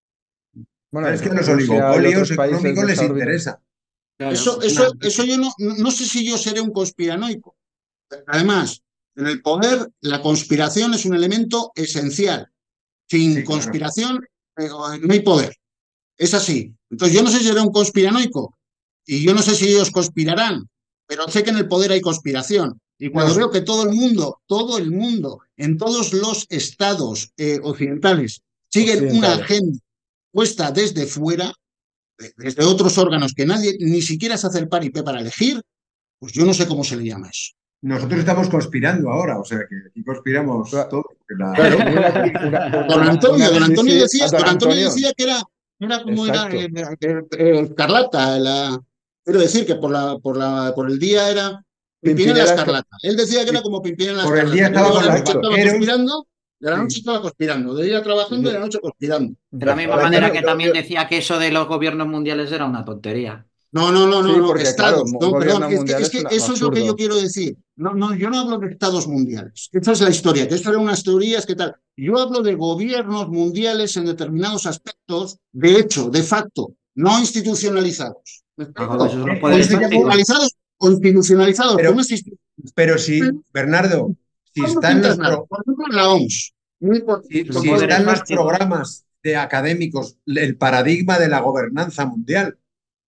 bueno, Es que a los Rusia y oligopolios otros países económicos de les esa órbita. interesa. claro, Eso, pues eso, una- eso yo no, no sé si yo seré un conspiranoico. Además, en el poder, la conspiración es un elemento esencial. Sin Sí, claro. conspiración, eh, no hay poder. Es así. Entonces, yo no sé si seré un conspiranoico y yo no sé si ellos conspirarán, pero sé que en el poder hay conspiración. Y cuando Nos- veo que todo el mundo, todo el mundo, en todos los estados eh, occidentales, siguen una Occidentales. agenda puesta desde fuera, desde otros órganos que nadie ni siquiera se hace el paripé para elegir, pues yo no sé cómo se le llama eso. Nosotros estamos conspirando ahora, o sea que aquí conspiramos todo. La... Claro. Y una, una, Don una, Antonio, una, don sí, Antonio sí, decía, don don Antonio Antonio. decía que era, era como Exacto. era eh, eh, Escarlata, la, quiero decir que por la, por la, por el día era Pimpinela Pimpinela Esca- Escarlata. Él decía que era como Pimpinela Por el día Escarlata. estaba Luego de con la los noche Exacto. estaba banqueros. conspirando, de la noche Sí. estaba conspirando, de día trabajando y de la noche conspirando. De la misma España, manera Antonio, que también decía que eso de los gobiernos mundiales era una tontería. No, no, no, no, sí, no, porque claro, estados, un no, perdón, gobierno es que, mundial es es que un eso es lo que yo absurdo. quiero decir. No, no, yo no hablo de estados mundiales. Esa es la historia, que eso eran unas teorías que tal. Yo hablo de gobiernos mundiales en determinados aspectos, de hecho, de facto, no institucionalizados. ¿Me Ah, joder, explico? esos son los Eh, poderes Eso llamó, fácticos. Institucionalizados o institucionalizados con pero, unas instituciones. pero si, Bernardo, si están los, Internacionales, pro- por ejemplo, la O M S. Muy por- si, Son si con todo poderes están los fácticos. programas de académicos, el paradigma de la gobernanza mundial,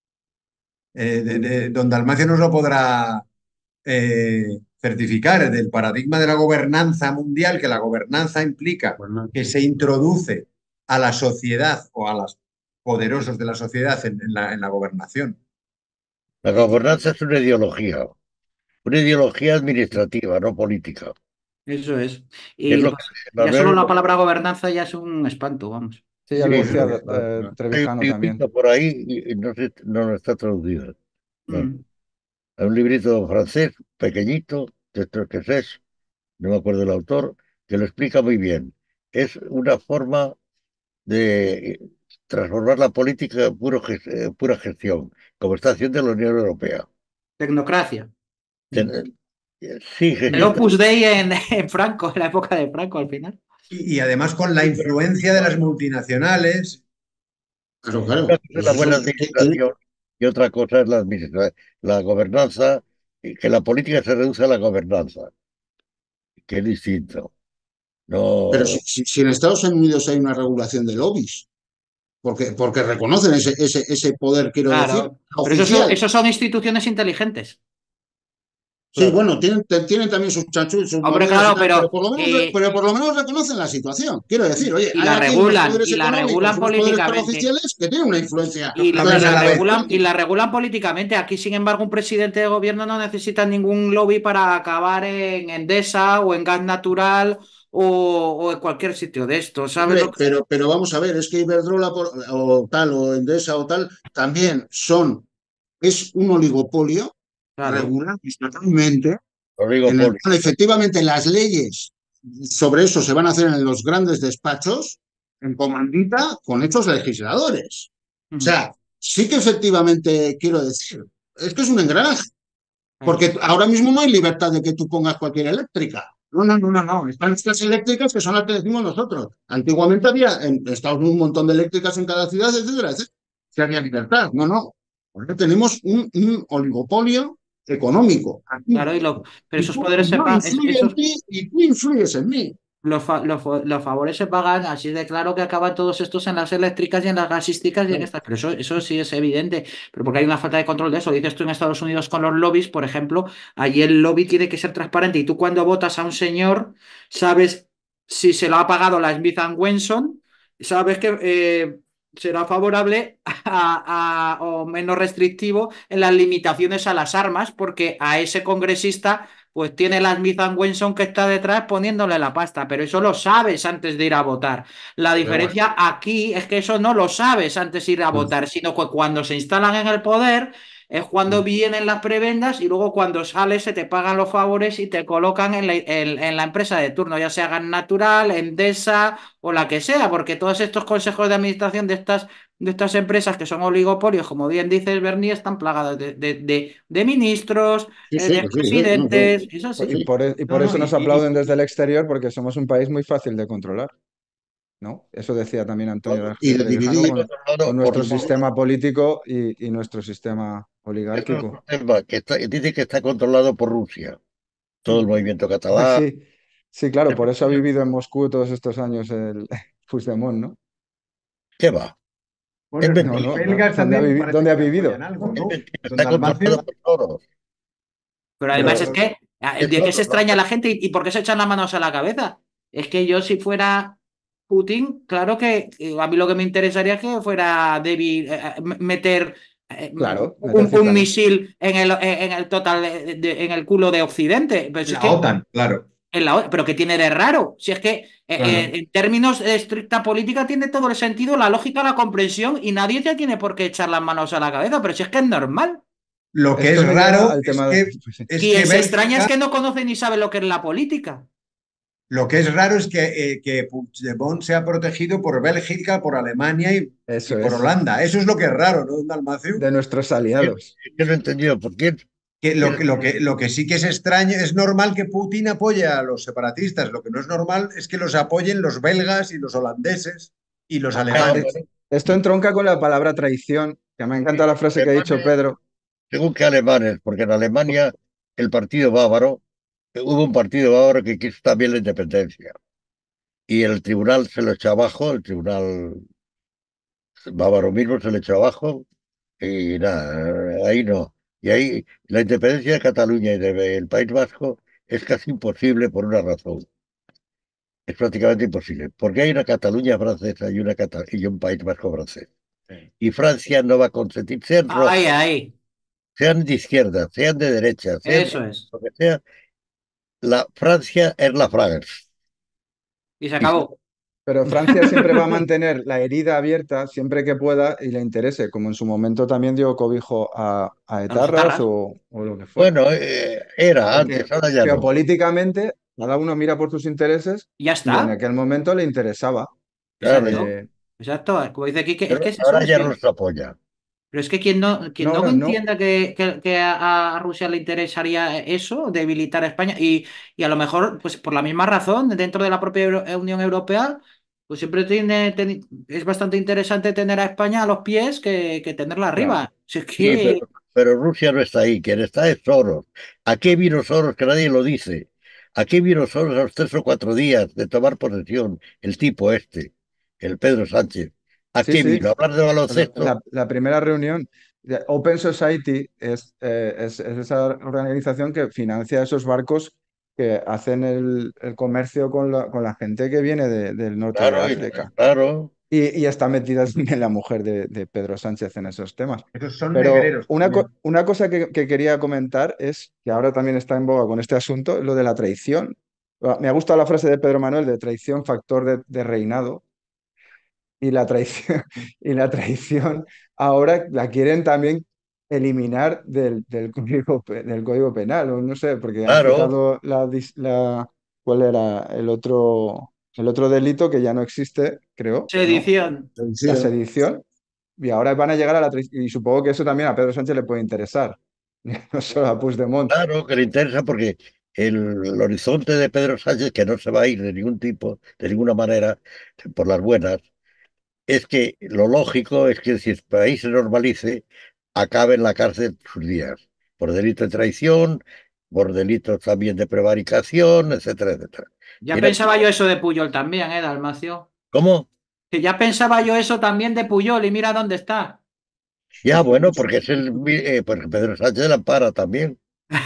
eh, de, de- don Dalmacio nos lo podrá eh, certificar, del paradigma de la gobernanza mundial, que la gobernanza implica Bueno, que se introduce a la sociedad o a los poderosos de la sociedad en, en la, en la gobernación. la gobernanza es una ideología, una ideología administrativa, no política. Eso es. Es Y lo la- que la ya solo Unión la Europea. palabra gobernanza ya es un espanto, vamos. Sí, ya Sí, lo Sí, decía sí. eh, hay un Trevijano también. librito por ahí y y no, sé- no no está traducido. No. Mm. Hay un librito francés, pequeñito, de estos que es, no me acuerdo el autor, que lo explica muy bien. Es una forma de transformar la política en puro ges- eh, pura gestión, como está haciendo la Unión Europea. Tecnocracia. Ten- Sí, El gestión. Opus Dei en, en Franco, en la época de Franco al final. Y, y además con la influencia de las multinacionales. claro, eh, Una claro. cosa es Pues la eso, buena eh, eh, administración y otra cosa es la administra- la gobernanza, y que la política se reduce a la gobernanza, que es distinto. pero No, si, si- si en Estados Unidos hay una regulación de lobbies, porque, porque reconocen ese, ese, ese poder, quiero decir, Claro. Pero eso, son- oficial. eso son instituciones inteligentes. Sí, Claro. bueno, tienen, te- tienen también sus chanchullos, sus Hombre, movidas y claro, tal, pero pero por lo menos, re- eh, pero por lo menos reconocen la situación. Quiero decir, oye, y hay la aquí unos regulan, poderes y la económicos, regulan unos poderes políticamente. oficiales que tienen una influencia Y, y hablan a la la clara sobre vez. la regulan, y política. la regulan políticamente. Aquí, sin embargo, un presidente de gobierno no necesita ningún lobby para acabar en Endesa o en gas natural o, o en cualquier sitio de esto. ¿Sabes lo Hombre, que? pero, pero vamos a ver, es que Iberdrola por- o tal, o Endesa o tal, también son, es un oligopolio Claro. regulado estatalmente, en el oligopolio. cual efectivamente las leyes sobre eso se van a hacer en los grandes despachos, en comandita, con hechos legisladores. O Mm, sea, sí que efectivamente quiero decir, es que es un engranaje, claro. porque ahora mismo no hay libertad de que tú pongas cualquier eléctrica. No, no, no, no, no. Están estas eléctricas que son las que decimos nosotros. Antiguamente había en Estados Unidos un montón de eléctricas en cada ciudad, etcétera, etcétera. Si había libertad. No, no. Ahora tenemos un, un oligopolio económico aquí. Claro, y lo- pero Y esos tú, poderes se yo pagan, es- influyo en esos, ti y tú influyes en mí. los, fa- los, fa- los favores se pagan, así de claro que acaban todos estos en las eléctricas y en las gasísticas y en estas. Pero eso, eso sí es evidente, pero porque hay una falta de control de eso. Dices tú en Estados Unidos con los lobbies, por ejemplo, allí el lobby tiene que ser transparente y tú cuando votas a un señor, sabes si se lo ha pagado la Smith and Wesson, sabes que eh, será favorable a, a- o menos restrictivo en las limitaciones a las armas, porque a ese congresista pues tiene la Smith and Wesson que está detrás poniéndole la pasta, pero eso lo sabes antes de ir a votar. La Pero bueno, diferencia aquí es que eso no lo sabes antes de ir a pues, votar, sino que cuando se instalan en el poder es cuando vienen las prebendas y luego cuando sales se te pagan los favores y te colocan en la, en, en la empresa de turno, ya sea Gas Natural, Endesa o la que sea, porque todos estos consejos de administración de estas de estas empresas que son oligopolios, como bien dices, Bernie, están plagados de, de, de, de ministros, sí, eh, sí, de que sí, sí, no, presidentes, sí, eso pues Y sí. sí. por, e- y No, por no, eso y, nos y- aplauden desde y- el exterior, porque somos un país muy fácil de controlar, ¿no? Eso decía también Antonio Y de Trevijano dividir. Está con, con controlado por nuestro los- sistema político y, y nuestro sistema es un oligárquico. sistema que está, dice que está controlado por Rusia. Todo el Mm. movimiento Ah, catalán. sí, sí, claro, por eso ha vivido en Moscú todos estos años el Puigdemont, ¿no? ¿Qué va? Es bueno, No, los mentira, no, no. belgas ¿Dónde ha también vivi- parece dónde que ha le apoyan vivido? algo, es ¿no? mentira. Don Está controlado Dalmacio, por todos. Pero además es pero que, Es ¿de qué se todo, ¿no? extraña la gente y, y por qué se echan las manos a la cabeza? Es que yo si fuera Putin, claro que eh, a mí lo que me interesaría es que fuera débil, eh, eh, meter eh, Claro, meter un, un cizaña. misil en el, en el total de- de- en el culo de Occidente. Pero si es La que OTAN, claro, en la o- pero ¿qué tiene de raro? Si es que eh, eh, claro. en términos de estricta política tiene todo el sentido, la lógica, la comprensión y nadie te tiene por qué echar las manos a la cabeza, pero si es que es normal. Lo que Esto es me lleva raro al es tema de... que, pues sí. es que Quien se extraña es Bélgica, que no conoce ni sabe lo que es la política. lo que es raro es que, eh, que Puigdemont sea protegido por Bélgica, por Alemania y, y Eso por es, Holanda. Eso es lo que es raro, ¿no, Dalmacio? de nuestros Yo, aliados. yo no he entendido por qué. Que lo, Él- que, lo, que, lo que sí que es extraño, es normal que Putin apoye a los separatistas. Lo que no es normal es que los apoyen los belgas y los holandeses y los A- a- ah, es- alemanes. bueno, esto entronca con la palabra traición, que me encanta la frase que ha dicho alemanes, Pedro. según que alemanes, porque en Alemania el partido bávaro, eh, hubo un partido bávaro que quiso también la independencia. Y el tribunal se lo echó abajo, el tribunal bávaro mismo se lo echó abajo, y nada, ahí no. Y ahí la independencia de Cataluña y del País Vasco es casi imposible por una razón. Es prácticamente imposible, porque hay una Cataluña francesa y, una Cata- y un País Vasco francés. Sí. Y Francia no va a consentir, sean Ahí, rojos, ahí. sean de izquierda, sean de derecha, sean Eso es. lo que sea, la Francia es la France. Y se Y se- acabó. Pero Francia siempre va a mantener la herida abierta siempre que pueda y le interese, como en su momento también dio cobijo a, a A los etarras etarras. o, o lo que fuera. bueno, eh, era Porque antes, ahora ya no. geopolíticamente cada uno mira por sus intereses Y ya y en está. aquel momento le interesaba. Claro, y- Exacto. Eh, Exacto. Como dice aquí, que es pero que es eso. ahora Es ya no que los apoya. pero es que quien no, quien no, no no, no. entienda que, que- que a, a Rusia le interesaría eso, debilitar a España, y, y a lo mejor, pues por la misma razón, dentro de la propia Euro- Unión Europea, pues siempre tiene, ten- es bastante interesante tener a España a los pies que, que tenerla Claro. arriba. Si es Sí, pero, que pero Rusia no está ahí. Quien está es Soros. ¿A qué vino Soros? Que nadie lo dice. ¿A qué vino Soros a los tres o cuatro días de tomar posesión? El tipo este, el Pedro Sánchez. ¿A Sí, qué sí. vino? ¿A hablar de La, baloncesto? la- la primera reunión de Open Society es, eh, es, es esa organización que financia esos barcos que hacen el, el comercio con la, con la gente que viene de- del norte de Claro, y- África. claro, Y, y está metida también la mujer de, de Pedro Sánchez en esos temas. Esos son Pero negreros una, co- también. una cosa que, que quería comentar es que ahora también está en boga con este asunto, lo de la traición. Ah, Me ha gustado la frase de Pedro Manuel de traición, factor de, de reinado. Y la traición, y la traición ahora la quieren también eliminar del, del código, pe- del código penal, o no sé, porque han claro, quitado la, dis- la, ¿cuál era el otro, el otro delito que ya no existe, creo, ¿no? sedición. La Sedición. sedición. Y ahora van a llegar a la traición. Y supongo que eso también a Pedro Sánchez le puede interesar, no solo a Puigdemont. claro que le interesa porque el, el horizonte de Pedro Sánchez, que no se va a ir de ningún tipo, de ninguna manera, por las buenas, es que lo lógico es que si el país se normalice, acabe en la cárcel sus días, por delito de traición, por delitos también de prevaricación, etcétera, etcétera. Ya Mira, pensaba yo eso de Puyol también, ¿eh, Dalmacio? ¿cómo? Que ya pensaba yo eso también de Puyol y mira dónde está. Ya, bueno, porque es el, mi- eh, porque Pedro Sánchez la ampara también.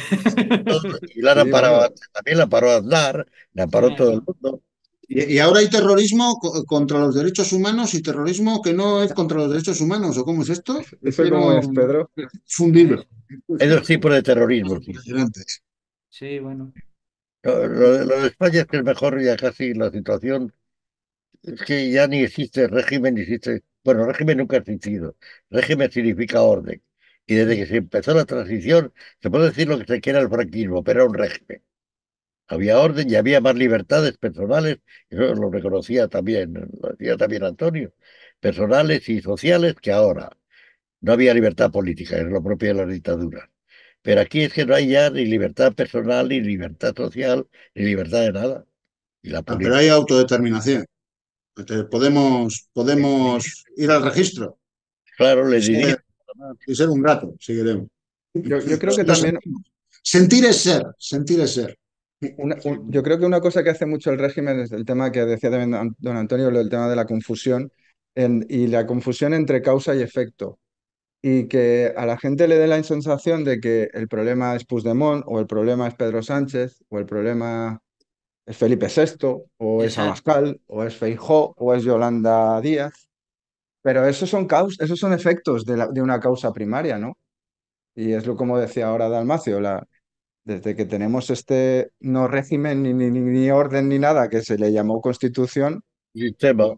Y la han Sí, amparado bueno, antes, también la amparó Aznar, la amparó todo el Eso. mundo. Y, y ahora hay terrorismo co- contra los derechos humanos y terrorismo que no es contra los derechos humanos, ¿o cómo es esto? Es ¿eso que cómo no es, Pedro? fundido. Es- Hay dos tipos de terrorismo. Sí. Impresionante. Sí, bueno. Lo, lo de lo de España es que es mejor ya casi la situación. Es que ya ni existe régimen, ni existe. Bueno, régimen nunca ha existido. Régimen significa orden. Y desde que se empezó la transición, se puede decir lo que se quiera el franquismo, pero era un régimen. Había orden y había más libertades personales, eso lo reconocía también, lo decía también Antonio, personales y sociales que ahora. No había libertad política, es lo propio de las dictaduras. Pero aquí es que no hay ya ni libertad personal, ni libertad social, ni libertad de nada. Y la Ah, pero política, hay autodeterminación. Entonces, podemos, podemos ir al registro claro, le y diría. ser, y ser un gato, si queremos. Yo, yo creo Lo- que lo también sentimos. Sentir es ser, sentir es ser. Una- un- yo creo que una cosa que hace mucho el régimen es el tema que decía también don don Antonio, lo del tema de la confusión en- y la confusión entre causa y efecto. Y que a la gente le dé la sensación de que el problema es Puigdemont o el problema es Pedro Sánchez o el problema es Felipe sexto, o es Exacto. Abascal, o es Feijóo, o es Yolanda Díaz. Pero esos son, caus esos son efectos de, la- de una causa primaria, ¿no? Y es lo como decía ahora Dalmacio, la, desde que tenemos este no régimen ni, ni, ni ni orden ni nada que se le llamó constitución, Sistema.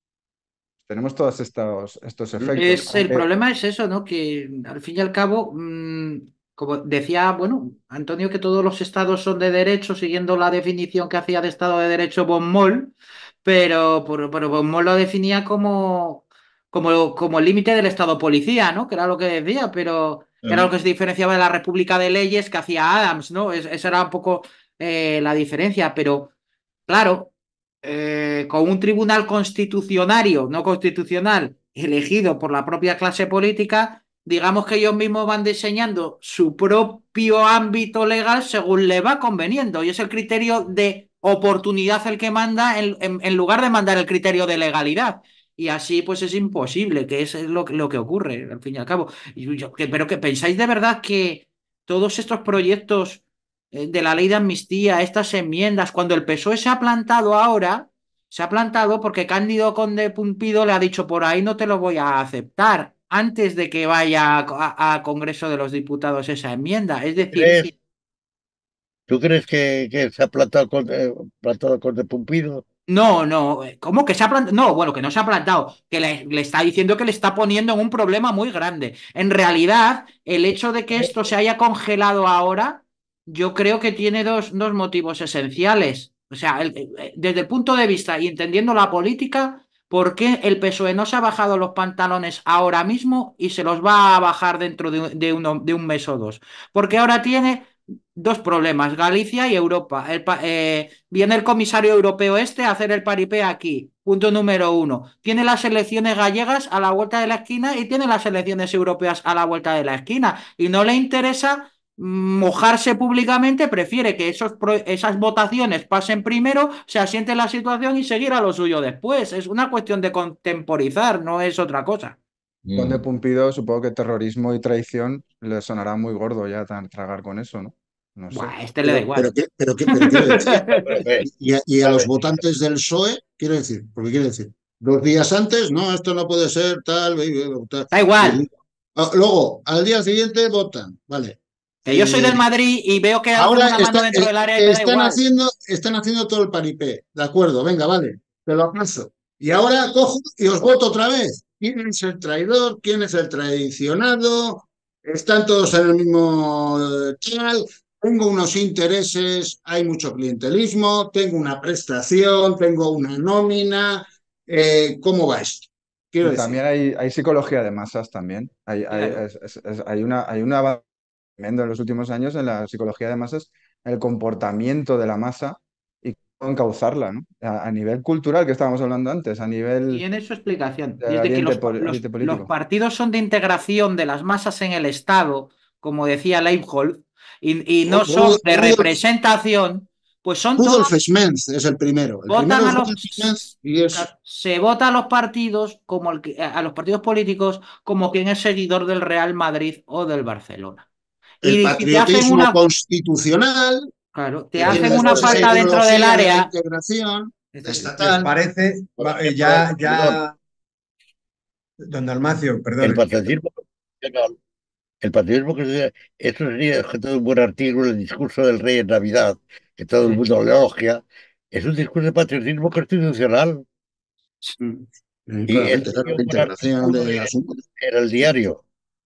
tenemos todos estos, estos efectos. Es, el Aunque problema es eso, ¿no? Que al fin y al cabo, mm, como decía, bueno, Antonio, que todos los estados son de derecho, siguiendo la definición que hacía de estado de derecho von Moll, pero, pero, pero von Moll lo definía como, como, como el límite del estado policía, ¿no? Que era lo que decía, pero que era lo Mm. que se diferenciaba de la República de Leyes que hacía Adams, ¿no? Es- esa era un poco eh, la diferencia, pero claro, eh, con un tribunal constitucionario, no constitucional, elegido por la propia clase política, digamos que ellos mismos van diseñando su propio ámbito legal según le va conveniendo. Y es el criterio de oportunidad el que manda en, en- en lugar de mandar el criterio de legalidad. Y así pues es imposible, que es lo, que- lo que ocurre, al fin y al cabo. Y yo- que- pero que pensáis de verdad que todos estos proyectos eh, de la ley de amnistía, estas enmiendas, cuando el P S O E se ha plantado ahora, se ha plantado porque Cándido Conde Pumpido le ha dicho por ahí no te lo voy a aceptar antes de que vaya a, a- a Congreso de los Diputados esa enmienda. Es decir, ¿Crees, ¿Tú crees que, que se ha plantado con, eh, plantado con de Pumpido? no, no, eh, ¿cómo que se ha plantado? No, bueno, que no se ha plantado, que le, le está diciendo que le está poniendo en un problema muy grande. En realidad, el hecho de que esto se haya congelado ahora, yo creo que tiene dos, dos motivos esenciales. O sea, el- eh, desde el punto de vista y entendiendo la política, ¿por qué el P S O E no se ha bajado los pantalones ahora mismo y se los va a bajar dentro de, de uno- de un mes o dos? Porque ahora tiene dos problemas, Galicia y Europa. El pa- eh, viene el comisario europeo este a hacer el paripé aquí. Punto número uno. Tiene las elecciones gallegas a la vuelta de la esquina y tiene las elecciones europeas a la vuelta de la esquina. Y no le interesa mm, mojarse públicamente, prefiere que esos pro- esas votaciones pasen primero, se asiente la situación y seguir a lo suyo después. Es una cuestión de contemporizar, no es otra cosa. Conde Mm. Pumpido, supongo que terrorismo y traición le sonará muy gordo ya tra- tragar con eso, ¿no? No sé. Buah, a este le da Pero, pero, igual. qué- pero, qué- pero quiero decir, Pero que, y a, y a los ¿sabes? votantes del P S O E, quiero decir, porque quiero decir, dos días antes, no, esto no puede ser tal, ve- ve- tal. Da Y igual. ah, luego, al día siguiente votan, vale. Que yo soy Eh, del Madrid y veo que hacen ahora una mano está- dentro eh, del área y me da están igual. haciendo, están haciendo todo el paripé, de acuerdo, venga, vale, te lo paso. Y ahora cojo y os voto otra vez. ¿Quién es el traidor? ¿Quién es el traicionado? Están todos en el mismo eh, tal. Tengo unos intereses, hay mucho clientelismo, tengo una prestación, tengo una nómina. Eh, ¿cómo va esto? Quiero Y decir, también hay, hay psicología de masas también. Hay, hay, Claro. es- es- es- hay una, hay un avance tremendo en los últimos años en la psicología de masas, el comportamiento de la masa y cómo encauzarla, ¿no? A, a nivel cultural, que estábamos hablando antes, a nivel Tiene su explicación. Y de es de que oriente, los, pol- los, oriente los político. partidos son de integración de las masas en el Estado, como decía Leibniz, y, y no son de Rudolf, representación, pues son todos, Rudolf Schmenz es el primero. El votan primero a es Rudolf Schmenz los, y es se vota a los partidos como el que- a los partidos políticos como quien es seguidor del Real Madrid o del Barcelona. el Y si te hacen patriotismo una, constitucional, claro, te que tiene hacen una después esa falta dentro del ideología de la área, integración Si os estatal. parece, Por va- eh, ejemplo, ya, perdón, ya, don Dalmacio, el perdone. patriotismo constitucional, el patriotismo constitucional, eso sería objeto de un buen artículo, el discurso del rey en Navidad, que todo el sí, mundo le elogia, es un discurso de patriotismo constitucional. Mm, Y eso claramente, claro, sería un la buen integración artículo de en, asuntos. en el diario,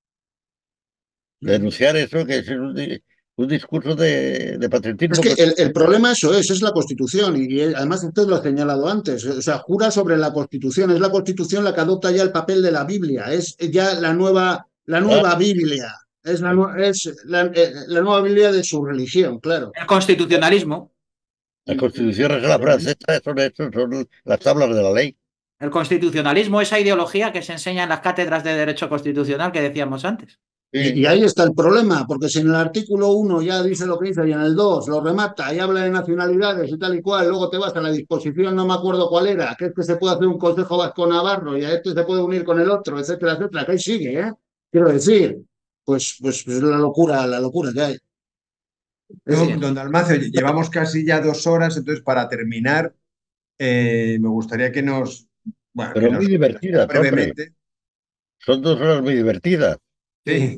Mm. denunciar eso, que es un, di- un discurso de, de Es patriotismo que el, el constitucional. problema eso es, es la Constitución y, y además usted lo ha señalado antes, o sea, jura sobre la Constitución, es la Constitución la que adopta ya el papel de la Biblia, es ya la nueva, la Claro, nueva Biblia, es la, nue- es la, eh, la nueva Biblia de su religión, claro. el constitucionalismo. la Constitución es la francesa, son, son, son las tablas de la ley. El constitucionalismo, esa ideología que se enseña en las cátedras de Derecho Constitucional que decíamos antes. Y, Sí, y ahí está el problema, porque si en el artículo uno ya dice lo que dice y en el dos lo remata y habla de nacionalidades y tal y cual, luego te vas a la disposición, no me acuerdo cuál era, que es que se puede hacer un Consejo Vasco-Navarro y a este se puede unir con el otro, etcétera, etcétera, que ahí sigue, ¿eh? Quiero decir, pues, pues, pues la locura, la locura que hay. No, Así es. don Dalmacio, llevamos casi ya dos horas, entonces para terminar, eh, me gustaría que nos, bueno, que Pero muy nos contara divertidas, hombre. brevemente. Son dos horas muy divertidas. Sí. Sí,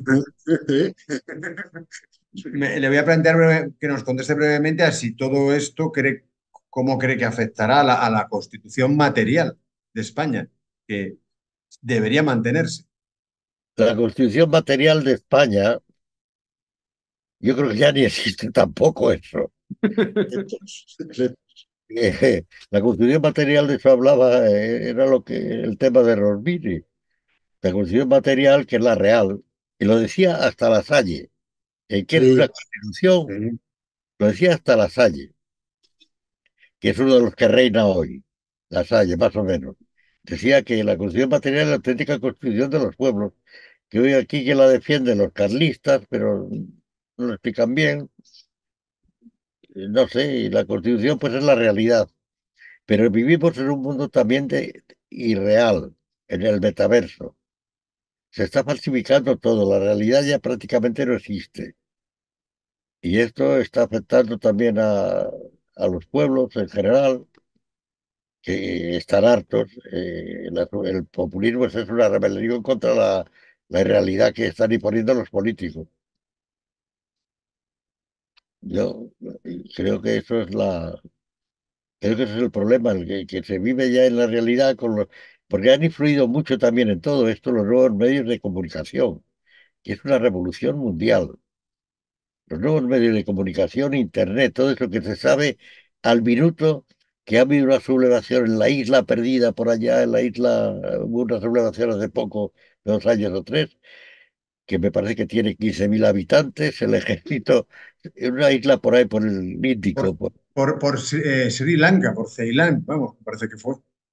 me- le voy a plantear breve- que nos conteste brevemente a si todo esto cree, cómo cree que afectará a la, a la constitución material de España, que debería mantenerse. La constitución material de España, yo creo que ya ni existe tampoco eso. Eh, La constitución material de eso hablaba, eh, era lo que el tema de Rovira. La constitución material, que es la real, y lo decía hasta La Salle, eh, que es una Sí, constitución, sí. lo decía hasta La Salle, que es uno de los que reina hoy, La Salle, más o menos. Decía que la constitución material es la auténtica constitución de los pueblos, que hoy aquí que la defienden los carlistas, pero no lo explican bien, eh, no sé, y la constitución pues es la realidad, pero vivimos en un mundo también de irreal, en el metaverso. Se está falsificando todo, la realidad ya prácticamente no existe. Y esto está afectando también a, a los pueblos en general, que están hartos. Eh, la- el populismo es una rebelión contra la, la realidad que están imponiendo los políticos. Yo creo que eso es la, creo que ese es el problema, el que, que se vive ya en la realidad con los, porque han influido mucho también en todo esto los nuevos medios de comunicación, que es una revolución mundial. Los nuevos medios de comunicación, Internet, todo eso que se sabe al minuto que ha habido una sublevación en la isla perdida por allá, en la isla, hubo una sublevación hace poco, dos años o tres, que me parece que tiene quince mil habitantes, el ejército, en una isla por ahí, por el Por, Índico. por- por, por Sri eh, Sri Lanka, por Ceilán, vamos, me parece que fue.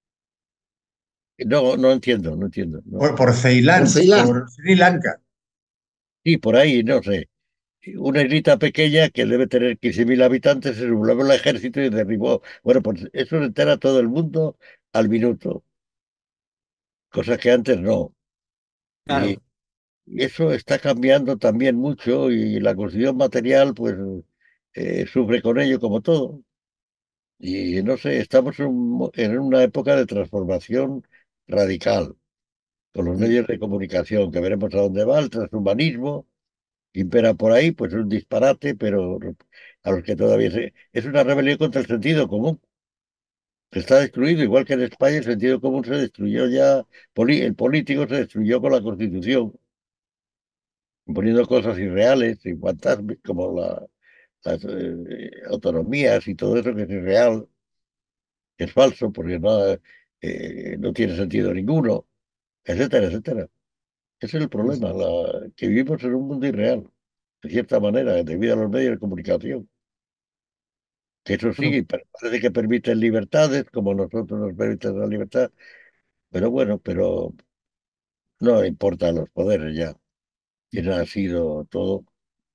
No, no entiendo, no entiendo. Por, No. por Por Ceilán, Ceilán. por Sri Lanka. Sí, por ahí, no sé. Una islita pequeña que debe tener quince mil habitantes, se sublevó el ejército y derribó. Bueno, pues eso se entera todo el mundo al minuto, cosa que antes no. Y Claro. eso está cambiando también mucho y la construcción material, pues, eh, sufre con ello como todo. Y no sé, estamos en, un mo- en una época de transformación radical con los medios de comunicación, que veremos a dónde va el transhumanismo que impera por ahí, pues es un disparate, pero a los que todavía se... Es una rebelión contra el sentido común, que está destruido, igual que en España el sentido común se destruyó ya, poli- el político se destruyó con la Constitución, poniendo cosas irreales y fantásticas como la, las eh, autonomías y todo eso que es irreal, que es falso, porque no, eh, no tiene sentido ninguno, etcétera, etcétera. Ese es el problema, la- que vivimos en un mundo irreal, de cierta manera, debido a los medios de comunicación. Que eso sí, Bueno, pa- parece que permiten libertades, como nosotros nos permiten la libertad, pero bueno, pero no importa los poderes ya, quién ha sido todo.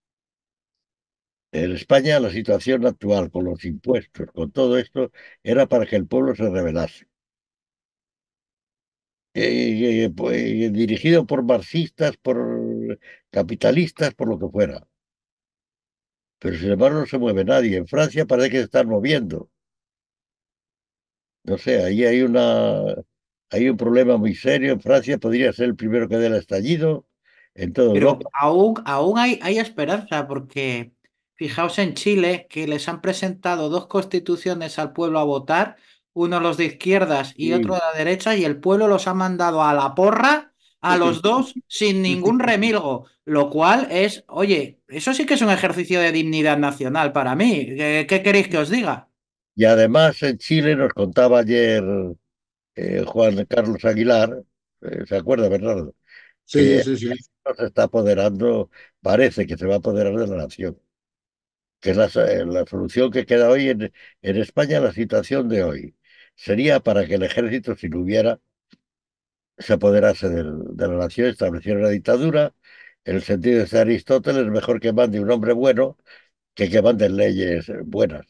En España la situación actual con los impuestos, con todo esto, era para que el pueblo se rebelase. Eh, eh, pues, dirigido por marxistas, por capitalistas, por lo que fuera. Pero sin embargo no se mueve nadie. En Francia parece que se están moviendo. No sé, ahí hay una, hay un problema muy serio. En Francia podría ser el primero que dé el estallido. En toda Pero Europa. aún, aún hay, hay esperanza porque fijaos en Chile que les han presentado dos constituciones al pueblo a votar, uno los de izquierdas y otro de Sí. la derecha, y el pueblo los ha mandado a la porra a los dos sin ningún remilgo, lo cual es, oye, eso sí que es un ejercicio de dignidad nacional para mí. ¿Qué, qué queréis que os diga? Y además en Chile nos contaba ayer eh, Juan Carlos Aguilar, eh, ¿se acuerda, Bernardo? Sí, Que sí, sí. se está apoderando, parece que se va a apoderar de la nación, que es la, eh, la solución que queda hoy en, en España, la situación de hoy. Sería para que el ejército, si lo hubiera, se apoderase del- de la nación, estableciera una dictadura. En el sentido de ser Aristóteles, mejor que mande un hombre bueno que que manden leyes eh, buenas,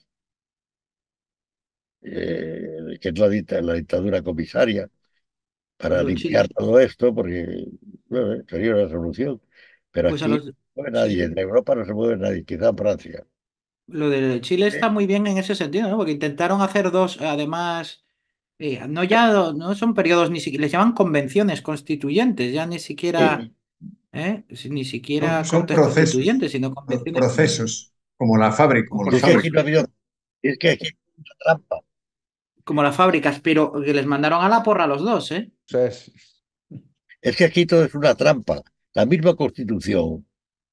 eh, que es la, dicta- la dictadura comisaria, Pues para los limpiar chiles, todo esto, porque bueno, sería una solución. Pero pues a aquí los... no se mueve nadie, Sí. en Europa no se mueve nadie, quizá en Francia. Lo de Chile ¿eh? está muy bien en ese sentido, ¿no? Porque intentaron hacer dos, además, eh, no ya do- no son periodos ni siquiera, les llaman convenciones constituyentes, ya ni siquiera, Sí. ¿eh? Si- Ni Son, siquiera son cortes procesos, constituyentes, sino pro- convenciones procesos, como la fábrica, como como Y las es que aquí procesos, no ha fábricas. habido, es que aquí hay mucha trampa. como las fábricas, pero que les mandaron a la porra a los dos, ¿eh? O sea, es- Es que aquí todo es una trampa. La misma Constitución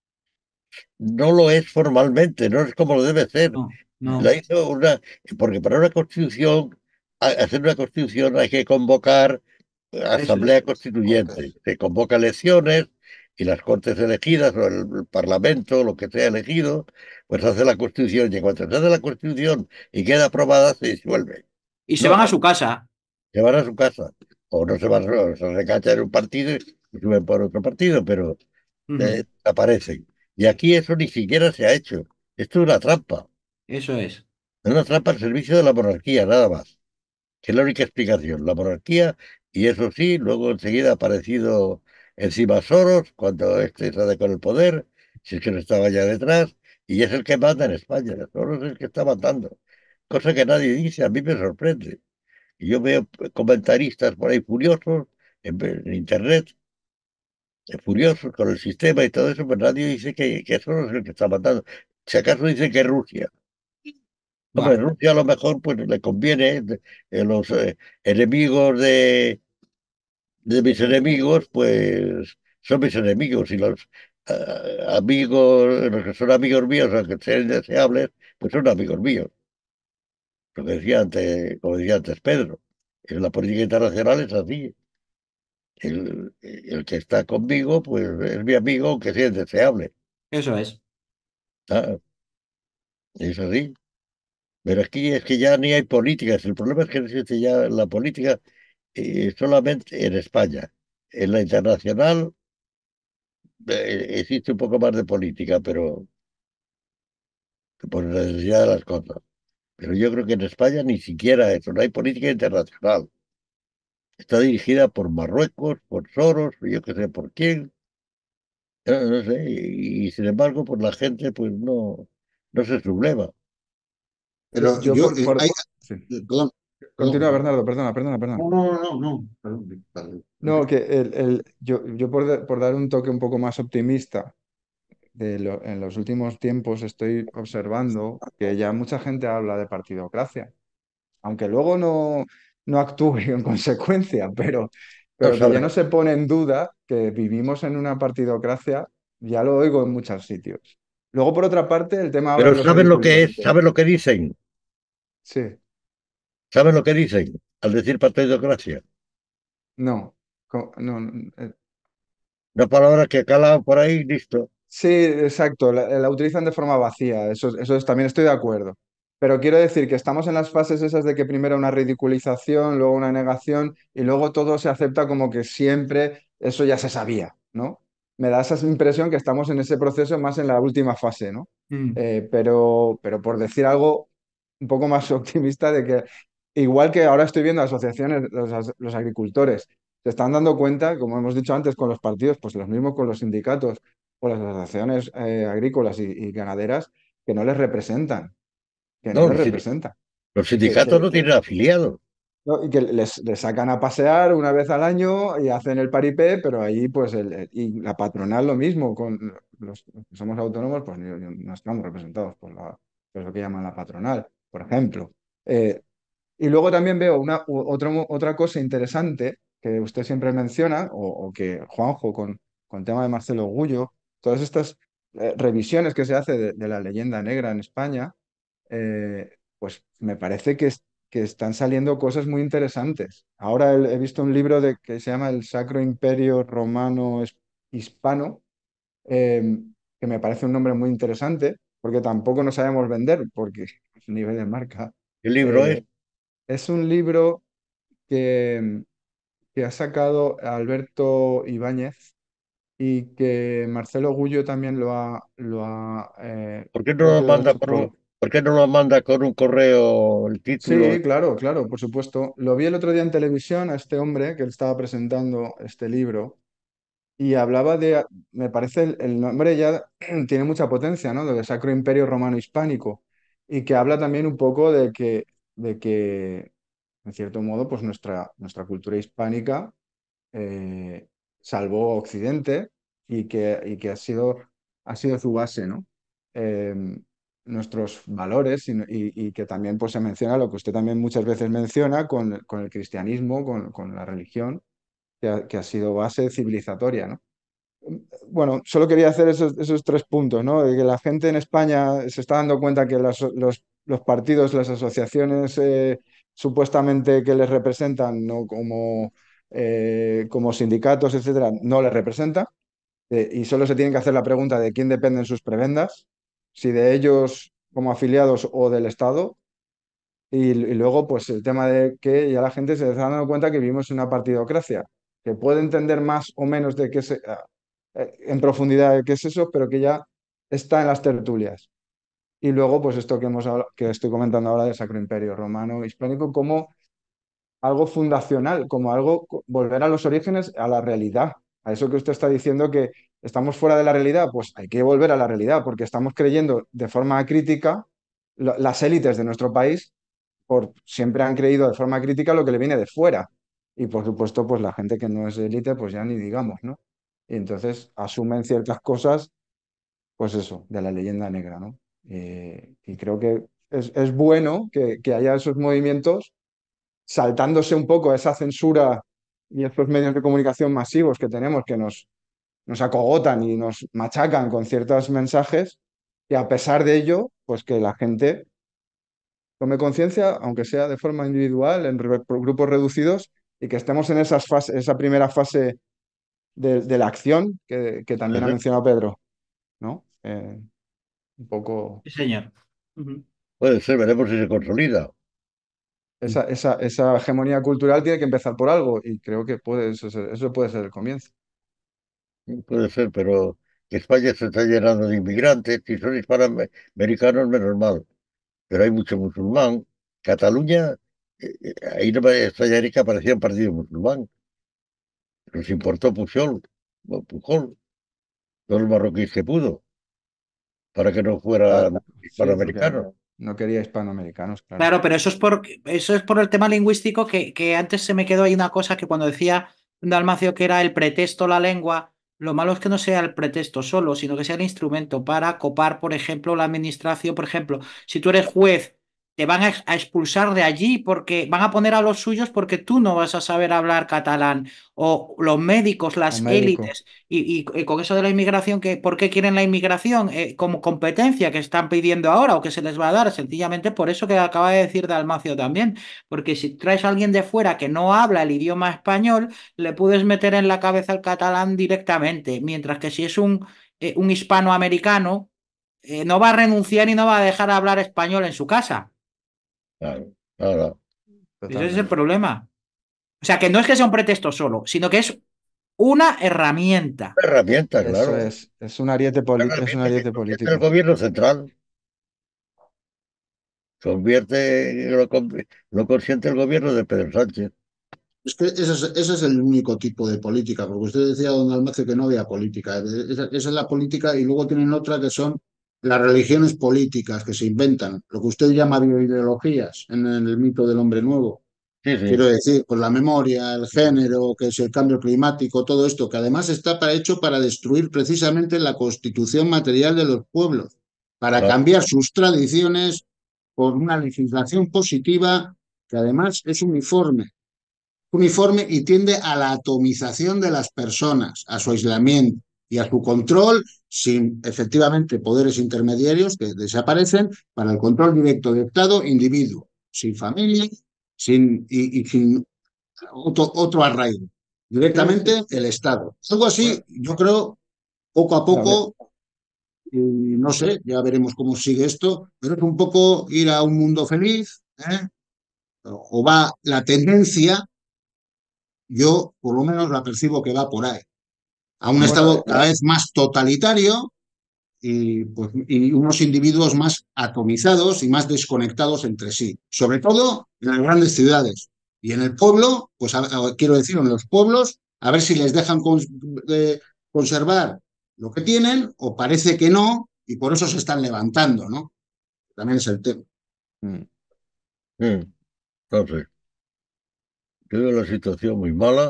no lo es formalmente, no es como lo debe ser. No, La no, hizo una, porque para una constitución, a- hacer una constitución hay que convocar eso asamblea es. constituyente, Cortes. se convoca elecciones y las cortes elegidas o el parlamento, lo que sea elegido, pues hace la constitución y cuando se hace la constitución y queda aprobada se disuelve. Y se No, van a su casa. se van a su casa o no se van, o se recachan en un partido y suben por otro partido, pero Ujú. eh, aparecen. Y aquí eso ni siquiera se ha hecho. Esto es una trampa. Eso es. Es una trampa al servicio de la monarquía, nada más. Que es la única explicación. La monarquía, y eso sí, luego enseguida ha aparecido encima Soros, cuando este sale con el poder, si es que no estaba ya detrás, y es el que manda en España. Soros es el que está mandando. Cosa que nadie dice, a mí me sorprende. Y yo veo comentaristas por ahí furiosos en, en internet, eh, furiosos con el sistema y todo eso, pero nadie dice que, que Soros es el que está mandando. Si acaso dice que es Rusia. Hombre, Va, Rusia a lo mejor pues le conviene, de- eh, los eh, enemigos de, de mis enemigos, pues son mis enemigos y los eh, amigos, los que son amigos míos, aunque sean indeseables, pues son amigos míos. Lo que decía antes, como decía antes Pedro, en la política internacional es así. El, el que está conmigo, pues es mi amigo, aunque sea indeseable. eso es. Ah, es así. Pero aquí es que ya ni hay políticas. El problema es que no existe ya la política eh, solamente en España. En la internacional eh, existe un poco más de política, pero por la necesidad de las cosas. Pero yo creo que en España ni siquiera eso, no hay política internacional. Está dirigida por Marruecos, por Soros, yo qué sé por quién, no, no sé, y, y sin embargo, pues la gente pues no, no se subleva. Yo, Pero yo yo, por, eh, por- hay, sí. perdón, Continúa, perdón. Bernardo, perdona, perdona, perdona. No, no, no, no, perdón, perdón. No, que el, el- yo, yo por, da- por dar un toque un poco más optimista, de lo- en los últimos tiempos estoy observando que ya mucha gente habla de partidocracia, aunque luego no, no actúe en consecuencia, pero, No pero que ya sabe. no se pone en duda que vivimos en una partidocracia, ya lo oigo en muchos sitios. Luego, por otra parte, el tema ahora Pero de los ¿saben lo que es? agricultores. ¿Saben lo que dicen? Sí, ¿Saben lo que dicen al decir partidocracia? no, co- no, no, eh, Una palabra que cala por ahí, listo. sí, exacto, la, la utilizan de forma vacía, eso, eso es- también estoy de acuerdo. Pero quiero decir que estamos en las fases esas de que primero una ridiculización, luego una negación y luego todo se acepta como que siempre eso ya se sabía, ¿no? Me da esa impresión que estamos en ese proceso más en la última fase, ¿no? Mm. Eh, pero, pero por decir algo un poco más optimista de que, igual que ahora estoy viendo asociaciones, los, as- los agricultores, se están dando cuenta, como hemos dicho antes con los partidos, pues los mismos con los sindicatos o las asociaciones eh, agrícolas y, y ganaderas, que no les representan, que no No, les los, sindi- representan. los Que, sindicatos que- no tienen afiliados. ¿no? Y que les, les sacan a pasear una vez al año y hacen el paripé, pero ahí pues el, el- y la patronal lo mismo, con los, los que somos autónomos, pues no, no estamos representados por la, por lo que llaman la patronal, por ejemplo. Eh, y luego también veo una, u- otra, otra cosa interesante que usted siempre menciona, o, o que Juanjo con, con el tema de Marcelo Gullo, todas estas eh, revisiones que se hace de, de la leyenda negra en España, eh, pues me parece que, es- que están saliendo cosas muy interesantes. Ahora he, he visto un libro de, que se llama El Sacro Imperio Romano Es- Hispano, eh, que me parece un nombre muy interesante, porque tampoco nos sabemos vender, porque es un nivel de marca. El libro es, Eh, es un libro que, que ha sacado Alberto Ibáñez y que Marcelo Gullo también lo ha, lo ha eh, ¿por qué no lo puesto manda derechos por por... un- ¿por qué no lo manda con un correo el título? Sí, claro, claro, por supuesto. Lo vi el otro día en televisión a este hombre que él estaba presentando este libro y hablaba de, me parece el, el nombre ya tiene mucha potencia, ¿no? De Sacro Imperio Romano Hispánico. y que habla también un poco de que, de que en cierto modo, pues nuestra, nuestra cultura hispánica eh, salvó a Occidente y que, y que ha sido, ha sido su base, ¿no? Eh, nuestros valores y, y- y que también pues, se menciona lo que usted también muchas veces menciona con, con el cristianismo, con, con la religión, que ha, que ha sido base civilizatoria, ¿no? Bueno, solo quería hacer esos, esos tres puntos, ¿no? De que la gente en España se está dando cuenta que las- los, los partidos, las asociaciones eh, supuestamente que les representan, ¿no? Como, eh, como sindicatos, etcétera, no les representan. Eh, y solo se tienen que hacer la pregunta de quién dependen sus prebendas, si de ellos como afiliados o del Estado. Y, y luego, pues el tema de que ya la gente se está dando cuenta que vivimos en una partidocracia, que puede entender más o menos de qué se, eh, en profundidad de qué es eso, pero que ya está en las tertulias. Y luego, pues esto que, hemos, habla- que estoy comentando ahora del Sacro Imperio Romano Hispánico como algo fundacional, como algo, co- volver a los orígenes, a la realidad. A eso que usted está diciendo que estamos fuera de la realidad, pues hay que volver a la realidad, porque estamos creyendo de forma crítica, lo- las élites de nuestro país por, siempre han creído de forma crítica lo que le viene de fuera. Y por supuesto, pues la gente que no es élite, pues ya ni digamos, ¿no? Y entonces asumen ciertas cosas, pues eso, de la leyenda negra, ¿no? Eh, y creo que es, es bueno que, que haya esos movimientos saltándose un poco esa censura y estos medios de comunicación masivos que tenemos que nos, nos acogotan y nos machacan con ciertos mensajes, y a pesar de ello, pues que la gente tome conciencia, aunque sea de forma individual, en re- por grupos reducidos, y que estemos en esas fase- esa primera fase de, de la acción que, que también ha mencionado Pedro, ¿no? Eh, un poco Sí, señor. Ujú. Puede ser, veremos si se consolida. esa, esa, esa hegemonía cultural tiene que empezar por algo, y creo que puede, eso, ser- eso puede ser el comienzo. Puede ser, pero España se está llenando de inmigrantes. Si son hispanoamericanos, menos mal. Pero hay mucho musulmán. Cataluña, eh, eh, ahí no me extrañaría que aparecía un partido musulmán. Nos importó Pujol, o Pujol, todos los marroquíes que pudo, para que no Claro, fueran sí, porque hispanoamericanos. no quería hispanoamericanos, claro. Claro, pero eso es por, eso es por el tema lingüístico que, que antes se me quedó ahí una cosa que cuando decía Dalmacio que era el pretexto la lengua, lo malo es que no sea el pretexto solo, sino que sea el instrumento para copar, por ejemplo, la administración. Por ejemplo, si tú eres juez, te van a, ex- a expulsar de allí porque van a poner a los suyos porque tú no vas a saber hablar catalán. O los médicos, Un las médico. élites. Y, y- y con eso de la inmigración, que, ¿por qué quieren la inmigración? Eh, como competencia que están pidiendo ahora o que se les va a dar, sencillamente por eso que acaba de decir Dalmacio también, porque si traes a alguien de fuera que no habla el idioma español, le puedes meter en la cabeza el catalán directamente, mientras que si es un, eh, un hispanoamericano, eh, no va a renunciar y no va a dejar hablar español en su casa. Claro, claro. Ese es el Totalmente. problema. O sea, que no es que sea un pretexto solo, sino que es una herramienta. Una herramienta, Eso claro. es, es un ariete, Una poli- es un herramienta que ariete convierte el político. gobierno central. Convierte, lo, con- lo consiente el gobierno de Pedro Sánchez. Es que ese es, ese es el único tipo de política, porque usted decía, don Almacio, que no había política. Esa, esa es la política y luego tienen otra que son las religiones políticas que se inventan, lo que usted llama bioideologías en el mito del hombre nuevo. Sí, Quiero sí. decir, pues la memoria, el género, que es el cambio climático, todo esto, que además está para, hecho para destruir precisamente la constitución material de los pueblos, para Claro, cambiar sus tradiciones por una legislación positiva que además es uniforme uniforme y tiende a la atomización de las personas, a su aislamiento y a su control sin efectivamente poderes intermediarios que desaparecen para el control directo de Estado individuo, sin familia sin, y, y sin otro, otro arraigo. Sí, sí. Directamente el Estado. Algo Bueno, así, yo creo, poco a la uni- poco, y no sé, ya veremos cómo sigue esto, pero es un poco ir a un mundo feliz, ¿eh? O va la tendencia, yo por lo menos la percibo que va por ahí, a un bueno, Estado eh, cada vez más totalitario y, pues, y unos individuos más atomizados y más desconectados entre sí, sobre todo en las grandes ciudades. Y en el pueblo, pues a, a, quiero decir, en los pueblos, a ver si les dejan con, eh, conservar lo que tienen o parece que no y por eso se están levantando, ¿no? también es el tema. Mm. Mm, no sé. Yo veo la situación muy mala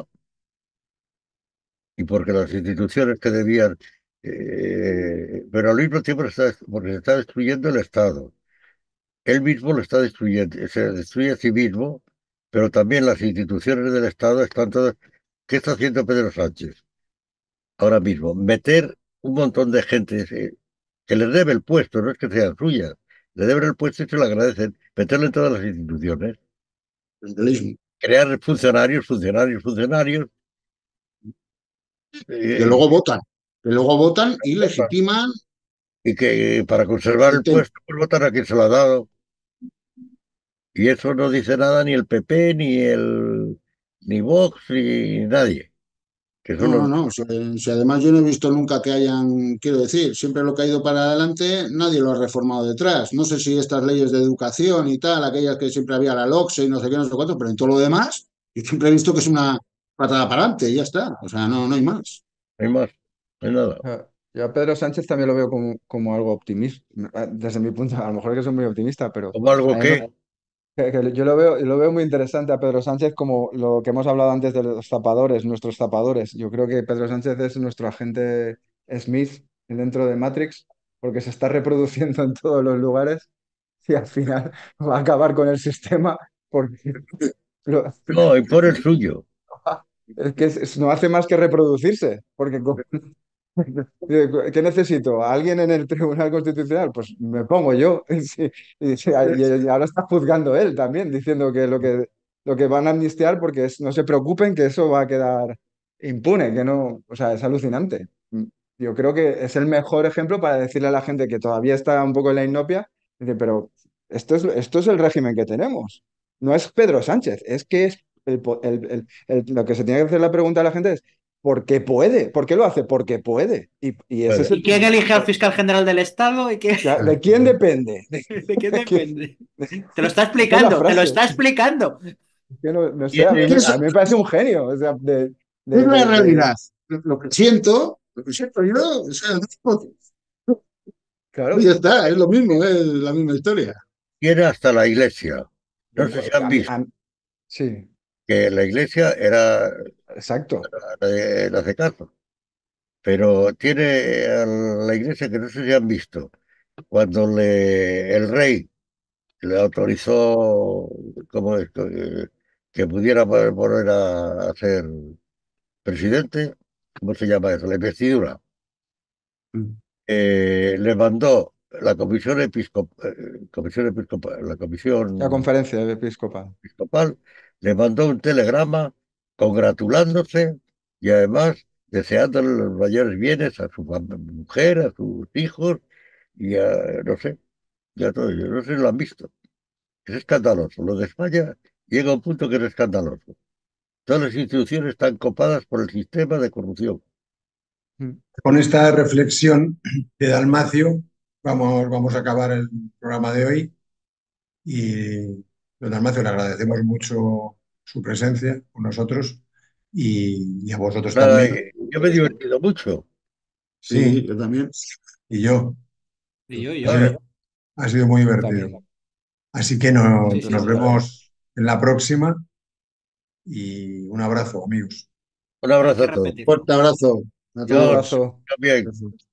y porque las instituciones que debían, eh, pero al mismo tiempo está, porque se está destruyendo el Estado. Él mismo lo está destruyendo, se destruye a sí mismo, pero también las instituciones del Estado están todas. ¿Qué está haciendo Pedro Sánchez ahora mismo? Meter un montón de gente eh, que le debe el puesto, no es que sea suya, le deben el puesto y se lo agradecen, meterlo en todas las instituciones, Clientelismo. crear funcionarios, funcionarios, funcionarios, Que eh, luego votan, que luego votan y legitiman y que para conservar el el tema. puesto, pues votar a quien se lo ha dado. Y eso no dice nada ni el P P, ni el ni Vox, ni nadie, que son No, no, los. no. Si, si además yo no he visto nunca que hayan, quiero decir, siempre lo que ha ido para adelante, nadie lo ha reformado detrás. No sé si estas leyes de educación y tal, aquellas que siempre había la LOCSE y no sé qué, no sé cuánto, pero en todo lo demás, yo siempre he visto que es una patada para adelante y ya está. O sea, no, no hay más. No hay más, no hay nada. Ah, Yo a Pedro Sánchez también lo veo como, como algo optimista, desde mi punto, a lo mejor es que soy muy optimista, pero Como algo a mí me- que, que- que yo lo veo, lo veo muy interesante a Pedro Sánchez como lo que hemos hablado antes de los zapadores, nuestros zapadores. Yo creo que Pedro Sánchez es nuestro agente Smith dentro de Matrix, porque se está reproduciendo en todos los lugares y al final va a acabar con el sistema porque lo- no, impone el suyo. es que es- es- no hace más que reproducirse, porque co- ¿qué necesito? ¿A alguien en el Tribunal Constitucional? Pues me pongo yo. Sí, y, sí, y ahora está juzgando él también, diciendo que lo que, lo que van a amnistiar, porque es- no se preocupen que eso va a quedar impune, que no, o sea, es alucinante. Yo creo que es el mejor ejemplo para decirle a la gente que todavía está un poco en la inopia, dice, pero esto es, esto es el régimen que tenemos. No es Pedro Sánchez, es que es el po- el- el- el- lo que se tiene que hacer la pregunta a la gente es porque puede. ¿Por qué lo hace? Porque puede. Y, y ese es Puede. el ¿Y quién problema. elige al fiscal general del Estado? ¿Y qué- Ya, ¿de quién depende? ¿De, ¿De qué de quién? depende? Te lo está Esa es la explicando, te lo frase. está explicando. Que no, no sé, a mí, Tiene, ¿Qué me es, a mí me parece un genio. O sea, de, qué es de, la de- de- realidad? Lo lo que siento, lo que siento yo, o sea, no- ya claro. está, es lo mismo, es la misma historia. tiene hasta la iglesia. No sé si han A mí- visto a mí- sí, que la iglesia era, exacto. eh, le hace caso, pero tiene a la iglesia que no sé si han visto, cuando le, el rey le autorizó como esto, que, que pudiera volver a, a ser presidente, ¿cómo se llama eso? La investidura. Eh, le mandó la comisión episcopal, comisión episcopal, la La comisión conferencia episcopal. episcopal, le mandó un telegrama congratulándose y además deseándole los mayores bienes a su fam- mujer, a sus hijos y a, no sé, ya todo, yo no sé si lo han visto. Es escandaloso. Lo de España llega a un punto que es escandaloso. Todas las instituciones están copadas por el sistema de corrupción. Mm. Con esta reflexión de Dalmacio, vamos, vamos a acabar el programa de hoy y, don Dalmacio, le agradecemos mucho su presencia con nosotros y, y a vosotros Nada, también. eh, yo me he divertido mucho. Sí, Sí, yo también. y yo. Y yo, y Ha yo. Vale, sido, ha sido muy divertido. También. Así que no- Sí, sí, nos sí. vemos en la próxima y un abrazo, amigos. un Hay abrazo que a todos. repetirlo. Fuerte abrazo a Un Yo todos. abrazo. también.